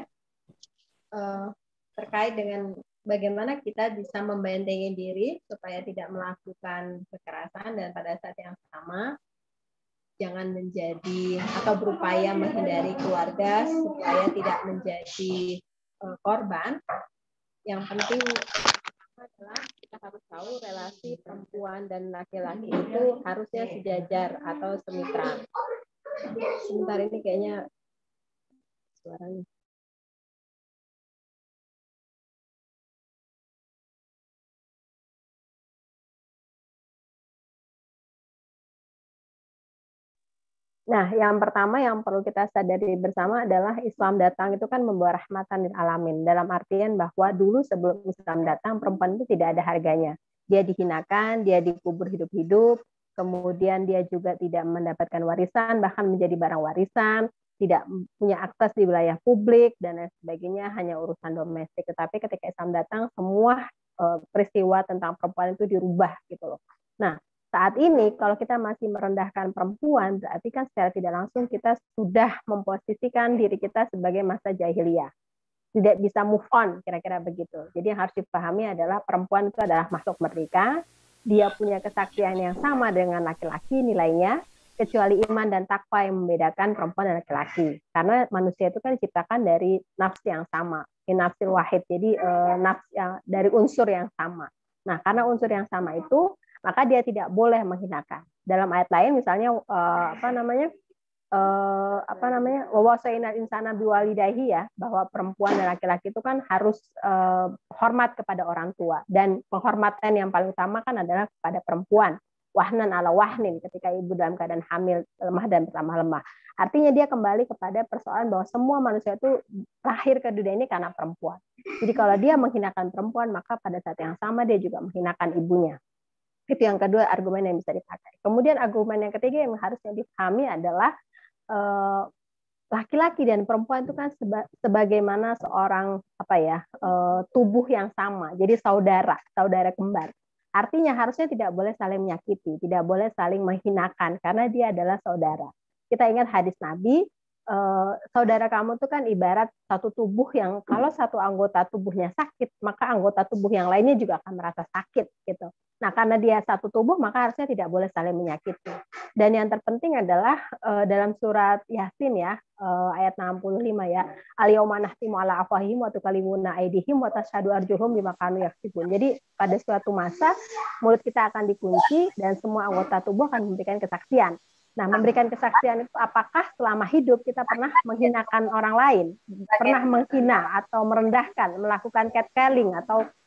Terkait dengan bagaimana kita bisa membentengi diri supaya tidak melakukan kekerasan dan pada saat yang sama jangan menjadi atau berupaya menghindari keluarga supaya tidak menjadi korban. Yang penting adalah kita harus tahu relasi perempuan dan laki-laki itu harusnya sejajar atau semitra. Sebentar ini kayaknya suaranya. Nah, yang pertama yang perlu kita sadari bersama adalah Islam datang itu kan membawa rahmatan lil alamin. Dalam artian bahwa dulu sebelum Islam datang, perempuan itu tidak ada harganya. Dia dihinakan, dia dikubur hidup-hidup, kemudian dia juga tidak mendapatkan warisan, bahkan menjadi barang warisan, tidak punya akses di wilayah publik, dan lain sebagainya, hanya urusan domestik. Tetapi ketika Islam datang, semua peristiwa tentang perempuan itu dirubah gitu loh. Nah, saat ini kalau kita masih merendahkan perempuan, berarti kan secara tidak langsung kita sudah memposisikan diri kita sebagai masa jahiliyah. Tidak bisa move on, kira-kira begitu. Jadi yang harus dipahami adalah perempuan itu adalah makhluk merdeka, dia punya kesaktian yang sama dengan laki-laki nilainya, kecuali iman dan takwa yang membedakan perempuan dan laki-laki. Karena manusia itu kan diciptakan dari nafs yang sama, nafsil wahid, jadi nafs yang dari unsur yang sama. Nah, karena unsur yang sama itu, maka dia tidak boleh menghinakan. Dalam ayat lain misalnya wawasainal insana biwalidayhi ya, bahwa perempuan dan laki-laki itu kan harus hormat kepada orang tua, dan penghormatan yang paling utama kan adalah kepada perempuan. Wahnan ala wahnin, ketika ibu dalam keadaan hamil, lemah dan bertambah lemah. Artinya dia kembali kepada persoalan bahwa semua manusia itu lahir ke dunia ini karena perempuan. Jadi kalau dia menghinakan perempuan, maka pada saat yang sama dia juga menghinakan ibunya. Itu yang kedua argumen yang bisa dipakai. Kemudian argumen yang ketiga yang harusnya dipahami adalah laki-laki dan perempuan itu kan sebagaimana seorang tubuh yang sama. Jadi saudara kembar. Artinya harusnya tidak boleh saling menyakiti, tidak boleh saling menghinakan karena dia adalah saudara. Kita ingat hadis Nabi, saudara kamu itu kan ibarat satu tubuh yang kalau satu anggota tubuhnya sakit, maka anggota tubuh yang lainnya juga akan merasa sakit gitu. Nah, karena dia satu tubuh, maka harusnya tidak boleh saling menyakiti. Dan yang terpenting adalah dalam surat Yasin ya, ayat 65 ya, al-yauma nahtimu ala afwahihim wa tukallimuna aydihim wa tashhadu arjuluhum bima kanu yaksibun. Jadi pada suatu masa mulut kita akan dikunci dan semua anggota tubuh akan memberikan kesaksian. Nah, memberikan kesaksian itu apakah selama hidup kita pernah menghinakan orang lain, pernah menghina atau merendahkan, melakukan catcalling atau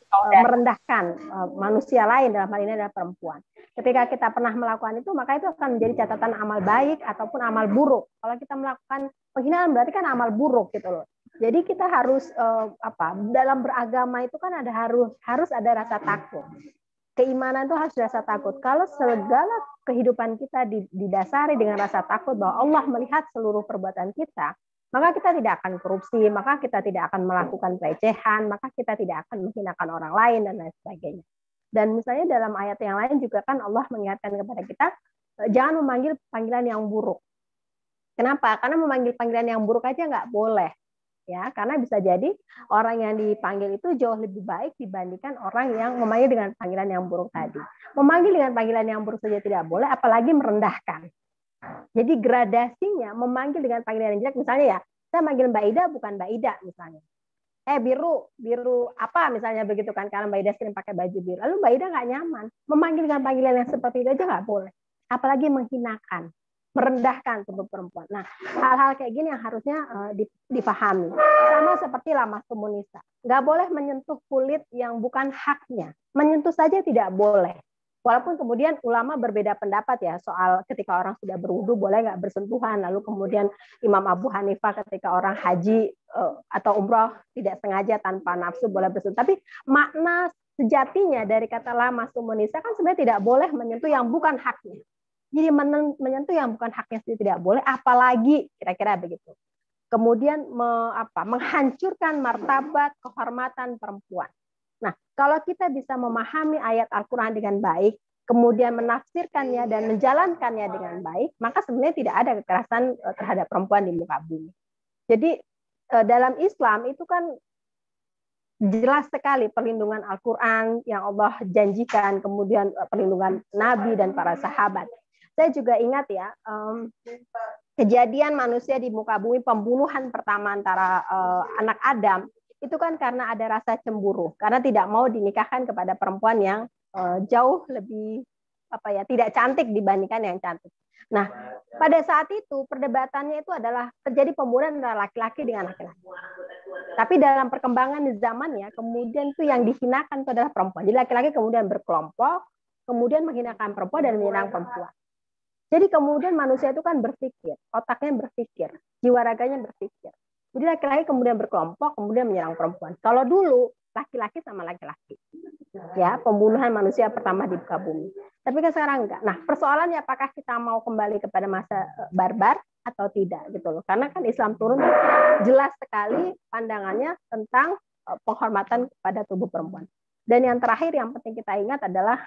merendahkan manusia lain, dalam hal ini adalah perempuan. Ketika kita pernah melakukan itu, maka itu akan menjadi catatan amal baik ataupun amal buruk. Kalau kita melakukan penghinaan berarti kan amal buruk gitu loh. Jadi kita harus dalam beragama itu kan harus ada rasa takut. Keimanan itu harus rasa takut. Kalau segala kehidupan kita didasari dengan rasa takut bahwa Allah melihat seluruh perbuatan kita, maka kita tidak akan korupsi, maka kita tidak akan melakukan pelecehan, maka kita tidak akan menghinakan orang lain dan lain sebagainya. Dan misalnya dalam ayat yang lain juga kan Allah mengingatkan kepada kita, jangan memanggil panggilan yang buruk. Kenapa? Karena memanggil panggilan yang buruk aja nggak boleh. Ya, karena bisa jadi orang yang dipanggil itu jauh lebih baik dibandingkan orang yang memanggil dengan panggilan yang buruk tadi. Memanggil dengan panggilan yang buruk saja tidak boleh, apalagi merendahkan. Jadi gradasinya memanggil dengan panggilan yang jelek, misalnya ya, saya manggil Mbak Ida bukan Mbak Ida misalnya. Biru apa misalnya begitu kan, karena Mbak Ida sering pakai baju biru. Lalu Mbak Ida nggak nyaman, memanggil dengan panggilan yang seperti itu aja nggak boleh. Apalagi menghinakan, merendahkan tubuh perempuan. Nah, hal-hal kayak gini yang harusnya dipahami. Sama seperti lamassumun nisa. Nggak boleh menyentuh kulit yang bukan haknya. Menyentuh saja tidak boleh. Walaupun kemudian ulama berbeda pendapat ya soal ketika orang sudah berwudu boleh nggak bersentuhan. Lalu kemudian Imam Abu Hanifah ketika orang haji atau umroh tidak sengaja tanpa nafsu boleh bersentuh. Tapi makna sejatinya dari kata lamassumun nisa kan sebenarnya tidak boleh menyentuh yang bukan haknya. Jadi menyentuh yang bukan haknya sendiri tidak boleh, apalagi kira-kira begitu. Kemudian menghancurkan martabat kehormatan perempuan. Nah, kalau kita bisa memahami ayat Al-Quran dengan baik, kemudian menafsirkannya dan menjalankannya dengan baik, maka sebenarnya tidak ada kekerasan terhadap perempuan di muka bumi. Jadi dalam Islam itu kan jelas sekali perlindungan Al-Quran yang Allah janjikan, kemudian perlindungan Nabi dan para sahabat. Saya juga ingat ya, kejadian manusia di muka bumi, pembunuhan pertama antara anak Adam, itu kan karena ada rasa cemburu, karena tidak mau dinikahkan kepada perempuan yang jauh lebih tidak cantik dibandingkan yang cantik. Nah, pada saat itu perdebatannya itu adalah terjadi pembunuhan antara laki-laki dengan laki-laki. Tapi dalam perkembangan zamannya, kemudian itu yang dihinakan itu adalah perempuan. Jadi laki-laki kemudian berkelompok, kemudian menghinakan perempuan dan menyerang perempuan. Jadi kemudian manusia itu kan berpikir, otaknya berpikir, jiwa raganya berpikir. Jadi laki-laki kemudian berkelompok, kemudian menyerang perempuan. Kalau dulu laki-laki sama laki-laki, ya pembunuhan manusia pertama di muka bumi. Tapi kan sekarang enggak. Nah persoalannya apakah kita mau kembali kepada masa barbar atau tidak gitu loh? Karena kan Islam turun jelas sekali pandangannya tentang penghormatan kepada tubuh perempuan. Dan yang terakhir yang penting kita ingat adalah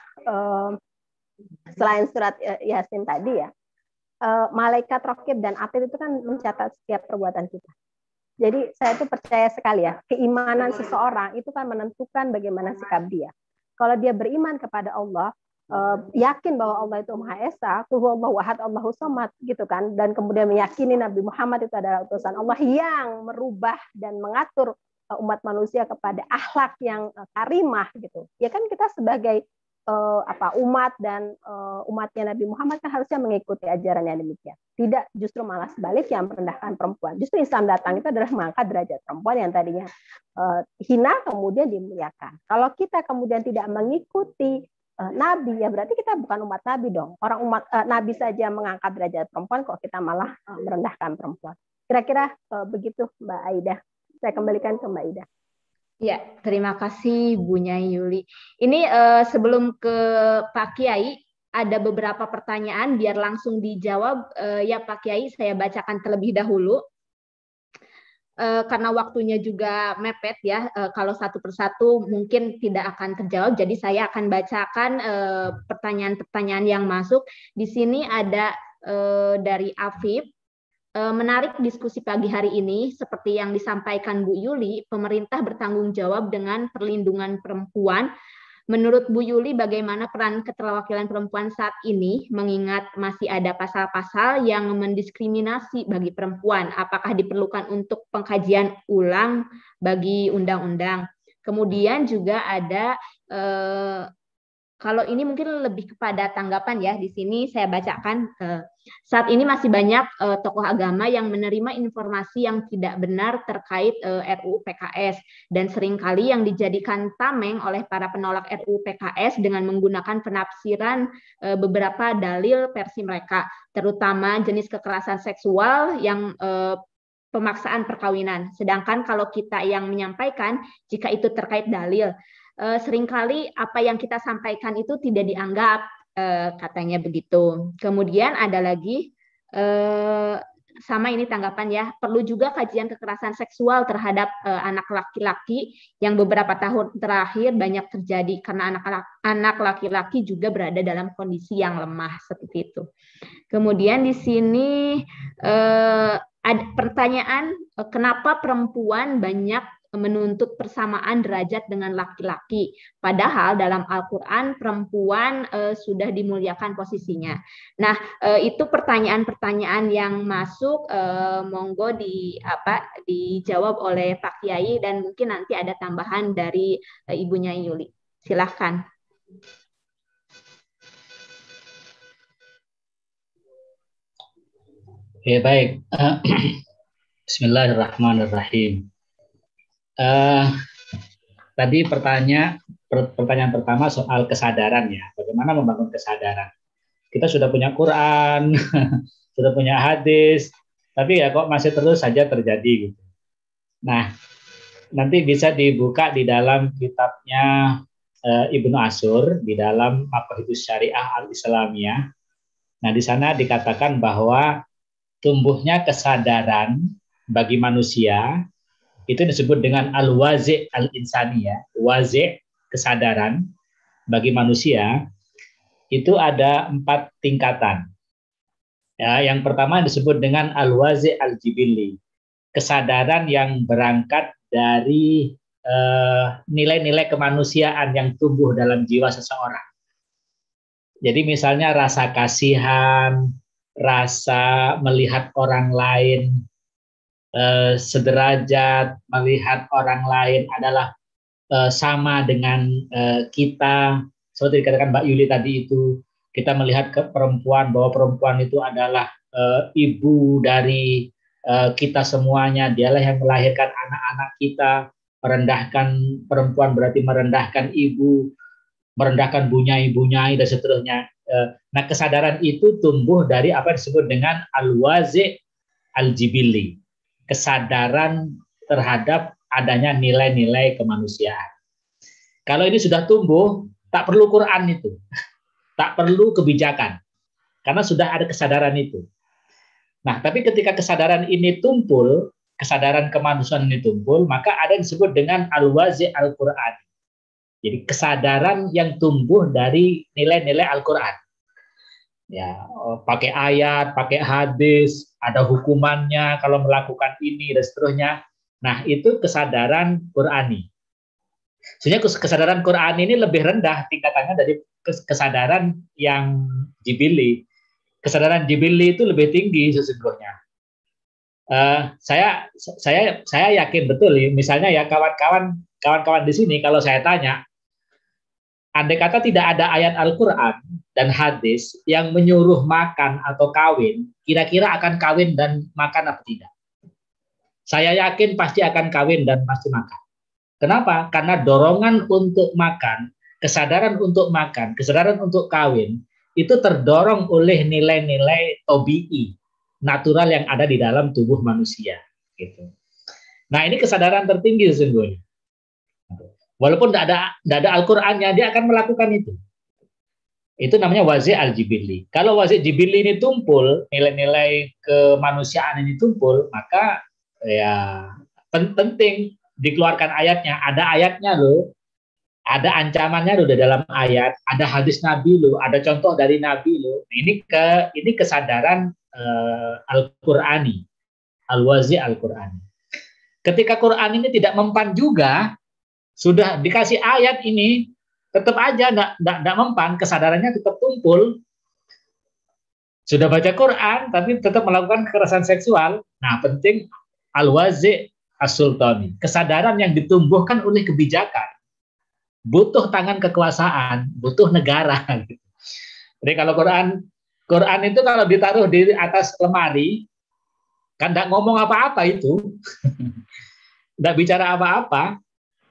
selain surat Yasin tadi ya, malaikat raqib dan atid itu kan mencatat setiap perbuatan kita. Jadi saya tuh percaya sekali ya, keimanan seseorang itu kan menentukan bagaimana sikap dia. Kalau dia beriman kepada Allah, yakin bahwa Allah itu Maha Esa, qul huwallahu ahad, Allahus samad gitu kan, dan kemudian meyakini Nabi Muhammad itu adalah utusan Allah yang merubah dan mengatur umat manusia kepada akhlak yang karimah gitu. Ya kan kita sebagai umat dan umatnya Nabi Muhammad kan harusnya mengikuti ajaran yang demikian. Tidak justru malah sebaliknya merendahkan perempuan. Justru Islam datang itu adalah mengangkat derajat perempuan yang tadinya hina kemudian dimuliakan. Kalau kita kemudian tidak mengikuti Nabi, ya berarti kita bukan umat Nabi dong. Orang umat Nabi saja mengangkat derajat perempuan, kok kita malah merendahkan perempuan. Kira-kira begitu Mbak Aida. Saya kembalikan ke Mbak Ida. Ya, terima kasih Bu Nyai Yuli. Ini sebelum ke Pak Kiai, ada beberapa pertanyaan, biar langsung dijawab. Ya Pak Kiai, saya bacakan terlebih dahulu. Karena waktunya juga mepet ya, kalau satu persatu mungkin tidak akan terjawab, jadi saya akan bacakan pertanyaan-pertanyaan yang masuk. Di sini ada dari Afif. Menarik diskusi pagi hari ini, seperti yang disampaikan Bu Yuli, pemerintah bertanggung jawab dengan perlindungan perempuan. Menurut Bu Yuli, bagaimana peran keterwakilan perempuan saat ini, mengingat masih ada pasal-pasal yang mendiskriminasi bagi perempuan? Apakah diperlukan untuk pengkajian ulang bagi undang-undang? Kemudian juga ada Kalau ini mungkin lebih kepada tanggapan ya. Di sini saya bacakan, saat ini masih banyak tokoh agama yang menerima informasi yang tidak benar terkait RUU PKS, dan seringkali yang dijadikan tameng oleh para penolak RUU PKS dengan menggunakan penafsiran beberapa dalil versi mereka, terutama jenis kekerasan seksual yang pemaksaan perkawinan. Sedangkan kalau kita yang menyampaikan, jika itu terkait dalil, seringkali apa yang kita sampaikan itu tidak dianggap, katanya begitu. Kemudian ada lagi, sama ini tanggapan ya, perlu juga kajian kekerasan seksual terhadap anak laki-laki yang beberapa tahun terakhir banyak terjadi karena anak laki-laki juga berada dalam kondisi yang lemah seperti itu. Kemudian di sini ada pertanyaan, kenapa perempuan banyak menuntut persamaan derajat dengan laki-laki, padahal dalam Al-Quran perempuan sudah dimuliakan posisinya. Nah, itu pertanyaan-pertanyaan yang masuk, monggo dijawab oleh Pak Kiai, dan mungkin nanti ada tambahan dari Ibunya Yuli. Silahkan. Oke, baik. Bismillahirrahmanirrahim. Tadi pertanyaan pertama soal kesadaran ya, bagaimana membangun kesadaran. Kita sudah punya Quran, sudah punya hadis, tapi ya kok masih terus saja terjadi gitu. Nah, nanti bisa dibuka di dalam kitabnya Ibnu Ashur, di dalam Maqasidus Syariah Al-Islamiyah. Nah, di sana dikatakan bahwa tumbuhnya kesadaran bagi manusia itu disebut dengan al-wazi' al-insaniyah. Wazi', kesadaran bagi manusia itu ada 4 tingkatan. Ya, yang pertama disebut dengan al-wazi' al-jibilli, kesadaran yang berangkat dari nilai-nilai kemanusiaan yang tumbuh dalam jiwa seseorang. Jadi misalnya rasa kasihan, rasa melihat orang lain sederajat, melihat orang lain adalah sama dengan kita. Seperti dikatakan Mbak Yuli tadi itu, kita melihat ke perempuan bahwa perempuan itu adalah ibu dari kita semuanya, dialah yang melahirkan anak-anak kita. Merendahkan perempuan berarti merendahkan ibu, merendahkan bunyai-bunyai dan seterusnya. Nah, kesadaran itu tumbuh dari apa yang disebut dengan al-wazi' al-jibilli, kesadaran terhadap adanya nilai-nilai kemanusiaan. Kalau ini sudah tumbuh, tak perlu Quran itu, tak perlu kebijakan, karena sudah ada kesadaran itu. Nah, tapi ketika kesadaran ini tumpul, kesadaran kemanusiaan ini tumpul, maka ada yang disebut dengan al-wazi' al-Quran. Jadi kesadaran yang tumbuh dari nilai-nilai Al-Quran. Ya, pakai ayat, pakai hadis, ada hukumannya kalau melakukan ini dan seterusnya. Nah, itu kesadaran Qurani. Sebenarnya kesadaran Quran ini lebih rendah tingkatannya dari kesadaran yang jibilli. Kesadaran jibilli itu lebih tinggi sesungguhnya. Saya yakin betul, misalnya ya kawan-kawan di sini, kalau saya tanya, andai kata tidak ada ayat Al-Quran dan hadis yang menyuruh makan atau kawin, kira-kira akan kawin dan makan apa tidak? Saya yakin pasti akan kawin dan pasti makan. Kenapa? Karena dorongan untuk makan, kesadaran untuk makan, kesadaran untuk kawin, itu terdorong oleh nilai-nilai tabi'i, natural yang ada di dalam tubuh manusia. Gitu. Nah, ini kesadaran tertinggi sesungguhnya. Walaupun tidak ada Al-Qur'annya, dia akan melakukan itu. Itu namanya wazi' al-jibilli. Kalau wazi' jibilli ini tumpul, nilai-nilai kemanusiaan ini tumpul, maka ya penting dikeluarkan ayatnya. Ada ayatnya loh, ada ancamannya loh di dalam ayat, ada hadis Nabi loh, ada contoh dari Nabi loh. Ini kesadaran Al-Qur'ani, al-wazi' al-Qur'ani. Ketika Quran ini tidak mempan juga, sudah dikasih ayat ini, tetap aja nggak mempan, kesadarannya tetap tumpul. Sudah baca Quran, tapi tetap melakukan kekerasan seksual. Nah, penting al-wazi' as-sultani, kesadaran yang ditumbuhkan oleh kebijakan. butuh tangan kekuasaan, butuh negara. Jadi kalau Quran itu kalau ditaruh di atas lemari, kan tidak ngomong apa-apa itu, tidak bicara apa-apa,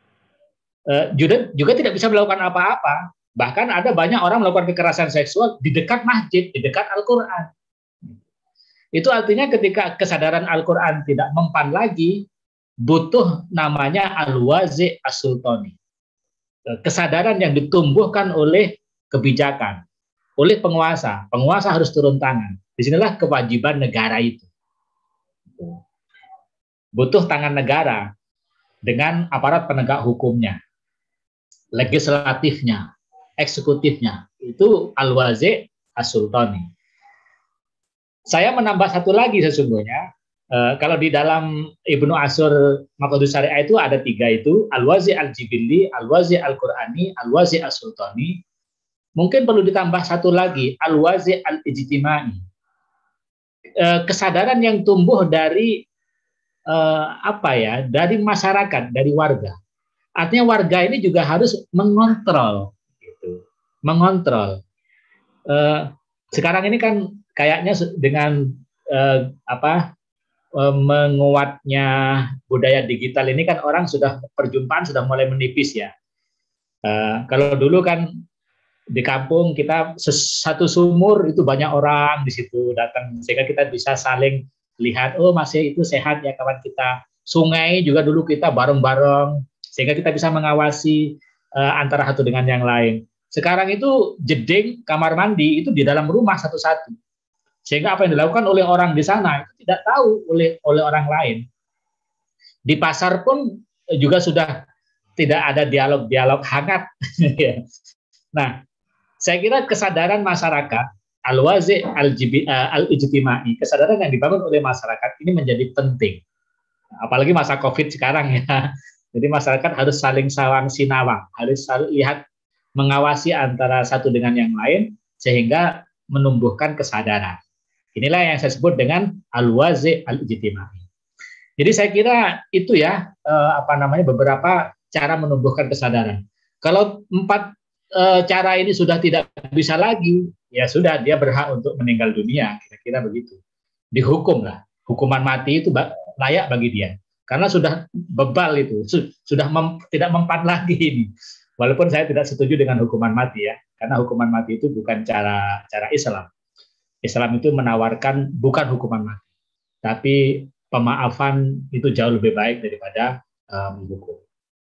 juga tidak bisa melakukan apa-apa. Bahkan ada banyak orang melakukan kekerasan seksual di dekat masjid, di dekat Al-Quran. Itu artinya ketika kesadaran Al-Quran tidak mempan lagi, butuh namanya al-wazi as-sultani. Kesadaran yang ditumbuhkan oleh kebijakan, oleh penguasa. Penguasa harus turun tangan. Disinilah kewajiban negara itu. Butuh tangan negara dengan aparat penegak hukumnya, legislatifnya, eksekutifnya. Itu al-wazi as-sultani. Saya menambah satu lagi sesungguhnya. Kalau di dalam Ibnu Ashur Maqasidus Syariah itu ada 3 itu, al-wazi al-jibilli, al-wazi al-Qur'ani, al-wazi as-sultani. Mungkin perlu ditambah satu lagi, al-wazi al-ijtimai. Kesadaran yang tumbuh dari dari masyarakat, dari warga. Artinya warga ini juga harus mengontrol, gitu. Mengontrol. Sekarang ini kan kayaknya dengan menguatnya budaya digital ini kan orang sudah perjumpaan sudah mulai menipis ya. Kalau dulu kan di kampung kita satu sumur itu banyak orang di situ datang sehingga kita bisa saling lihat, oh masih itu sehat ya kawan kita. Sungai juga dulu kita bareng-bareng sehingga kita bisa mengawasi antara satu dengan yang lain. Sekarang itu jeding kamar mandi itu di dalam rumah satu-satu. Sehingga apa yang dilakukan oleh orang di sana itu tidak tahu oleh orang lain. Di pasar pun juga sudah tidak ada dialog-dialog hangat. Nah, saya kira kesadaran masyarakat, al-wazi al-ijtimai, kesadaran yang dibangun oleh masyarakat ini menjadi penting. Apalagi masa COVID sekarang ya. Jadi masyarakat harus saling sawang sinawang, harus saling lihat, mengawasi antara satu dengan yang lain sehingga menumbuhkan kesadaran. Inilah yang saya sebut dengan al-wazi al-ijtimai. Jadi saya kira itu ya beberapa cara menumbuhkan kesadaran. Kalau 4 cara ini sudah tidak bisa lagi, ya sudah dia berhak untuk meninggal dunia, kira-kira begitu. Dihukum lah, hukuman mati itu layak bagi dia. Karena sudah bebal itu, sudah tidak mempan lagi ini. Walaupun saya tidak setuju dengan hukuman mati ya, karena hukuman mati itu bukan cara Islam. Islam itu menawarkan bukan hukuman mati, tapi pemaafan itu jauh lebih baik daripada menghukum.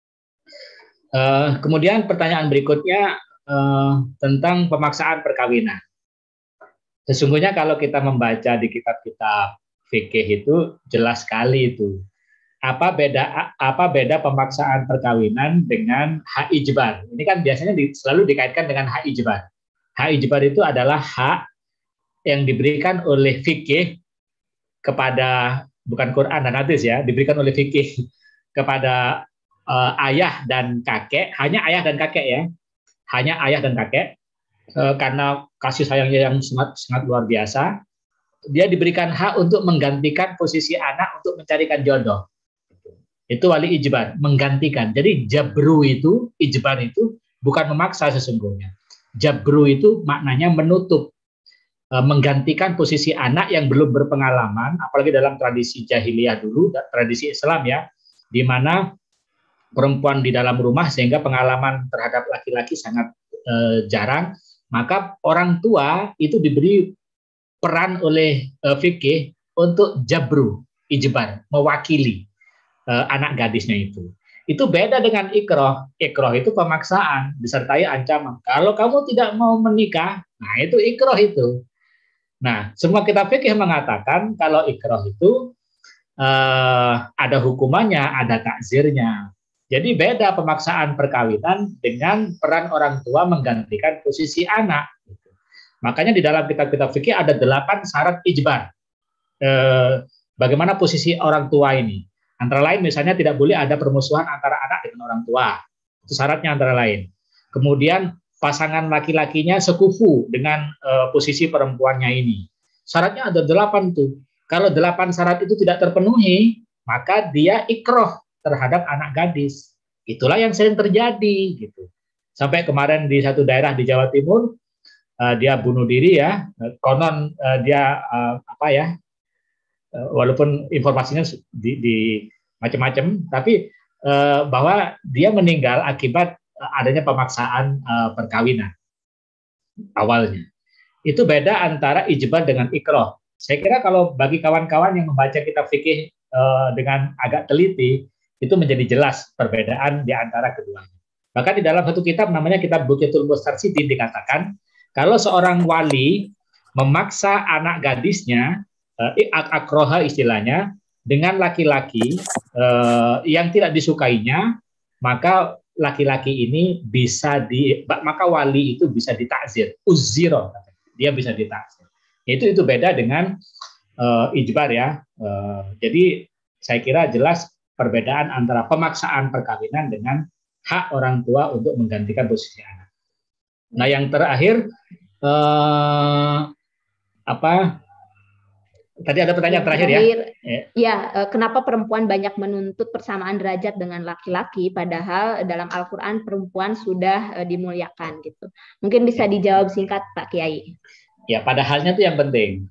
Kemudian pertanyaan berikutnya tentang pemaksaan perkawinan. Sesungguhnya kalau kita membaca di kitab-kitab fikih itu jelas sekali itu. Apa beda pemaksaan perkawinan dengan hak ijbar? Ini kan biasanya selalu dikaitkan dengan hak ijbar. Hak ijbar itu adalah hak yang diberikan oleh fikih kepada, bukan Quran dan hadis ya, diberikan oleh fikih kepada ayah dan kakek, hanya ayah dan kakek ya, hanya ayah dan kakek, karena kasih sayangnya yang sangat luar biasa, dia diberikan hak untuk menggantikan posisi anak untuk mencarikan jodoh. Itu wali ijbar, menggantikan. Jadi jabru itu, ijbar itu bukan memaksa sesungguhnya. Jabru itu maknanya menutup, menggantikan posisi anak yang belum berpengalaman, apalagi dalam tradisi jahiliyah dulu, tradisi Islam ya, di mana perempuan di dalam rumah sehingga pengalaman terhadap laki-laki sangat jarang, maka orang tua itu diberi peran oleh fikih untuk jabru, ijbar, mewakili anak gadisnya itu. Itu beda dengan ikroh. Ikroh itu pemaksaan disertai ancaman. Kalau kamu tidak mau menikah, nah itu ikroh itu. Nah, semua kitab fikih mengatakan kalau ikroh itu ada hukumannya, ada takzirnya. Jadi beda pemaksaan perkawinan dengan peran orang tua menggantikan posisi anak. Makanya di dalam kitab-kitab fikih ada 8 syarat ijbar. Bagaimana posisi orang tua ini? Antara lain misalnya tidak boleh ada permusuhan antara anak dengan orang tua. Itu syaratnya antara lain. Kemudian pasangan laki-lakinya sekufu dengan posisi perempuannya ini. Syaratnya ada 8 tuh. Kalau 8 syarat itu tidak terpenuhi, maka dia ikroh terhadap anak gadis. Itulah yang sering terjadi gitu. Sampai kemarin di satu daerah di Jawa Timur dia bunuh diri ya, konon dia walaupun informasinya di macam-macam, tapi bahwa dia meninggal akibat adanya pemaksaan perkawinan awalnya. Itu beda antara ijbar dengan ikroh. Saya kira kalau bagi kawan-kawan yang membaca kitab fikih dengan agak teliti, itu menjadi jelas perbedaan di antara keduanya. Bahkan di dalam satu kitab namanya kitab Buqyatul Mustarsyidin dikatakan, kalau seorang wali memaksa anak gadisnya, akroha istilahnya, dengan laki-laki yang tidak disukainya, maka laki-laki ini maka wali itu bisa ditakzir, uziro, dia bisa ditakzir. Itu beda dengan ijbar ya. Jadi saya kira jelas perbedaan antara pemaksaan perkawinan dengan hak orang tua untuk menggantikan posisi anak. Nah, yang terakhir tadi ada pertanyaan terakhir ya? Ya, kenapa perempuan banyak menuntut persamaan derajat dengan laki-laki, padahal dalam Al-Quran perempuan sudah dimuliakan gitu. Mungkin bisa dijawab singkat, Pak Kiai. Ya, padahalnya itu yang penting.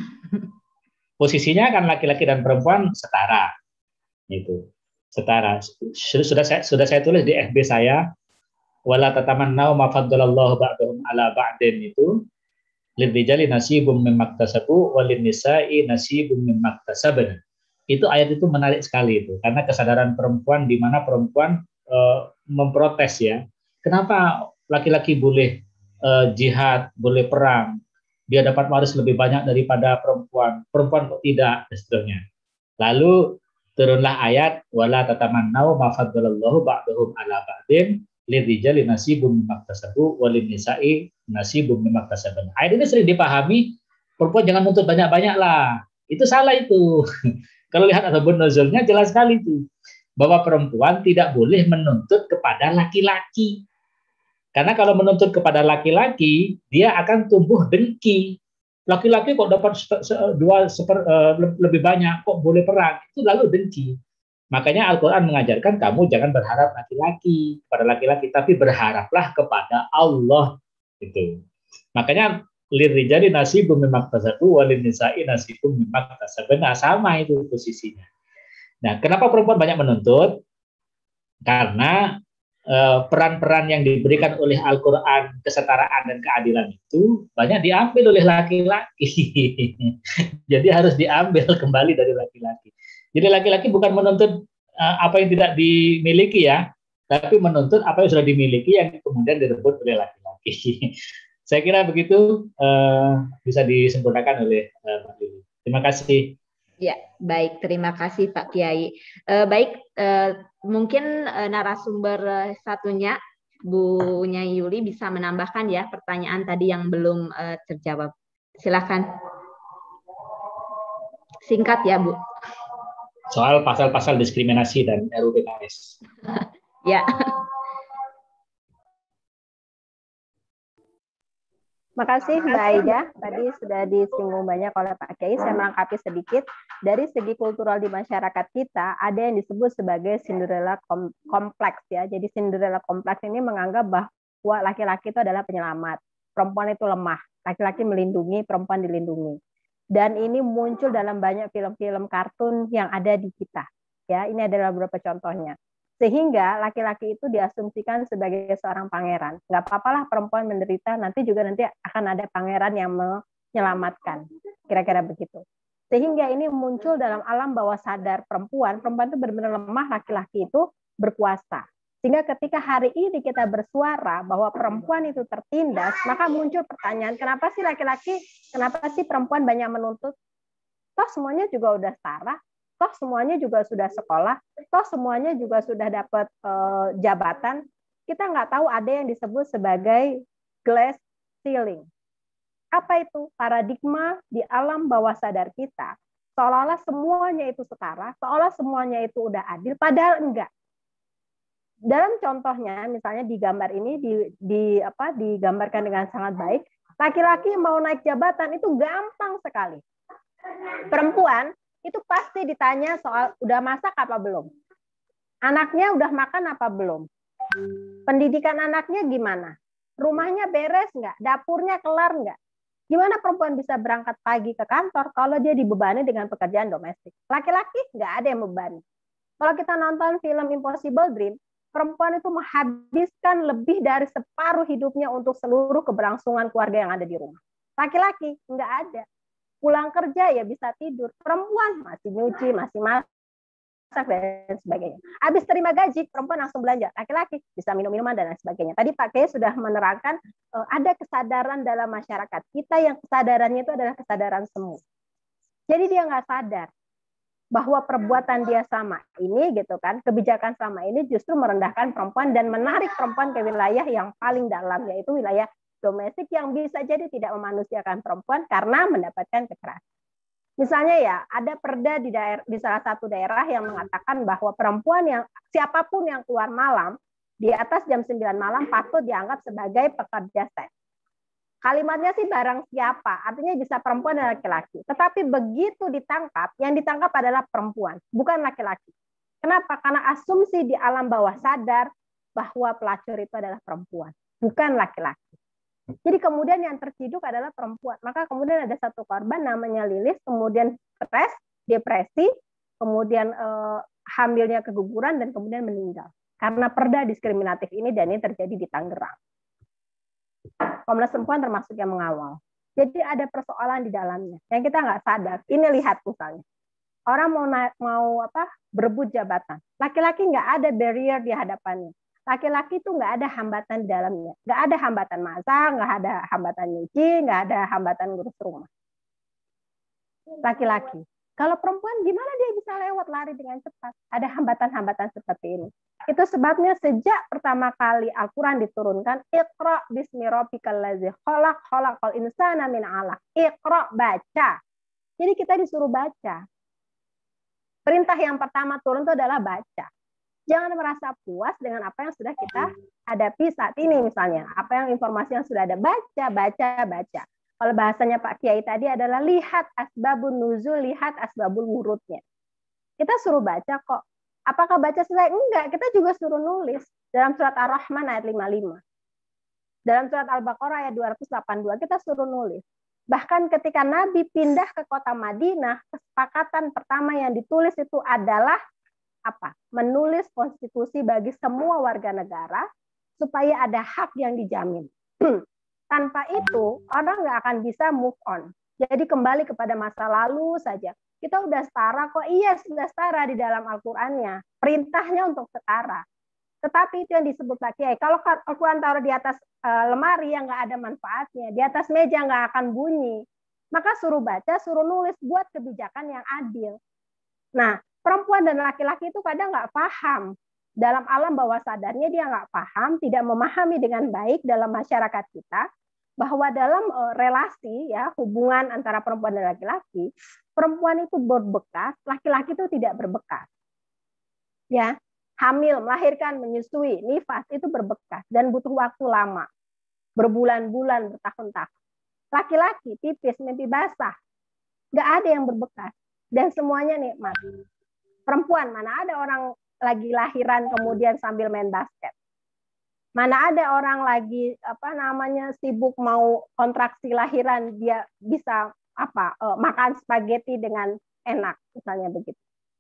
Posisinya kan laki-laki dan perempuan setara, gitu. Setara. Sudah saya tulis di FB saya, wala tatamannau ma faddalallahu ba'dahum ala ba'din itu. Lirijali nasibum mimma iktasabu walin nisa'i nasibum mimma iktasabna. Itu ayat itu menarik sekali itu, karena kesadaran perempuan di mana perempuan memprotes ya. Kenapa laki-laki boleh jihad, boleh perang, dia dapat waris lebih banyak daripada perempuan kok tidak, dan seterusnya. Lalu turunlah ayat wala tatamannau ma faddalallahu ba'dahum ala ba'din lirijali nasibum mimma iktasabu walin nisa'i nasibum mimma iktasabna. Ayat ini sering dipahami perempuan jangan nuntut banyak-banyak lah. Itu salah itu. Kalau lihat asbabun nuzulnya jelas sekali itu bahwa perempuan tidak boleh menuntut kepada laki-laki. Karena kalau menuntut kepada laki-laki, dia akan tumbuh dengki. Laki-laki kok dapat lebih banyak, kok boleh perang. Itu lalu dengki. Makanya Al-Quran mengajarkan kamu jangan berharap kepada laki-laki, tapi berharaplah kepada Allah. Gitu. Makanya lirijali nasibum mimma iktasabu walin nisa'i nasibum mimma iktasabna, sama itu posisinya. Nah, kenapa perempuan banyak menuntut? Karena peran-peran yang diberikan oleh Al-Quran, kesetaraan dan keadilan itu banyak diambil oleh laki-laki. Jadi harus diambil kembali dari laki-laki. Jadi laki-laki bukan menuntut apa yang tidak dimiliki ya, tapi menuntut apa yang sudah dimiliki yang kemudian direbut oleh laki-laki. Saya kira begitu bisa disempurnakan oleh Pak Lili. Terima kasih. Ya, baik. Terima kasih Pak Kiai. Mungkin narasumber satunya, Bu Nyai Yuli, bisa menambahkan ya pertanyaan tadi yang belum terjawab. Silakan. Singkat ya, Bu. Soal pasal-pasal diskriminasi dan RUU PKS. Ya. Makasih Mbak Aida, tadi sudah disinggung banyak oleh Pak Kiai. Saya melengkapi sedikit. Dari segi kultural di masyarakat kita, ada yang disebut sebagai Cinderella kompleks ya. Jadi Cinderella kompleks ini menganggap bahwa laki-laki itu adalah penyelamat, perempuan itu lemah, laki-laki melindungi, perempuan dilindungi. Dan ini muncul dalam banyak film-film kartun yang ada di kita. Ya, ini adalah beberapa contohnya. Sehingga laki-laki itu diasumsikan sebagai seorang pangeran. Nggak apa-apalah perempuan menderita, nanti akan ada pangeran yang menyelamatkan. Kira-kira begitu. Sehingga ini muncul dalam alam bawah sadar perempuan itu benar-benar lemah, laki-laki itu berkuasa. Sehingga ketika hari ini kita bersuara bahwa perempuan itu tertindas, maka muncul pertanyaan, kenapa sih perempuan banyak menuntut? Toh semuanya juga udah setara. Toh semuanya juga sudah sekolah, toh semuanya juga sudah dapat jabatan. Kita nggak tahu ada yang disebut sebagai glass ceiling. Apa itu? Paradigma di alam bawah sadar kita. Seolah-olah semuanya itu setara, seolah semuanya itu udah adil, padahal enggak. Dalam contohnya, misalnya di gambar ini digambarkan dengan sangat baik. Laki-laki mau naik jabatan itu gampang sekali. Perempuan itu pasti ditanya soal udah masak apa belum. Anaknya udah makan apa belum? Pendidikan anaknya gimana? Rumahnya beres nggak? Dapurnya kelar nggak? Gimana perempuan bisa berangkat pagi ke kantor kalau dia dibebani dengan pekerjaan domestik? Laki-laki nggak ada yang membebani. Kalau kita nonton film Impossible Dream, perempuan itu menghabiskan lebih dari separuh hidupnya untuk seluruh keberlangsungan keluarga yang ada di rumah. Laki-laki nggak ada. Pulang kerja ya bisa tidur. Perempuan masih nyuci, masih masak, dan sebagainya. Habis terima gaji, perempuan langsung belanja. Laki-laki bisa minum-minuman dan lain sebagainya. Tadi Pak Kiai sudah menerangkan ada kesadaran dalam masyarakat kita yang kesadarannya itu adalah kesadaran semu. Jadi dia nggak sadar bahwa perbuatan dia sama ini gitu kan, kebijakan sama ini justru merendahkan perempuan dan menarik perempuan ke wilayah yang paling dalam, yaitu wilayah domestik yang bisa jadi tidak memanusiakan perempuan karena mendapatkan kekerasan. Misalnya ya, ada perda di salah satu daerah yang mengatakan bahwa perempuan yang siapapun yang keluar malam di atas jam 9 malam patut dianggap sebagai pekerja seks. Kalimatnya sih barang siapa, artinya bisa perempuan dan laki-laki. Tetapi begitu ditangkap, yang ditangkap adalah perempuan, bukan laki-laki. Kenapa? Karena asumsi di alam bawah sadar bahwa pelacur itu adalah perempuan, bukan laki-laki. Jadi kemudian yang terciduk adalah perempuan. Maka kemudian ada satu korban namanya Lilis, kemudian stres, depresi, kemudian hamilnya keguguran, dan kemudian meninggal. Karena perda diskriminatif ini, dan ini terjadi di Tangerang. Komnas Perempuan termasuk yang mengawal. Jadi ada persoalan di dalamnya yang kita nggak sadar. Ini lihat misalnya, orang mau berebut jabatan, laki-laki nggak ada barrier di hadapannya. Laki-laki itu nggak ada hambatan di dalamnya, nggak ada hambatan masak, nggak ada hambatan nyuci, nggak ada hambatan ngurus rumah. Laki-laki. Kalau perempuan gimana dia bisa lewat lari dengan cepat? Ada hambatan-hambatan seperti ini. Itu sebabnya sejak pertama kali Al-Quran diturunkan, Iqra bismi rabbikal ladzi khalaq khalaqal insana min 'alaq. Iqra, baca. Jadi kita disuruh baca. Perintah yang pertama turun itu adalah baca. Jangan merasa puas dengan apa yang sudah kita hadapi saat ini misalnya. Apa yang informasi yang sudah ada, baca, baca, baca. Kalau bahasanya Pak Kiai tadi adalah lihat asbabun nuzul, lihat asbabul wurudnya. Kita suruh baca kok. Apakah baca selesai? Enggak, kita juga suruh nulis. Dalam surat Ar-Rahman ayat 55. Dalam surat Al-Baqarah ayat 282 kita suruh nulis. Bahkan ketika Nabi pindah ke kota Madinah, kesepakatan pertama yang ditulis itu adalah apa? Menulis konstitusi bagi semua warga negara supaya ada hak yang dijamin. Tanpa itu orang nggak akan bisa move on. Jadi kembali kepada masa lalu saja. Kita udah setara kok. Iya, sudah setara di dalam Al-Qur'annya. Perintahnya untuk setara. Tetapi itu yang disebut Pak Kiai. Kalau Al-Quran taruh di atas lemari yang nggak ada manfaatnya, di atas meja nggak akan bunyi, maka suruh baca, suruh nulis, buat kebijakan yang adil. Nah, perempuan dan laki-laki itu kadang nggak paham. Dalam alam bawah sadarnya dia nggak paham, tidak memahami dengan baik dalam masyarakat kita, bahwa dalam relasi ya hubungan antara perempuan dan laki-laki, perempuan itu berbekas, laki-laki itu tidak berbekas. Ya, hamil, melahirkan, menyusui, nifas itu berbekas dan butuh waktu lama, berbulan-bulan, bertahun-tahun. Laki-laki tipis, mimpi basah, nggak ada yang berbekas dan semuanya nikmat. Perempuan, mana ada orang lagi lahiran kemudian sambil main basket. Mana ada orang lagi sibuk mau kontraksi lahiran, dia bisa makan spaghetti dengan enak, misalnya begitu.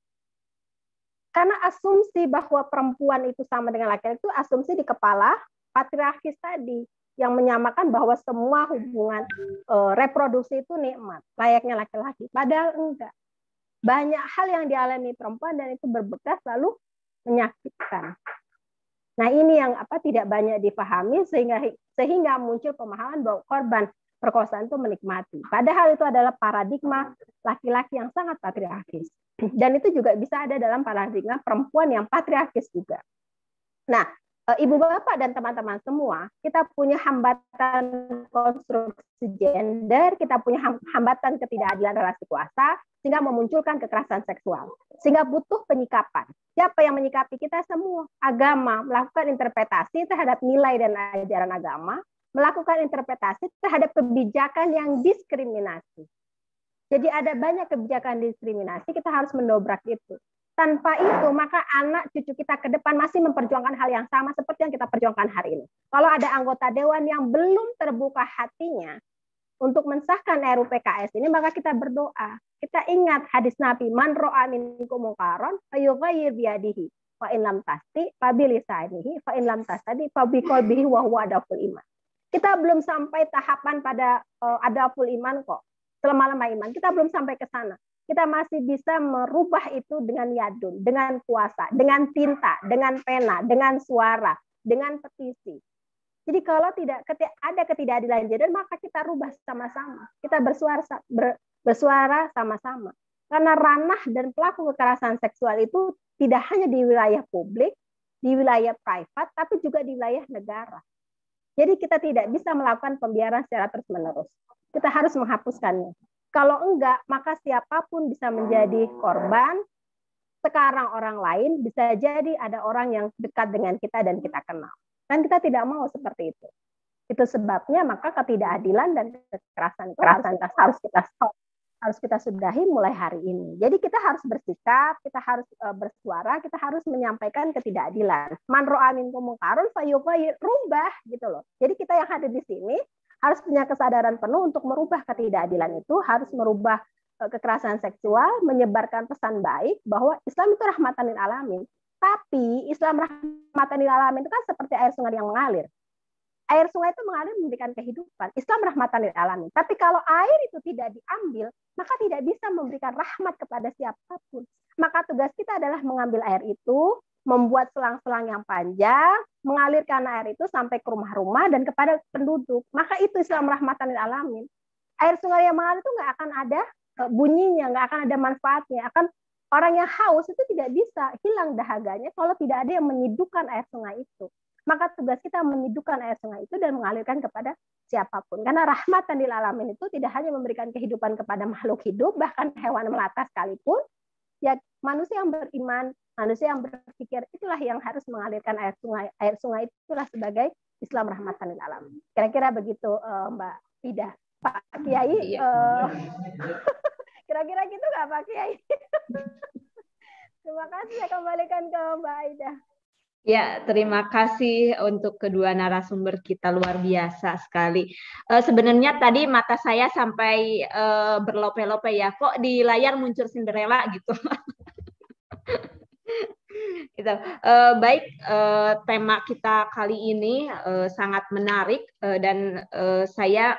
Karena asumsi bahwa perempuan itu sama dengan laki-laki itu asumsi di kepala patriarkis tadi yang menyamakan bahwa semua hubungan reproduksi itu nikmat, layaknya laki-laki. Padahal enggak. Banyak hal yang dialami perempuan dan itu berbekas lalu menyakitkan. Nah, ini yang tidak banyak dipahami sehingga muncul pemahaman bahwa korban perkosaan itu menikmati. Padahal itu adalah paradigma laki-laki yang sangat patriarkis. Dan itu juga bisa ada dalam paradigma perempuan yang patriarkis juga. Nah, Ibu Bapak dan teman-teman semua, kita punya hambatan konstruksi gender, kita punya hambatan ketidakadilan relasi kuasa, sehingga memunculkan kekerasan seksual. Sehingga butuh penyikapan. Siapa yang menyikapi kita semua? Agama, melakukan interpretasi terhadap nilai dan ajaran agama, melakukan interpretasi terhadap kebijakan yang diskriminasi. Jadi ada banyak kebijakan diskriminasi, kita harus mendobrak itu. Tanpa itu, maka anak cucu kita ke depan masih memperjuangkan hal yang sama seperti yang kita perjuangkan hari ini. Kalau ada anggota dewan yang belum terbuka hatinya untuk mensahkan RUU PKS ini, maka kita berdoa. Kita ingat hadis Nabi, man ro'a minkum munkaron fayughayyir biyadihi fa in lam tasti fa bilisanihi fa in lam tastadi fa biqalbihi wa huwa adaful iman. Kita belum sampai tahapan pada adaful iman kok. Selama-lama iman, kita belum sampai ke sana. Kita masih bisa merubah itu dengan yadun, dengan puasa, dengan tinta, dengan pena, dengan suara, dengan petisi. Jadi kalau ada ketidakadilan gender, maka kita rubah sama-sama. Kita bersuara sama-sama. Karena ranah dan pelaku kekerasan seksual itu tidak hanya di wilayah publik, di wilayah private, tapi juga di wilayah negara. Jadi kita tidak bisa melakukan pembiaran secara terus-menerus. Kita harus menghapuskannya. Kalau enggak, maka siapapun bisa menjadi korban. Sekarang orang lain, bisa jadi ada orang yang dekat dengan kita dan kita kenal. Dan kita tidak mau seperti itu. Itu sebabnya maka ketidakadilan dan kekerasan itu harus kita stop. Harus kita sudahi mulai hari ini. Jadi kita harus bersikap, kita harus bersuara, kita harus menyampaikan ketidakadilan. Man ro'a minkum munkaron fayughayyir, rubah gitu loh. Jadi kita yang ada di sini harus punya kesadaran penuh untuk merubah ketidakadilan itu, harus merubah kekerasan seksual, menyebarkan pesan baik bahwa Islam itu rahmatan lil alamin. Tapi Islam rahmatan lil alamin itu kan seperti air sungai yang mengalir. Air sungai itu mengalir memberikan kehidupan. Islam rahmatan lil alamin. Tapi kalau air itu tidak diambil, maka tidak bisa memberikan rahmat kepada siapapun. Maka tugas kita adalah mengambil air itu, membuat selang-selang yang panjang, mengalirkan air itu sampai ke rumah-rumah dan kepada penduduk. Maka itu Islam rahmatan lil alamin. Air sungai yang mengalir itu nggak akan ada bunyinya, nggak akan ada manfaatnya. Akan orang yang haus itu tidak bisa hilang dahaganya kalau tidak ada yang menyidukkan air sungai itu. Maka tugas kita menyidukkan air sungai itu dan mengalirkan kepada siapapun. Karena rahmatan lil alamin itu tidak hanya memberikan kehidupan kepada makhluk hidup, bahkan hewan melata sekalipun. Ya, manusia yang beriman, manusia yang berpikir, itulah yang harus mengalirkan air sungai. Air sungai itulah sebagai Islam rahmatan lil alamin. Kira-kira begitu, Mbak Ida. Pak Kiai, kira-kira gitu nggak Pak Kiai? Terima kasih, saya kembalikan ke Mbak Ida. Ya, terima kasih untuk kedua narasumber kita, luar biasa sekali. Sebenarnya tadi mata saya sampai berlope-lope ya, kok di layar muncul Cinderella gitu. Gitu. Baik, tema kita kali ini sangat menarik dan saya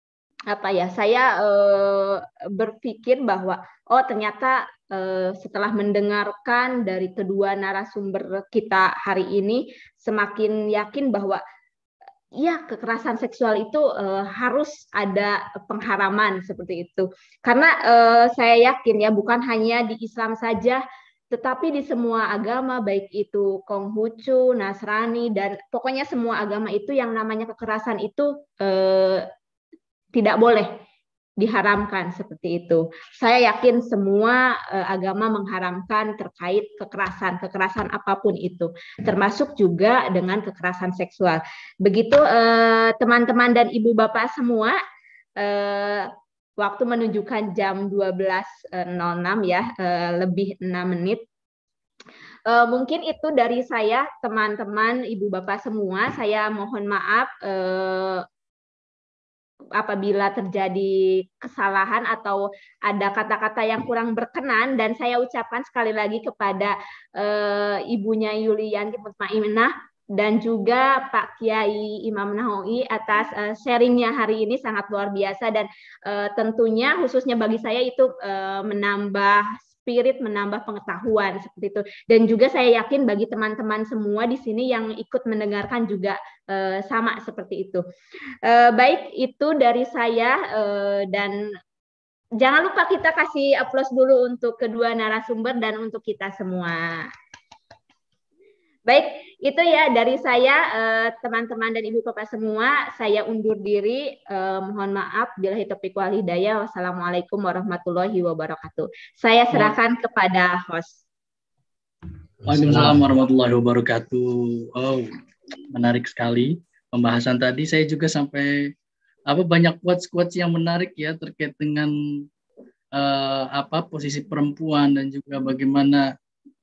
berpikir bahwa ternyata setelah mendengarkan dari kedua narasumber kita hari ini, semakin yakin bahwa ya kekerasan seksual itu harus ada pengharaman seperti itu. Karena saya yakin ya bukan hanya di Islam saja, tetapi di semua agama, baik itu Konghucu, Nasrani, dan pokoknya semua agama itu yang namanya kekerasan itu tidak boleh, diharamkan seperti itu. Saya yakin semua agama mengharamkan terkait kekerasan apapun itu, termasuk juga dengan kekerasan seksual. Begitu teman-teman dan ibu bapak semua, waktu menunjukkan jam 12.06 ya, lebih 6 menit. Mungkin itu dari saya, teman-teman ibu bapak semua. Saya mohon maaf apabila terjadi kesalahan atau ada kata-kata yang kurang berkenan, dan saya ucapkan sekali lagi kepada Ibunya Yulianti Mutmaiminah dan juga Pak Kiai Imam Nahoi atas sharingnya hari ini, sangat luar biasa, dan tentunya khususnya bagi saya itu menambah spirit, menambah pengetahuan seperti itu. Dan juga saya yakin bagi teman-teman semua di sini yang ikut mendengarkan juga sama seperti itu. Baik, itu dari saya, dan jangan lupa kita kasih aplaus dulu untuk kedua narasumber dan untuk kita semua. Baik, itu ya dari saya, teman-teman dan ibu bapak semua. Saya undur diri. Mohon maaf. Billahi taufiq wal hidayah. Wassalamualaikum warahmatullahi wabarakatuh. Saya serahkan kepada host. Waalaikumsalam warahmatullahi wabarakatuh. Oh, menarik sekali pembahasan tadi. Saya juga sampai banyak quotes-quotes yang menarik ya terkait dengan posisi perempuan dan juga bagaimana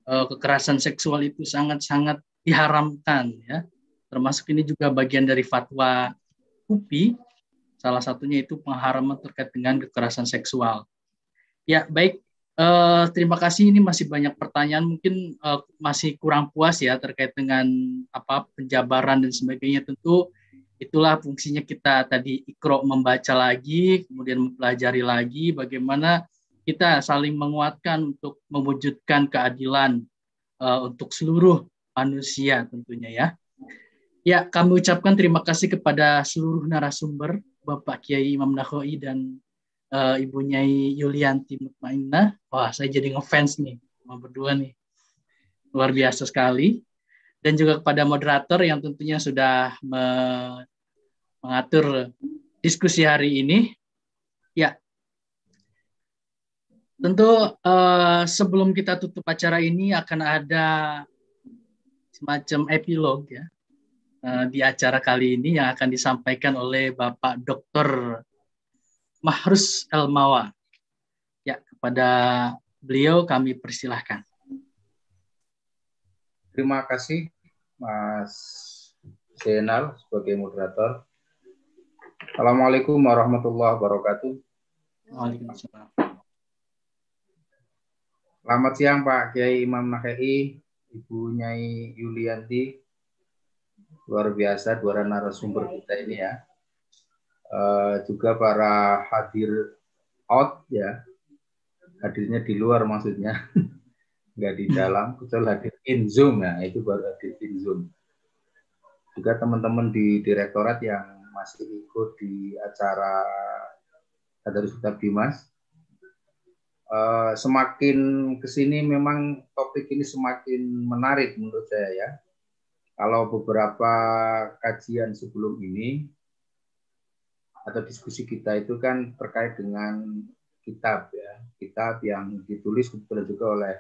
kekerasan seksual itu sangat-sangat diharamkan, ya. Termasuk ini juga bagian dari fatwa KUPI, salah satunya itu pengharaman terkait dengan kekerasan seksual. Ya, baik. Terima kasih. Ini masih banyak pertanyaan, mungkin masih kurang puas ya terkait dengan penjabaran dan sebagainya. Tentu itulah fungsinya kita tadi Iqra, membaca lagi, kemudian mempelajari lagi bagaimana kita saling menguatkan untuk mewujudkan keadilan untuk seluruh manusia tentunya ya. Ya, kami ucapkan terima kasih kepada seluruh narasumber, Bapak Kiai Imam Nahoi dan Ibu Nyai Yulianti Mutmainnah. Wah, saya jadi ngefans nih sama berdua nih. Luar biasa sekali. Dan juga kepada moderator yang tentunya sudah mengatur diskusi hari ini. Ya, tentu sebelum kita tutup acara ini akan ada semacam epilog ya di acara kali ini yang akan disampaikan oleh Bapak Dr. Mahrus Elmawa. Ya, kepada beliau kami persilahkan. Terima kasih Mas Zainal sebagai moderator. Assalamualaikum warahmatullahi wabarakatuh. Waalaikumsalam. Selamat siang Pak Kiai Imam Nahoi, Ibu Nyai Yulianti. Luar biasa dua narasumber kita ini ya. Juga para hadir out ya. Hadirnya di luar maksudnya. Nggak di dalam, kecuali hadir in Zoom ya, itu baru hadir in Zoom. Juga teman-teman di direktorat yang masih ikut di acara Tadarus Kitab Dimas. Semakin kesini memang topik ini semakin menarik menurut saya ya. Kalau beberapa kajian sebelum ini atau diskusi kita itu kan terkait dengan kitab ya, kitab yang ditulis kebetulan juga oleh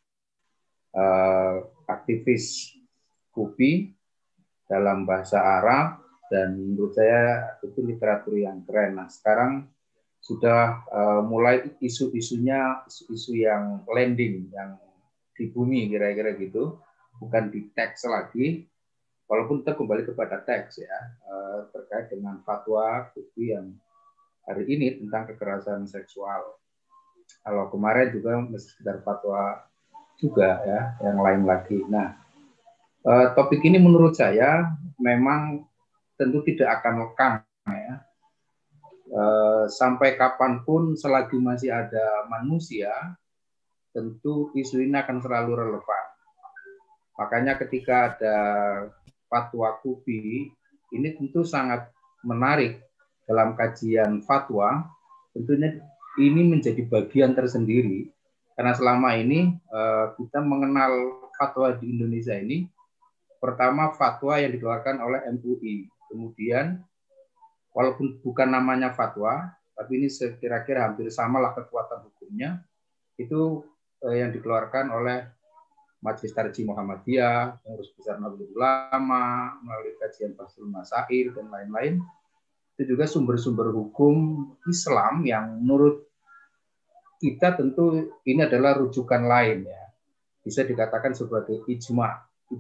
aktivis KUPI dalam bahasa Arab, dan menurut saya itu literatur yang keren. Nah, sekarang sudah mulai isu-isunya isu yang landing, yang di bumi kira-kira gitu, bukan di teks lagi, walaupun kita kembali kepada teks ya, terkait dengan fatwa KUPI yang hari ini tentang kekerasan seksual. Kalau kemarin juga masih sekitar fatwa juga ya, yang lain lagi. Nah, topik ini menurut saya memang tentu tidak akan lekang ya. Sampai kapanpun selagi masih ada manusia, tentu isu ini akan selalu relevan. Makanya ketika ada fatwa KUPI, ini tentu sangat menarik dalam kajian fatwa. Tentunya ini menjadi bagian tersendiri, karena selama ini kita mengenal fatwa di Indonesia ini, pertama fatwa yang dikeluarkan oleh MUI, kemudian walaupun bukan namanya fatwa, tapi ini kira-kira hampir samalah kekuatan hukumnya, itu yang dikeluarkan oleh Majelis Tarjih Muhammadiyah, Pengurus Besar Nahdlatul Ulama, melalui kajian Bahrul Masail dan lain-lain. Itu juga sumber-sumber hukum Islam yang menurut kita tentu ini adalah rujukan lain ya. Bisa dikatakan sebagai ijma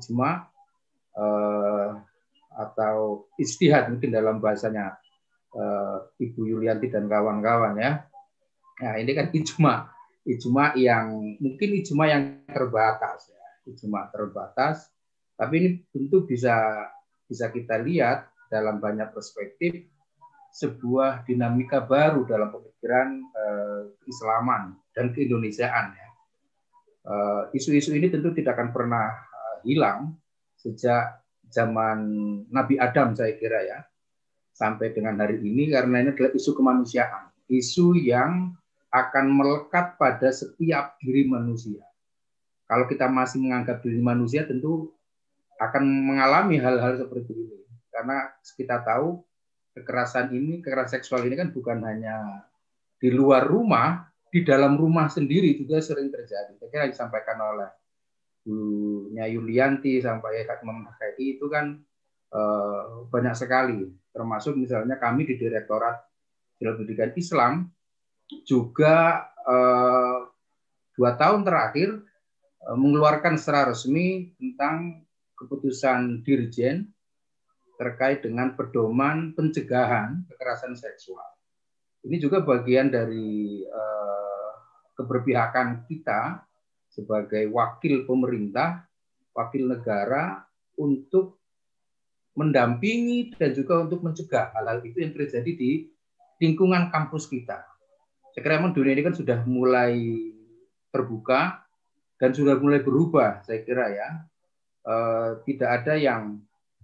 atau ijtihad mungkin dalam bahasanya Ibu Yulianti dan kawan-kawan ya. Nah, ini kan ijma yang mungkin ijma yang terbatas ya. Ijma terbatas, tapi ini tentu bisa kita lihat dalam banyak perspektif sebuah dinamika baru dalam pemikiran keislaman dan keindonesiaan ya. Isu-isu ini tentu tidak akan pernah hilang sejak zaman Nabi Adam saya kira ya, sampai dengan hari ini, karena ini adalah isu kemanusiaan, isu yang akan melekat pada setiap diri manusia. Kalau kita masih menganggap diri manusia, tentu akan mengalami hal-hal seperti ini, karena kita tahu kekerasan seksual ini kan bukan hanya di luar rumah, di dalam rumah sendiri juga sering terjadi. Saya kira disampaikan oleh Bu Nyai Yulianti sampai Kak Imam Nahoi itu kan banyak sekali. Termasuk misalnya kami di Direktorat Pendidikan Islam juga 2 tahun terakhir mengeluarkan secara resmi tentang keputusan Dirjen terkait dengan pedoman pencegahan kekerasan seksual. Ini juga bagian dari keberpihakan kita sebagai wakil pemerintah, wakil negara untuk mendampingi dan juga untuk mencegah hal-hal itu yang terjadi di lingkungan kampus kita. Saya kira memang dunia ini kan sudah mulai terbuka dan sudah mulai berubah, saya kira ya. Tidak ada yang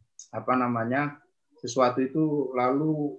sesuatu itu lalu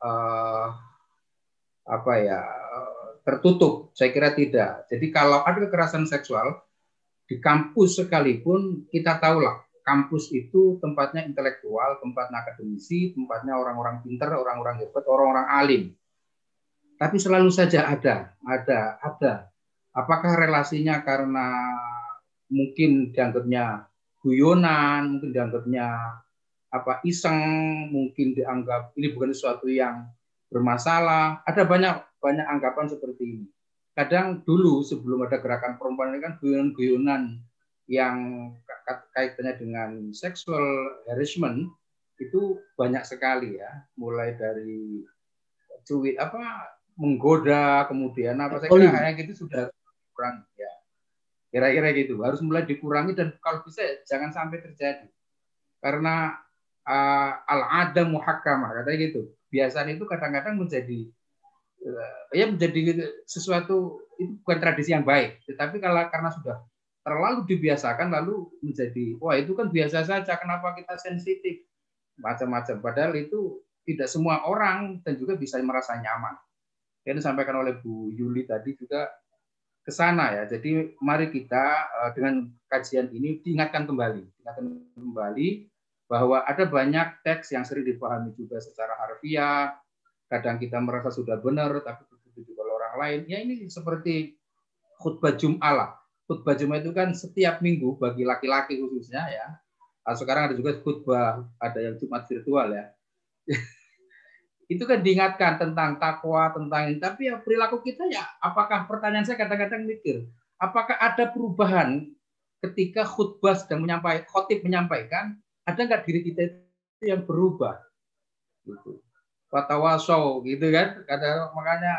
tertutup. Saya kira tidak. Jadi kalau ada kekerasan seksual di kampus sekalipun, kita tahulah kampus itu tempatnya intelektual, tempatnya akademisi, tempatnya orang-orang pintar, orang-orang hebat, orang-orang alim. Tapi selalu saja ada. Apakah relasinya karena mungkin dianggapnya guyonan, mungkin dianggapnya iseng, mungkin dianggap ini bukan sesuatu yang bermasalah. Ada banyak anggapan seperti ini. Kadang dulu sebelum ada gerakan perempuan ini kan guyonan-guyonan yang kaitannya dengan sexual harassment itu banyak sekali ya, mulai dari tweet menggoda, kemudian saya kira kayak gitu sudah kurang ya. Kira-kira gitu, harus mulai dikurangi dan kalau bisa jangan sampai terjadi. Karena al-ada muhakkamah katanya gitu. Biasanya itu kadang-kadang menjadi sesuatu itu bukan tradisi yang baik. Tetapi karena sudah terlalu dibiasakan lalu menjadi wah itu kan biasa saja, kenapa kita sensitif macam-macam. Padahal itu tidak semua orang dan juga bisa merasa nyaman. Yang disampaikan oleh Bu Yuli tadi juga ke sana ya. Jadi mari kita dengan kajian ini diingatkan kembali bahwa ada banyak teks yang sering dipahami juga secara harfiah. Kadang kita merasa sudah benar, tapi begitu juga orang lain. Ya ini seperti khutbah Jum'ah lah. Khutbah Jum'ah itu kan setiap minggu bagi laki-laki khususnya ya. Sekarang ada juga khutbah, ada yang Jumat virtual ya. Itu kan diingatkan tentang takwa, tentang ini. Tapi ya perilaku kita ya, apakah pertanyaan saya kadang-kadang mikir, apakah ada perubahan ketika khutbah sedang khotib menyampaikan, ada nggak diri kita itu yang berubah? Gitu. Watawasau gitu kan, makanya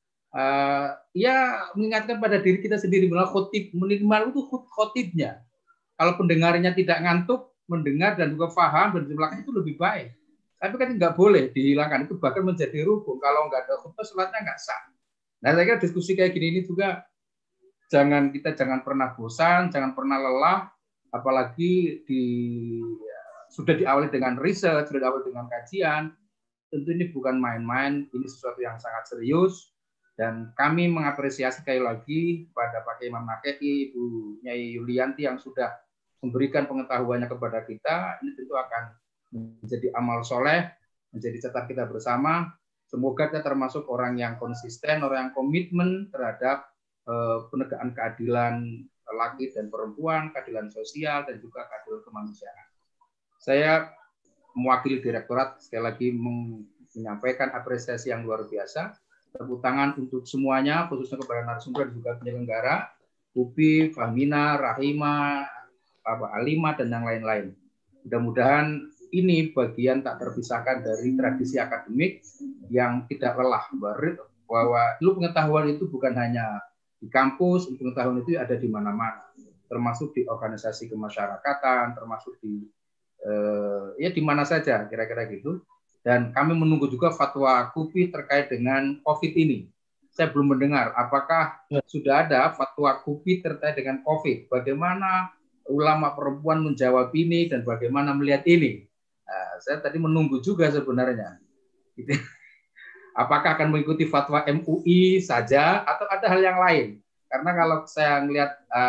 ya mengingatkan pada diri kita sendiri bahwa khotib minimal itu khotibnya. Kalau pendengarnya tidak ngantuk, mendengar dan juga paham dan jumlahnya itu lebih baik. Tapi kan nggak boleh dihilangkan, itu bahkan menjadi rukun. Kalau nggak ada khutbah, sholatnya nggak sah. Nah, saya kira diskusi kayak gini ini juga kita jangan pernah bosan, jangan pernah lelah, apalagi sudah diawali dengan riset, sudah diawali dengan kajian. Tentu ini bukan main-main, ini sesuatu yang sangat serius. Dan kami mengapresiasi sekali lagi pada Pak Imam Nakei, Ibu Nyai Yulianti yang sudah memberikan pengetahuannya kepada kita. Ini tentu akan menjadi amal soleh, menjadi catatan kita bersama. Semoga kita termasuk orang yang konsisten, orang yang komitmen terhadap penegakan keadilan laki dan perempuan, keadilan sosial, dan juga keadilan kemanusiaan. Saya mewakili Direktorat sekali lagi menyampaikan apresiasi yang luar biasa. Tepuk tangan untuk semuanya, khususnya kepada narasumber dan juga penyelenggara, UPI, Fahmina, Rahima, Alima, dan yang lain-lain. Mudah-mudahan ini bagian tak terpisahkan dari tradisi akademik yang tidak lelah, bahwa ilmu pengetahuan itu bukan hanya di kampus, ilmu pengetahuan itu ada di mana-mana, termasuk di organisasi kemasyarakatan, termasuk di mana saja, kira-kira gitu. Dan kami menunggu juga fatwa KUPI terkait dengan COVID ini. Saya belum mendengar apakah sudah ada fatwa KUPI terkait dengan COVID. Bagaimana ulama perempuan menjawab ini dan bagaimana melihat ini. Saya tadi menunggu juga sebenarnya. Apakah akan mengikuti fatwa MUI saja atau ada hal yang lain? Karena kalau saya melihat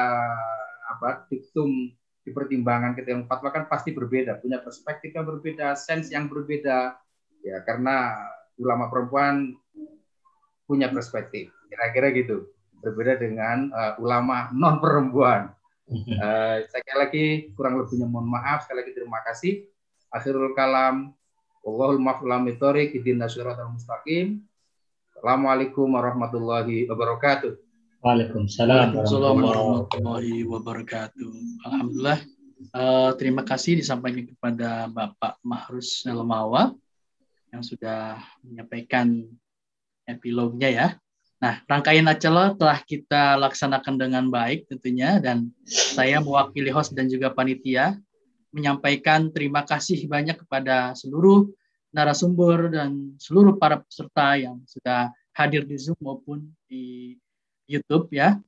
diktum di pertimbangan kita yang fatwa kan pasti berbeda, punya perspektif yang berbeda, sense yang berbeda. Ya, karena ulama perempuan punya perspektif, kira-kira gitu. Berbeda dengan ulama non perempuan. Sekali lagi kurang lebihnya mohon maaf, sekali lagi terima kasih. Akhirul kalam, wallahul muwaffiq ila shiratal mustaqim. Assalamualaikum warahmatullahi wabarakatuh. Waalaikumsalam warahmatullahi wabarakatuh. Alhamdulillah. Terima kasih disampaikan kepada Bapak Mahrus Nelmawa yang sudah menyampaikan epilognya ya. Nah, rangkaian acara telah kita laksanakan dengan baik tentunya, dan saya mewakili host dan juga panitia menyampaikan terima kasih banyak kepada seluruh narasumber dan seluruh para peserta yang sudah hadir di Zoom maupun di YouTube ya.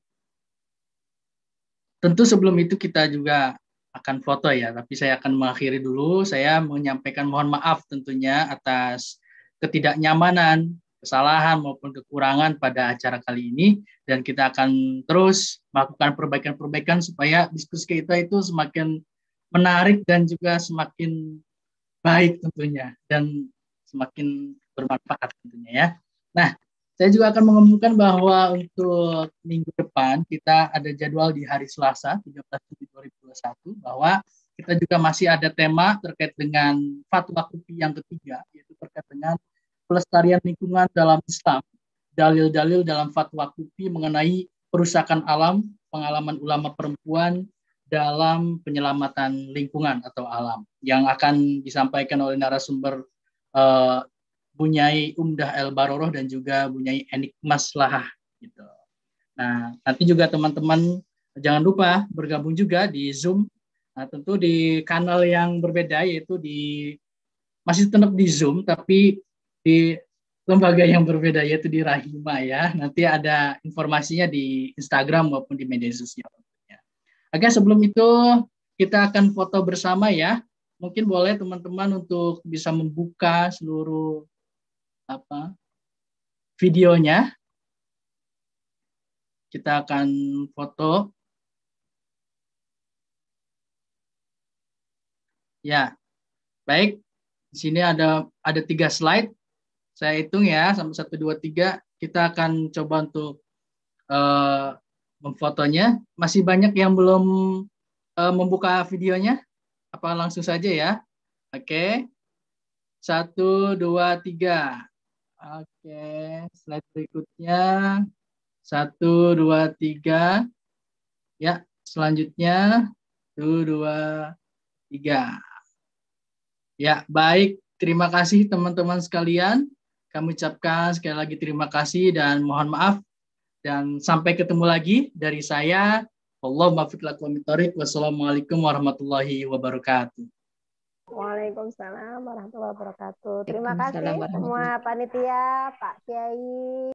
Tentu sebelum itu kita juga akan foto ya, tapi saya akan mengakhiri dulu. Saya menyampaikan mohon maaf tentunya atas ketidaknyamanan, kesalahan maupun kekurangan pada acara kali ini, dan kita akan terus melakukan perbaikan-perbaikan supaya diskusi kita itu semakin menarik dan juga semakin baik tentunya, dan semakin bermanfaat tentunya ya. Nah, saya juga akan mengumumkan bahwa untuk minggu depan kita ada jadwal di hari Selasa 13 Juli 2021, bahwa kita juga masih ada tema terkait dengan fatwa KUPI yang ketiga, yaitu terkait dengan pelestarian lingkungan dalam Islam, dalil-dalil dalam fatwa KUPI mengenai perusakan alam, pengalaman ulama perempuan dalam penyelamatan lingkungan atau alam, yang akan disampaikan oleh narasumber Bunyai Umdah El Baroroh dan juga Bunyai Enik Maslahah gitu. Nah, nanti juga teman-teman jangan lupa bergabung juga di Zoom. Nah, tentu di kanal yang berbeda, yaitu masih tetap di Zoom tapi di lembaga yang berbeda, yaitu di Rahima ya. Nanti ada informasinya di Instagram maupun di media sosial. Oke, sebelum itu kita akan foto bersama ya. Mungkin boleh teman-teman untuk bisa membuka seluruh videonya. Kita akan foto. Ya, baik. Di sini ada 3 slide. Saya hitung ya, sampai 1, 2, 3. Kita akan coba untuk memfotonya. Masih banyak yang belum membuka videonya. Apa langsung saja ya? Oke. 1, 2, 3. Oke, slide berikutnya 1, 2, 3. Ya, selanjutnya 1, 2, 3. Ya, baik. Terima kasih teman-teman sekalian. Kami ucapkan sekali lagi terima kasih dan mohon maaf. Dan sampai ketemu lagi dari saya. Allahumma fiq lakum min thoriq. Wassalamualaikum warahmatullahi wabarakatuh. Waalaikumsalam warahmatullahi wabarakatuh. Terima kasih semua panitia, Pak Kiai.